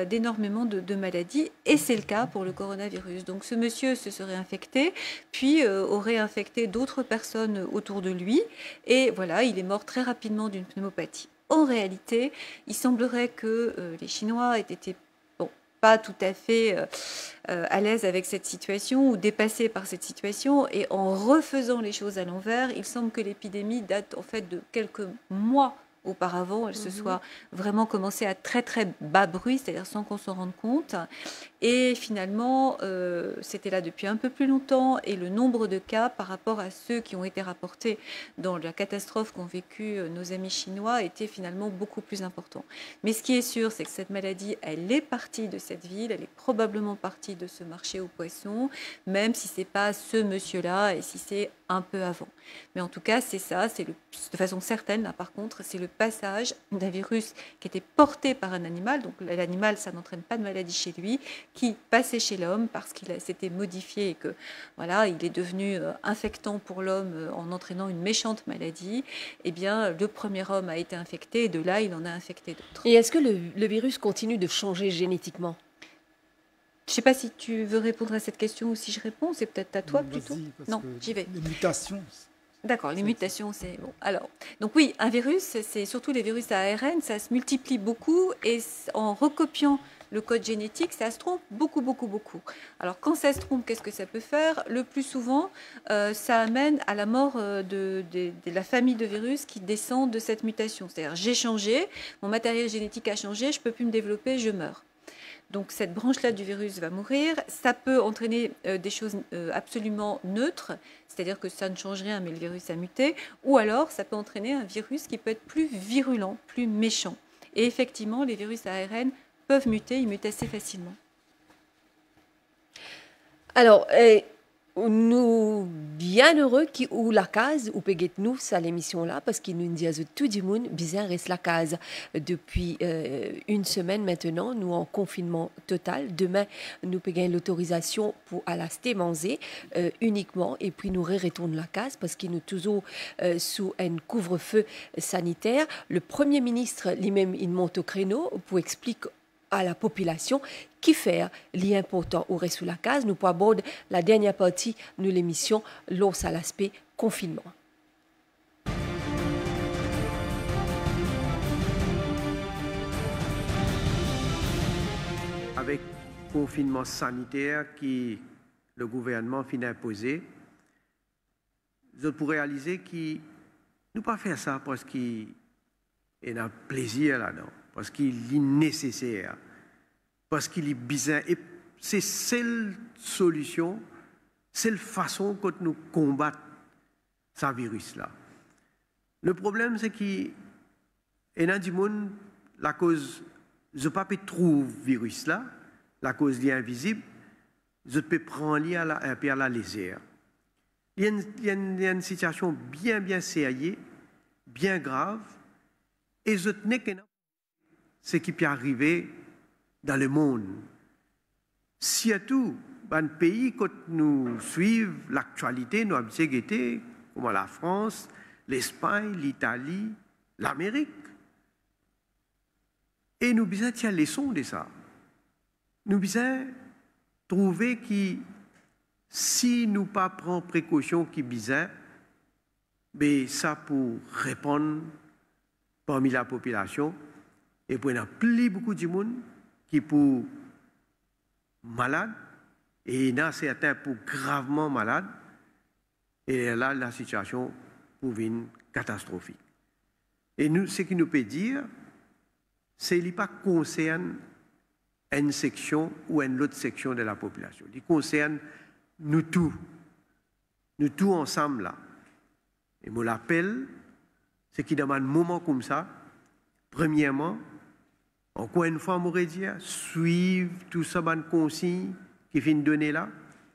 maladies, et c'est le cas pour le coronavirus. Donc ce monsieur se serait infecté, puis aurait infecté d'autres personnes autour de lui, et voilà, il est mort très rapidement d'une pneumopathie. En réalité, il semblerait que les Chinois aient été pas tout à fait à l'aise avec cette situation ou dépassés par cette situation, et en refaisant les choses à l'envers, il semble que l'épidémie date en fait de quelques mois auparavant, elle se soit vraiment commencé à très très bas bruit, c'est-à-dire sans qu'on s'en rende compte. Et finalement, c'était là depuis un peu plus longtemps, et le nombre de cas par rapport à ceux qui ont été rapportés dans la catastrophe qu'ont vécu nos amis chinois était finalement beaucoup plus important. Mais ce qui est sûr, c'est que cette maladie, elle est partie de cette ville, elle est probablement partie de ce marché aux poissons, même si c'est pas ce monsieur-là et si c'est un peu avant. Mais en tout cas, c'est ça, c'est de façon certaine, là par contre, c'est le passage d'un virus qui était porté par un animal, donc l'animal, ça n'entraîne pas de maladie chez lui, qui passait chez l'homme parce qu'il s'était modifié et que voilà, il est devenu infectant pour l'homme en entraînant une méchante maladie. Eh bien, le premier homme a été infecté et de là, il en a infecté d'autres. Et est-ce que le virus continue de changer génétiquement? Je ne sais pas si tu veux répondre à cette question ou si je réponds, c'est peut-être à toi plutôt. Non, j'y vais. Les mutations. D'accord, les mutations, c'est bon. Alors, donc oui, un virus, c'est surtout les virus à ARN, ça se multiplie beaucoup et en recopiant le code génétique, ça se trompe beaucoup, beaucoup, beaucoup. Alors, quand ça se trompe, qu'est-ce que ça peut faire? Le plus souvent, ça amène à la mort de la famille de virus qui descend de cette mutation. C'est-à-dire, j'ai changé, mon matériel génétique a changé, je ne peux plus me développer, je meurs. Donc cette branche-là du virus va mourir. Ça peut entraîner des choses absolument neutres, c'est-à-dire que ça ne change rien, mais le virus a muté. Ou alors, ça peut entraîner un virus qui peut être plus virulent, plus méchant. Et effectivement, les virus à ARN peuvent muter, ils mutent assez facilement. Alors, nous bien heureux qui ou la case ou peut nous à l'émission là parce qu'il nous dit tout du monde bizarre reste la case depuis une semaine maintenant, nous en confinement total. Demain nous payons l'autorisation pour à la manger uniquement, et puis nous retournons la case parce qu'il nous toujours sous un couvre-feu sanitaire. Le Premier ministre lui-même il monte au créneau pour expliquer à la population qui fait l'important au reste sous la case. Nous pour aborder la dernière partie de l'émission, l'os à l'aspect confinement. Avec le confinement sanitaire qui le gouvernement finit d'imposer, je pourrais réaliser qu'il ne pas faire ça parce qu'il y a un plaisir là-dedans, parce qu'il est nécessaire, parce qu'il est bizarre. Et c'est seule solution, seule façon que nous combattons ce virus-là. Le problème, c'est qu'il y a du monde, la cause, je ne peux pas trouver le virus-là, la cause est invisible, je peux prendre un peu à la légère. Il y a une situation bien sérieuse, bien grave, et je tenais que ce qui peut arriver dans le monde. Surtout dans le pays, quand nous suivons l'actualité, nous avons été comme la France, l'Espagne, l'Italie, l'Amérique. Et nous devons tirer leçon de ça. Nous devons trouver que si nous ne prenons pas précaution qui bizarre, mais ça pour répondre parmi la population, et pour il y a plus beaucoup de monde qui pour malade, et il y en a certains pour gravement malade, et là la situation pour venir catastrophique. Et nous, ce qui nous peut dire, c'est qu'il ne concerne pas une section ou une autre section de la population. Il concerne nous tous ensemble là. Et mon appel, c'est qu'il dans un moment comme ça, premièrement, encore une fois, je dire, suivre tout ça, les consignes qui viennent donner là,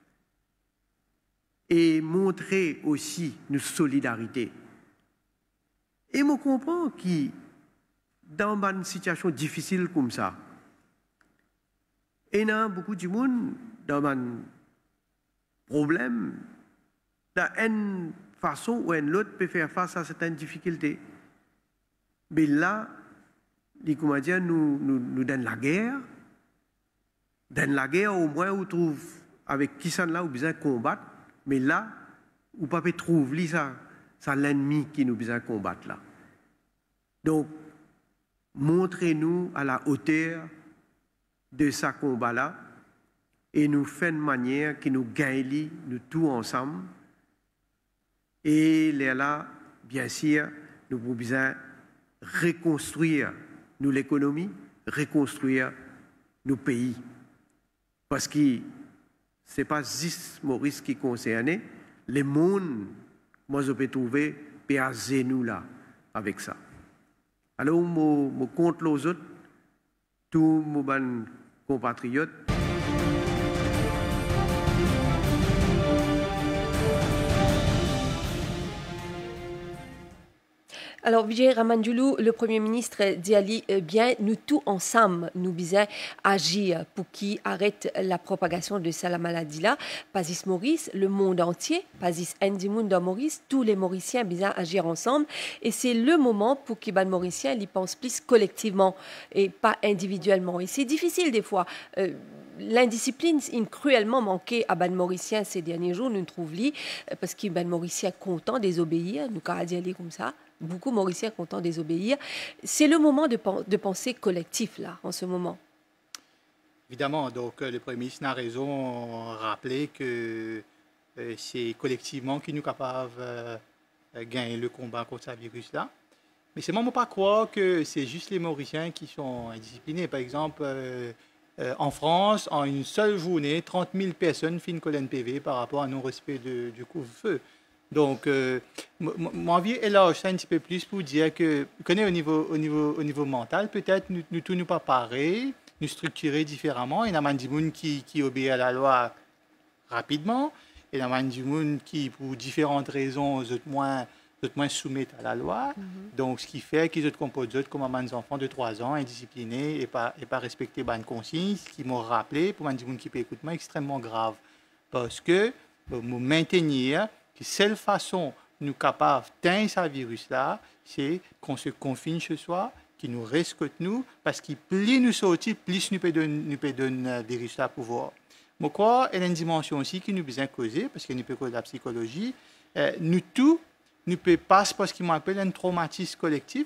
et montrer aussi notre solidarité. Et je comprends que dans une situation difficile comme ça, il y a beaucoup de monde dans un problème, dans une façon ou une autre peut faire face à certaines difficultés. Mais là, les Canadiens nous donnent la guerre. Dans la guerre, au moins, on trouve avec qui ça là, on besoin combattre. Mais là, on ne peut pas trouver ça l'ennemi qui nous besoin combattre là. Donc, montrez-nous à la hauteur de ce combat-là et nous faisons de manière que nous gagnons nous tous ensemble. Et là, bien sûr, nous avons besoin de reconstruire l'économie, reconstruire nos pays. Parce que ce n'est pas juste Maurice qui est concerné, le monde, moi je peux trouver, peut azer nous là, avec ça. Alors, je compte les autres, tous mes compatriotes. Alors, Vijay Ramanjulu, le Premier ministre, dit bien, nous tous ensemble, nous bisons agir pour qu'il arrête la propagation de cette maladie-là. Pas juste Maurice, le monde entier, pas juste Andy Mundo Maurice, tous les Mauriciens bisons agir ensemble. Et c'est le moment pour qu'ils les Mauriciens y pensent plus collectivement et pas individuellement. Et c'est difficile des fois. L'indiscipline est cruellement manquée à Ban Mauriciens ces derniers jours, nous trouvons parce que Ban Mauriciens content désobéir, nous avons dit comme ça. Beaucoup de Mauriciens contents de désobéir. C'est le moment de penser collectif, là, en ce moment. Évidemment, donc le Premier ministre a raison de rappeler que c'est collectivement que nous sommes capables de gagner le combat contre ce virus-là. Mais c'est moi pas croire que c'est juste les Mauriciens qui sont indisciplinés. Par exemple, en France, en une seule journée, 30 000 personnes finissent colonne PV par rapport à non-respect du couvre-feu. Donc, mon avis est là, un petit peu plus pour dire que, au niveau mental, peut-être nous tous nous pas pareil, nous structurer différemment. Il y a des gens qui obéissent à la loi rapidement, et il y a des gens qui, pour différentes raisons, moins soumettent à la loi. Donc, ce qui fait qu'ils se comportent comme des enfants de 3 ans, indisciplinés et pas respecter les consignes, ce qui m'ont rappelé, pour les gens qui écoutent moi, extrêmement grave. Parce que, nous maintenir que seule façon nous capables d'atteindre ce virus-là, c'est qu'on se confine chez soi, qu'il nous respecte nous, parce que plus nous sortons, plus nous peut donner le virus-là pouvoir. Je crois qu'il y a une dimension aussi qui nous besoin causer, parce que nous peut causer la psychologie. Nous tous, nous peut pas parce qu'il m'appelle un traumatisme collectif.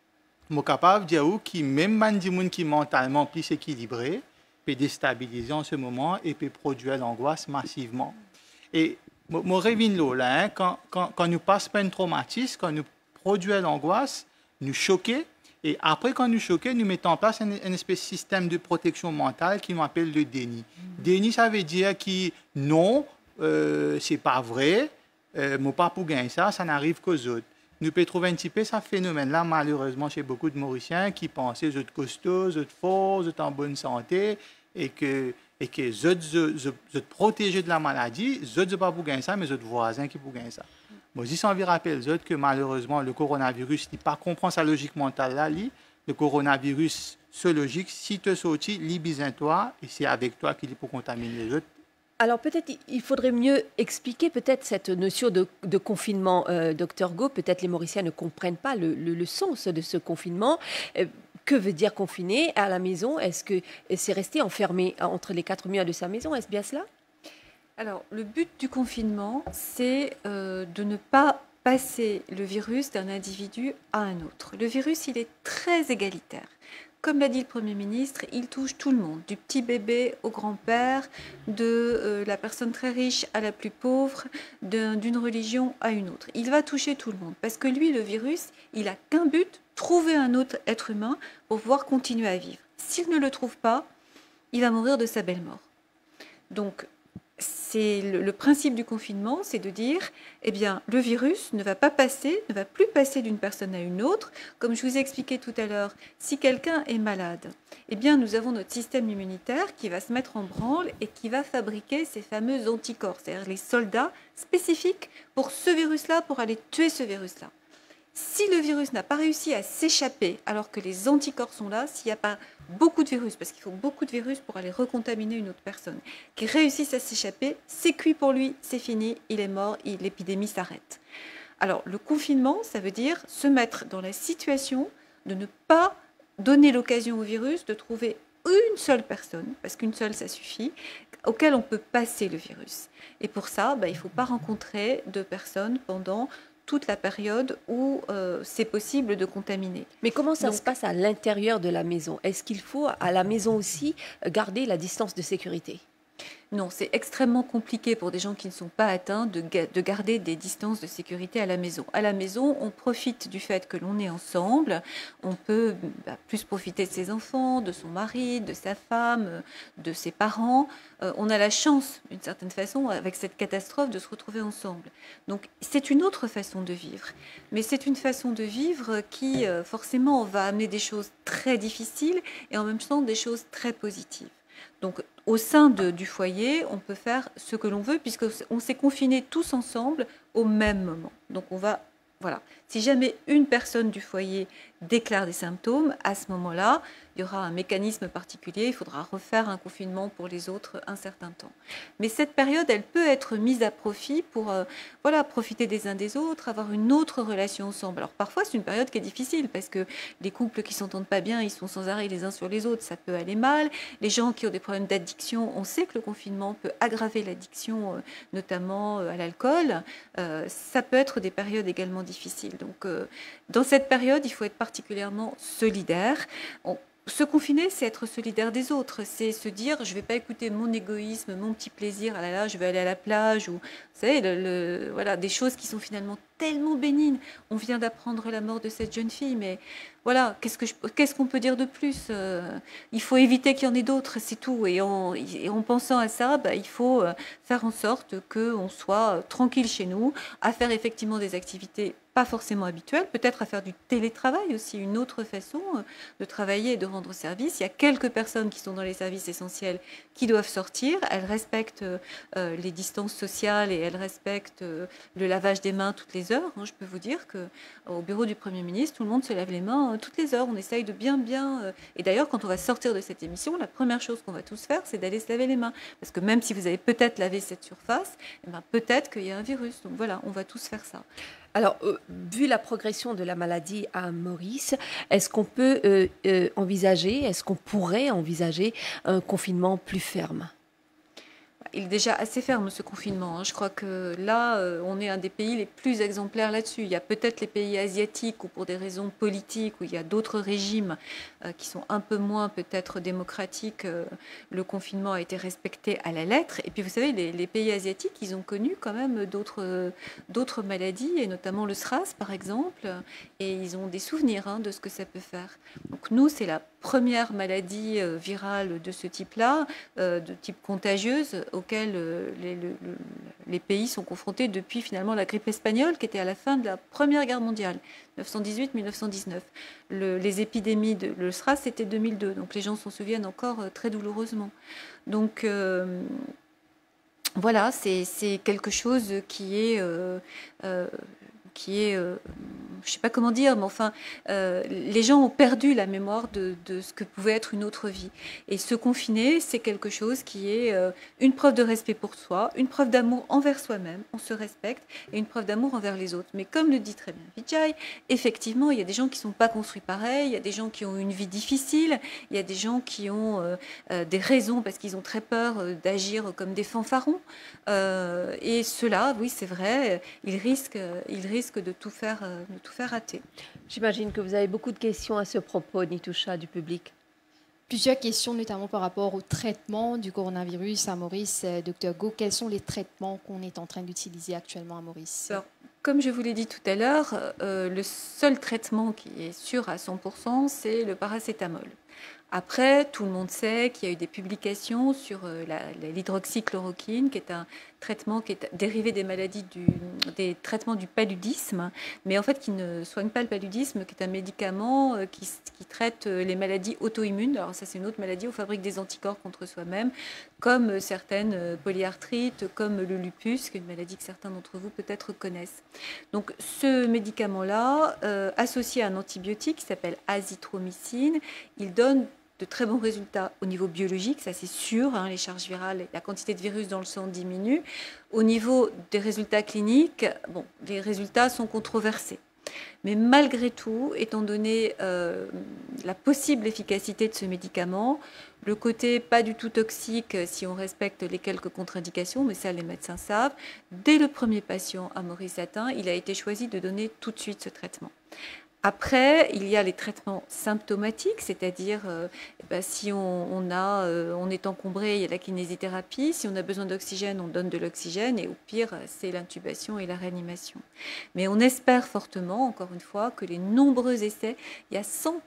Je suis capable de dire que même des gens qui sont mentalement plus équilibrés peut déstabiliser en ce moment et peut produire l'angoisse massivement. Et je reviens là, quand nous passons par un traumatisme, quand nous produisons l'angoisse, nous choquons, et après, quand nous choquons, nous mettons en place un espèce de système de protection mentale qui m'appelle le déni. Déni, ça veut dire que non, c'est pas vrai, moi pas pour gagner ça, ça n'arrive qu'aux autres. Nous pouvons trouver un petit peu ce phénomène-là, malheureusement, chez beaucoup de Mauriciens qui pensaient aux autres costauds, aux autres forts, aux autres en bonne santé, et que les autres protégés de la maladie, les autres ne pas pour gagner ça, mais les autres voisins qui pour gagner ça. Moi, j'ai envie de rappeler les autres que malheureusement, le coronavirus n'est pas comprend sa logique mentale là. Le coronavirus, ce logique, si tu sortis, lis toi, et c'est avec toi qu'il est pour contaminer les autres. Alors peut-être il faudrait mieux expliquer peut-être cette notion de confinement, Dr Go. Peut-être les Mauriciens ne comprennent pas le sens de ce confinement. Que veut dire confiner à la maison? Est-ce que c'est rester enfermé entre les 4 murs de sa maison? Est-ce bien cela? Alors, le but du confinement, c'est de ne pas passer le virus d'un individu à un autre. Le virus, il est très égalitaire. Comme l'a dit le Premier ministre, il touche tout le monde, du petit bébé au grand-père, de la personne très riche à la plus pauvre, d'une religion à une autre. Il va toucher tout le monde parce que lui, le virus, il n'a qu'un but, trouver un autre être humain pour pouvoir continuer à vivre. S'il ne le trouve pas, il va mourir de sa belle mort. Donc, c'est le principe du confinement, c'est de dire, eh bien, le virus ne va plus passer d'une personne à une autre. Comme je vous ai expliqué tout à l'heure, si quelqu'un est malade, eh bien, nous avons notre système immunitaire qui va se mettre en branle et qui va fabriquer ces fameux anticorps, c'est-à-dire les soldats spécifiques pour ce virus-là, pour aller tuer ce virus-là. Si le virus n'a pas réussi à s'échapper alors que les anticorps sont là, s'il n'y a pas beaucoup de virus, parce qu'il faut beaucoup de virus pour aller recontaminer une autre personne, qui réussissent à s'échapper, c'est cuit pour lui, c'est fini, il est mort, l'épidémie s'arrête. Alors le confinement, ça veut dire se mettre dans la situation de ne pas donner l'occasion au virus de trouver une seule personne, parce qu'une seule ça suffit, auquel on peut passer le virus. Et pour ça, il ne faut pas rencontrer de personnes pendant toute la période où c'est possible de contaminer. Mais comment ça se passe à l'intérieur de la maison? Est-ce qu'il faut à la maison aussi garder la distance de sécurité? Non, c'est extrêmement compliqué pour des gens qui ne sont pas atteints de garder des distances de sécurité à la maison. À la maison, on profite du fait que l'on est ensemble, on peut plus profiter de ses enfants, de son mari, de sa femme, de ses parents. On a la chance, d'une certaine façon, avec cette catastrophe, de se retrouver ensemble. Donc c'est une autre façon de vivre. Mais c'est une façon de vivre qui, forcément, va amener des choses très difficiles et en même temps des choses très positives. Donc, au sein du foyer, on peut faire ce que l'on veut puisqu'on s'est confinés tous ensemble au même moment. Donc, voilà. Si jamais une personne du foyer déclare des symptômes, à ce moment-là, il y aura un mécanisme particulier, il faudra refaire un confinement pour les autres un certain temps. Mais cette période, elle peut être mise à profit pour profiter des uns des autres, avoir une autre relation ensemble. Alors parfois, c'est une période qui est difficile parce que les couples qui ne s'entendent pas bien, ils sont sans arrêt les uns sur les autres, ça peut aller mal. Les gens qui ont des problèmes d'addiction, on sait que le confinement peut aggraver l'addiction, notamment à l'alcool. Ça peut être des périodes également difficiles. Donc, dans cette période, il faut être particulièrement solidaire. Se confiner, c'est être solidaire des autres, c'est se dire je ne vais pas écouter mon égoïsme, mon petit plaisir, ah là là, je vais aller à la plage, ou vous savez, voilà, des choses qui sont finalement tellement bénignes. On vient d'apprendre la mort de cette jeune fille, mais voilà, qu'est-ce qu'on peut dire de plus? Il faut éviter qu'il y en ait d'autres, c'est tout. Et en pensant à ça, il faut faire en sorte qu'on soit tranquille chez nous, à faire effectivement des activités pas forcément habituelles, peut-être à faire du télétravail aussi, une autre façon de travailler et de rendre service. Il y a quelques personnes qui sont dans les services essentiels qui doivent sortir. Elles respectent les distances sociales et elles respectent le lavage des mains toutes les heures. Je peux vous dire qu'au bureau du Premier ministre, tout le monde se lave les mains toutes les heures. On essaye de bien... Et d'ailleurs, quand on va sortir de cette émission, la première chose qu'on va tous faire, c'est d'aller se laver les mains. Parce que même si vous avez peut-être lavé cette surface, peut-être qu'il y a un virus. Donc voilà, on va tous faire ça. Alors, vu la progression de la maladie à Maurice, est-ce qu'on peut envisager, est-ce qu'on pourrait envisager un confinement plus ferme? Il est déjà assez ferme ce confinement. Je crois que là, on est un des pays les plus exemplaires là-dessus. Il y a peut-être les pays asiatiques où pour des raisons politiques, où il y a d'autres régimes qui sont un peu moins peut-être démocratiques, le confinement a été respecté à la lettre. Et puis vous savez, les pays asiatiques, ils ont connu quand même d'autres maladies, et notamment le SRAS par exemple, et ils ont des souvenirs de ce que ça peut faire. Donc nous, c'est la première maladie virale de ce type-là, de type contagieuse, auquel les pays sont confrontés depuis finalement la grippe espagnole, qui était à la fin de la Première Guerre mondiale, 1918-1919. Les épidémies le SRAS, c'était 2002, donc les gens s'en souviennent encore très douloureusement. Donc voilà, c'est quelque chose qui est je ne sais pas comment dire, mais enfin, les gens ont perdu la mémoire de ce que pouvait être une autre vie. Et se confiner, c'est quelque chose qui est une preuve de respect pour soi, une preuve d'amour envers soi-même, on se respecte, et une preuve d'amour envers les autres. Mais comme le dit très bien Vijay, effectivement, il y a des gens qui ne sont pas construits pareil, il y a des gens qui ont une vie difficile, il y a des gens qui ont des raisons parce qu'ils ont très peur d'agir comme des fanfarons. Et ceux-là, oui, c'est vrai, ils risquent de tout faire rater. J'imagine que vous avez beaucoup de questions à ce propos, Nitoucha, du public. Plusieurs questions, notamment par rapport au traitement du coronavirus à Maurice. Dr Go, quels sont les traitements qu'on est en train d'utiliser actuellement à Maurice? Alors, comme je vous l'ai dit tout à l'heure, le seul traitement qui est sûr à 100%, c'est le paracétamol. Après, tout le monde sait qu'il y a eu des publications sur l'hydroxychloroquine, qui est un traitement qui est dérivé des maladies des traitements du paludisme, mais en fait qui ne soigne pas le paludisme, qui est un médicament qui traite les maladies auto-immunes. Alors ça, c'est une autre maladie, on fabrique des anticorps contre soi-même, comme certaines polyarthrites, comme le lupus, qui est une maladie que certains d'entre vous peut-être connaissent. Donc ce médicament-là, associé à un antibiotique qui s'appelle azithromycine, il donne de très bons résultats au niveau biologique, ça c'est sûr, hein, les charges virales, la quantité de virus dans le sang diminue. Au niveau des résultats cliniques, bon, les résultats sont controversés. Mais malgré tout, étant donné la possible efficacité de ce médicament, le côté pas du tout toxique si on respecte les quelques contre-indications, mais ça les médecins savent, dès le premier patient à Maurice atteint, il a été choisi de donner tout de suite ce traitement. Après, il y a les traitements symptomatiques, c'est-à-dire si on est encombré, il y a la kinésithérapie. Si on a besoin d'oxygène, on donne de l'oxygène. Et au pire, c'est l'intubation et la réanimation. Mais on espère fortement, encore une fois, que les nombreux essais, il y a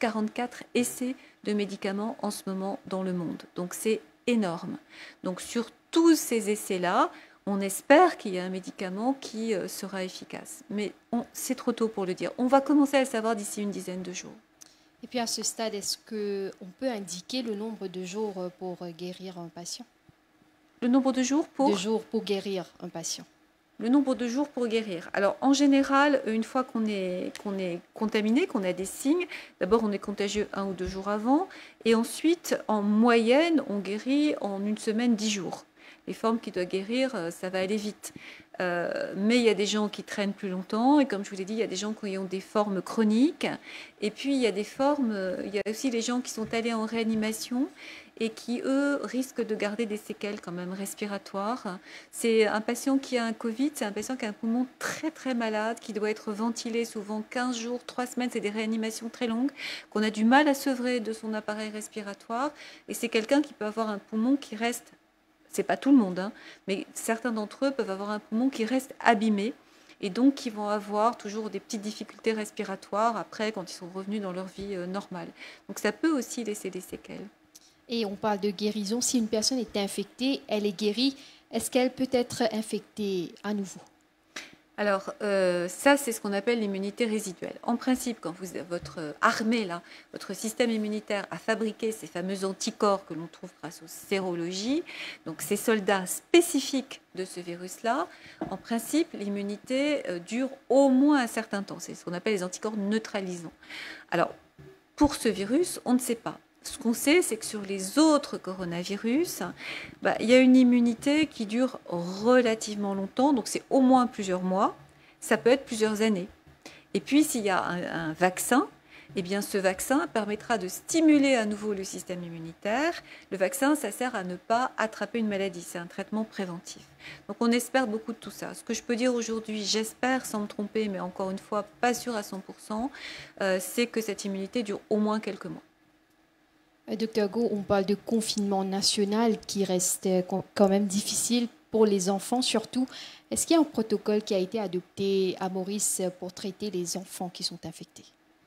144 essais de médicaments en ce moment dans le monde. Donc c'est énorme. Donc sur tous ces essais-là, on espère qu'il y a un médicament qui sera efficace. Mais c'est trop tôt pour le dire. On va commencer à le savoir d'ici une dizaine de jours. Et puis à ce stade, est-ce qu'on peut indiquer le nombre de jours pour guérir un patient? Le nombre de jours pour? De jours pour guérir un patient. Le nombre de jours pour guérir. Alors, en général, une fois qu'on est contaminé, qu'on a des signes, d'abord, on est contagieux 1 ou 2 jours avant. Et ensuite, en moyenne, on guérit en 1 semaine, 10 jours. Les formes qui doivent guérir, ça va aller vite. Mais il y a des gens qui traînent plus longtemps. Et comme je vous l'ai dit, il y a des gens qui ont des formes chroniques. Et puis, il y a aussi les gens qui sont allés en réanimation et qui, eux, risquent de garder des séquelles quand même respiratoires. C'est un patient qui a un Covid, c'est un patient qui a un poumon très, très malade, qui doit être ventilé souvent 15 jours, 3 semaines. C'est des réanimations très longues, qu'on a du mal à sevrer de son appareil respiratoire. Et c'est quelqu'un qui peut avoir un poumon qui reste... C'est pas tout le monde, hein, mais certains d'entre eux peuvent avoir un poumon qui reste abîmé et donc qui vont avoir toujours des petites difficultés respiratoires après quand ils sont revenus dans leur vie normale. Donc ça peut aussi laisser des séquelles. Et on parle de guérison. Si une personne est infectée, elle est guérie, est-ce qu'elle peut être infectée à nouveau? Alors, ça, c'est ce qu'on appelle l'immunité résiduelle. En principe, quand votre armée, là, votre système immunitaire a fabriqué ces fameux anticorps que l'on trouve grâce aux sérologies, donc ces soldats spécifiques de ce virus-là, en principe, l'immunité dure au moins un certain temps. C'est ce qu'on appelle les anticorps neutralisants. Alors, pour ce virus, on ne sait pas. Ce qu'on sait, c'est que sur les autres coronavirus, il y a une immunité qui dure relativement longtemps, donc c'est au moins plusieurs mois, ça peut être plusieurs années. Et puis s'il y a un vaccin, eh bien, ce vaccin permettra de stimuler à nouveau le système immunitaire. Le vaccin, ça sert à ne pas attraper une maladie, c'est un traitement préventif. Donc on espère beaucoup de tout ça. Ce que je peux dire aujourd'hui, j'espère sans me tromper, mais encore une fois, pas sûr à 100%, c'est que cette immunité dure au moins quelques mois. Docteur Go, on parle de confinement national qui reste quand même difficile pour les enfants surtout. Est-ce qu'il y a un protocole qui a été adopté à Maurice pour traiter les enfants qui sont infectés?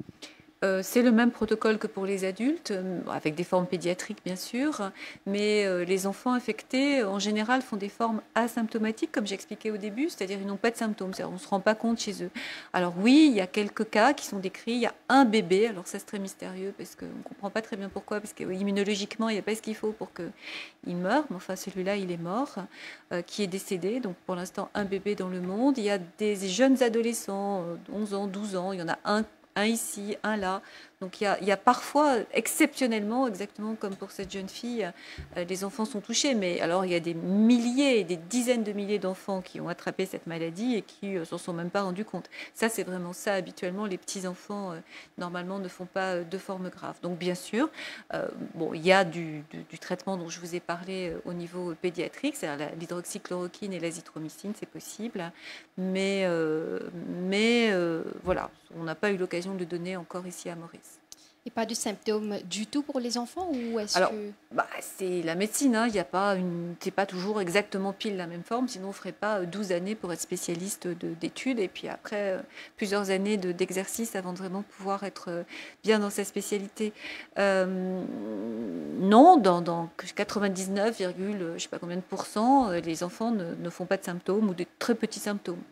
C'est le même protocole que pour les adultes, avec des formes pédiatriques bien sûr, mais les enfants infectés en général font des formes asymptomatiques, comme j'expliquais au début, c'est-à-dire ils n'ont pas de symptômes, on ne se rend pas compte chez eux. Alors oui, il y a quelques cas qui sont décrits, il y a un bébé, alors ça c'est très mystérieux parce qu'on ne comprend pas très bien pourquoi, parce qu'immunologiquement il n'y a pas ce qu'il faut pour qu'il meure, mais enfin celui-là il est mort, qui est décédé, donc pour l'instant un bébé dans le monde. Il y a des jeunes adolescents, 11 ans, 12 ans, il y en a un ici, un là. Donc il y a parfois, exceptionnellement, exactement comme pour cette jeune fille, les enfants sont touchés. Mais alors il y a des milliers, des dizaines de milliers d'enfants qui ont attrapé cette maladie et qui ne s'en sont même pas rendus compte. Ça, c'est vraiment ça. Habituellement, les petits-enfants, normalement, ne font pas de forme grave. Donc bien sûr, il y a du traitement dont je vous ai parlé au niveau pédiatrique, c'est-à-dire l'hydroxychloroquine et l'azithromycine, c'est possible. Mais voilà, on n'a pas eu l'occasion de le donner encore ici à Maurice. Et pas de symptômes du tout pour les enfants ou est-ce Alors, que... c'est la médecine, hein. Il y a pas c'est pas toujours exactement pile la même forme, sinon on ne ferait pas 12 années pour être spécialiste d'études et puis après plusieurs années d'exercice avant de vraiment pouvoir être bien dans sa spécialité. Non, dans 99, je sais pas combien de pourcents, les enfants ne font pas de symptômes ou de très petits symptômes.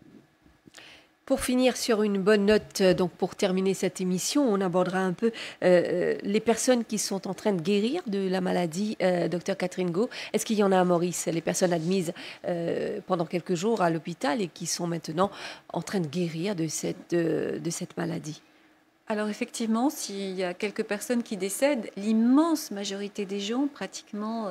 Pour finir sur une bonne note, donc pour terminer cette émission, on abordera un peu les personnes qui sont en train de guérir de la maladie, Dr Catherine Go. Est-ce qu'il y en a à Maurice, les personnes admises pendant quelques jours à l'hôpital et qui sont maintenant en train de guérir de cette maladie? Alors effectivement, s'il y a quelques personnes qui décèdent, l'immense majorité des gens, pratiquement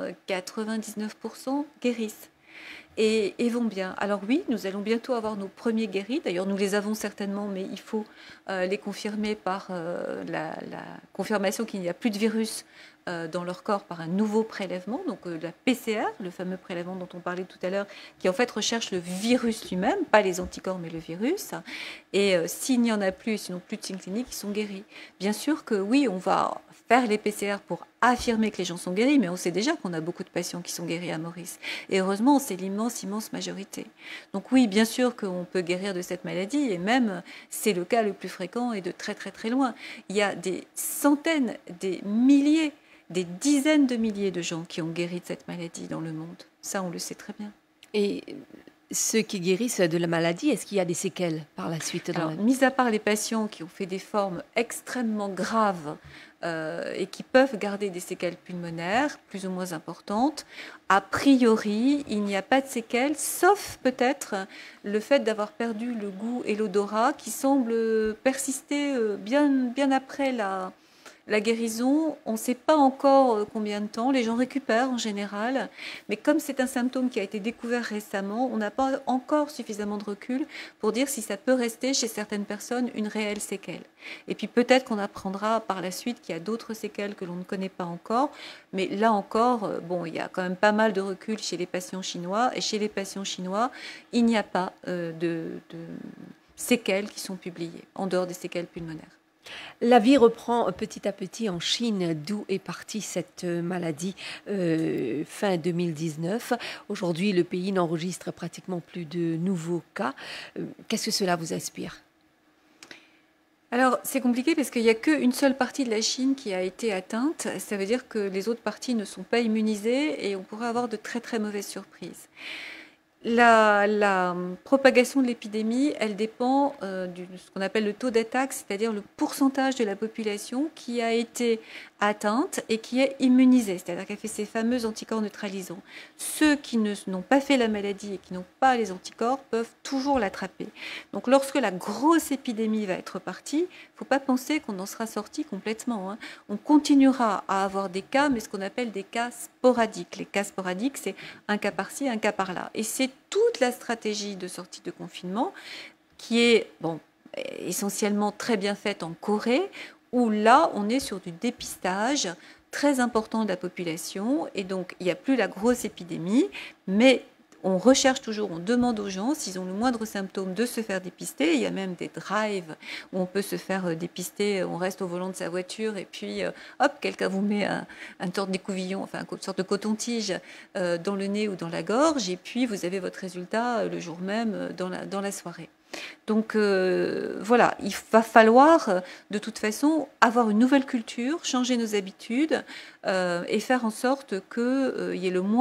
99%, guérissent. Et vont bien. Alors oui, nous allons bientôt avoir nos premiers guéris. D'ailleurs, nous les avons certainement, mais il faut les confirmer par la confirmation qu'il n'y a plus de virus dans leur corps par un nouveau prélèvement, donc la PCR, le fameux prélèvement dont on parlait tout à l'heure, qui en fait recherche le virus lui-même, pas les anticorps, mais le virus. Et s'il n'y en a plus, sinon plus de signes cliniques, ils sont guéris. Bien sûr que oui, on va faire les PCR pour affirmer que les gens sont guéris, mais on sait déjà qu'on a beaucoup de patients qui sont guéris à Maurice. Et heureusement, c'est l'immense majorité. Donc oui, bien sûr qu'on peut guérir de cette maladie, et même c'est le cas le plus fréquent et de très très très loin. Il y a des centaines, des milliers, des dizaines de milliers de gens qui ont guéri de cette maladie dans le monde. Ça, on le sait très bien. Et ceux qui guérissent de la maladie, est-ce qu'il y a des séquelles par la suite? Mis à part les patients qui ont fait des formes extrêmement graves et qui peuvent garder des séquelles pulmonaires plus ou moins importantes, a priori, il n'y a pas de séquelles, sauf peut-être le fait d'avoir perdu le goût et l'odorat qui semble persister bien après la guérison. On ne sait pas encore combien de temps. Les gens récupèrent en général. Mais comme c'est un symptôme qui a été découvert récemment, on n'a pas encore suffisamment de recul pour dire si ça peut rester chez certaines personnes une réelle séquelle. Et puis peut-être qu'on apprendra par la suite qu'il y a d'autres séquelles que l'on ne connaît pas encore. Mais là encore, il y a quand même pas mal de recul chez les patients chinois. Et chez les patients chinois, il n'y a pas de séquelles qui sont publiées, en dehors des séquelles pulmonaires. La vie reprend petit à petit en Chine, d'où est partie cette maladie fin 2019. Aujourd'hui, le pays n'enregistre pratiquement plus de nouveaux cas. Qu'est-ce que cela vous inspire? Alors, c'est compliqué parce qu'il n'y a qu'une seule partie de la Chine qui a été atteinte. Ça veut dire que les autres parties ne sont pas immunisées et on pourrait avoir de très très mauvaises surprises. La propagation de l'épidémie, elle dépend de ce qu'on appelle le taux d'attaque, c'est-à-dire le pourcentage de la population qui a été atteinte et qui est immunisée, c'est-à-dire qu'elle fait ces fameux anticorps neutralisants. Ceux qui n'ont pas fait la maladie et qui n'ont pas les anticorps peuvent toujours l'attraper. Donc lorsque la grosse épidémie va être partie, il ne faut pas penser qu'on en sera sorti complètement, hein. On continuera à avoir des cas, mais ce qu'on appelle des cas sporadiques. Les cas sporadiques, c'est un cas par-ci, un cas par-là. Et c'est toute la stratégie de sortie de confinement qui est essentiellement très bien faite en Corée, où là, on est sur du dépistage très important de la population. Et donc, il n'y a plus la grosse épidémie, mais on recherche toujours, on demande aux gens, s'ils ont le moindre symptôme, de se faire dépister. Il y a même des drives où on peut se faire dépister. On reste au volant de sa voiture et puis, hop, quelqu'un vous met un sorte d'écouvillon, enfin une sorte de coton-tige dans le nez ou dans la gorge. Et puis, vous avez votre résultat le jour même dans la soirée. Donc voilà, il va falloir de toute façon avoir une nouvelle culture, changer nos habitudes et faire en sorte qu'il y ait le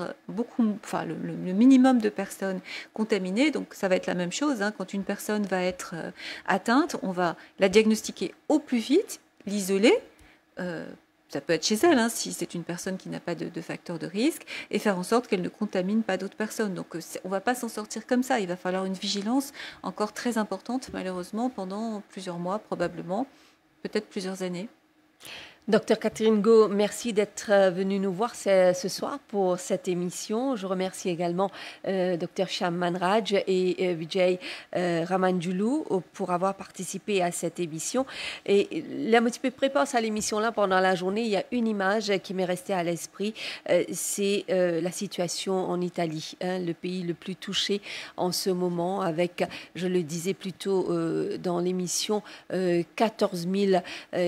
minimum de personnes contaminées. Donc ça va être la même chose, hein. Quand une personne va être atteinte, on va la diagnostiquer au plus vite, l'isoler. Ça peut être chez elle, hein, si c'est une personne qui n'a pas de facteur de risque, et faire en sorte qu'elle ne contamine pas d'autres personnes. Donc on ne va pas s'en sortir comme ça. Il va falloir une vigilance encore très importante, malheureusement, pendant plusieurs mois, probablement, peut-être plusieurs années. Docteur Catherine Go, merci d'être venue nous voir ce soir pour cette émission. Je remercie également Docteur Sham Manraj et Vijay Ramanjulu pour avoir participé à cette émission. Et la motivée prépare à l'émission-là pendant la journée, il y a une image qui m'est restée à l'esprit, c'est la situation en Italie, le pays le plus touché en ce moment avec, je le disais plus tôt dans l'émission, 14 000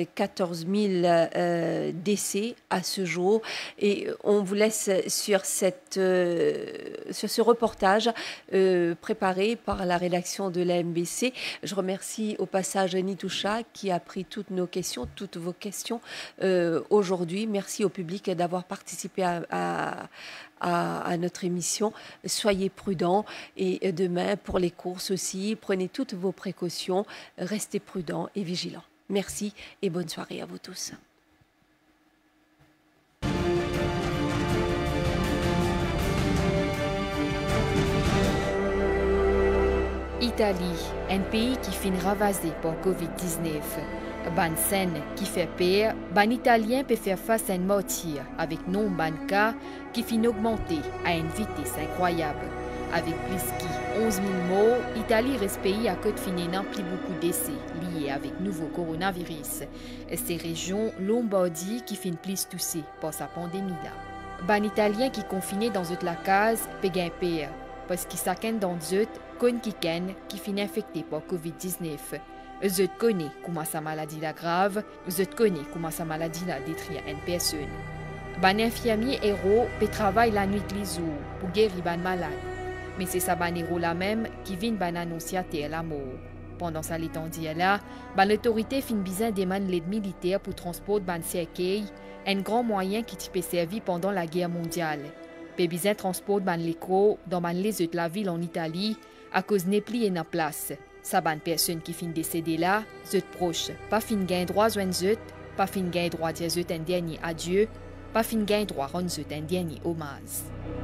décès à ce jour. Et on vous laisse sur ce reportage préparé par la rédaction de la MBC. Je remercie au passage Nitoucha qui a pris toutes nos questions, toutes vos questions aujourd'hui. Merci au public d'avoir participé à notre émission. Soyez prudents et demain pour les courses aussi, prenez toutes vos précautions, restez prudents et vigilants. Merci et bonne soirée à vous tous. Italie, un pays qui finit ravasé par Covid-19. Ban scène qui fait peur, ban italien peut faire face à une mortier avec nombre de cas qui finit augmenter à une vitesse incroyable. Avec plus de 11 000 morts, Italie reste pays à côté finissant plus beaucoup de décès liés avec nouveau coronavirus. Ces régions, Lombardie qui finit plus touchée par sa pandémie-là. Ban italien qui confiné dans la case peut gagner peur parce qu'il s'accède dans eux qui finit infecté par Covid-19. Eux connaissent comment sa maladie la grave, eux connaissent comment sa maladie la détruit une personne. Ban infirmier héros peut travailler la nuit les jours pour guérir ban malade. Mais c'est sa ban héros la même qui vient ban annoncer à terre la mort. Pendant sa l'étendue là, ban l'autorité fin besoin demande l'aide militaire pour transporter ban cercueil, un grand moyen qui peut servir pendant la guerre mondiale. Peut besoin transporter ban l'écro dans ban les autres la ville en Italie à cause n'est plus en place. Sa ban personne qui fin décédée là, zut proche, pas fin gain droit joindre zut, pas fin gain droit dire zut un dernier adieu, pas fin gain droit rendre zut un dernier hommage.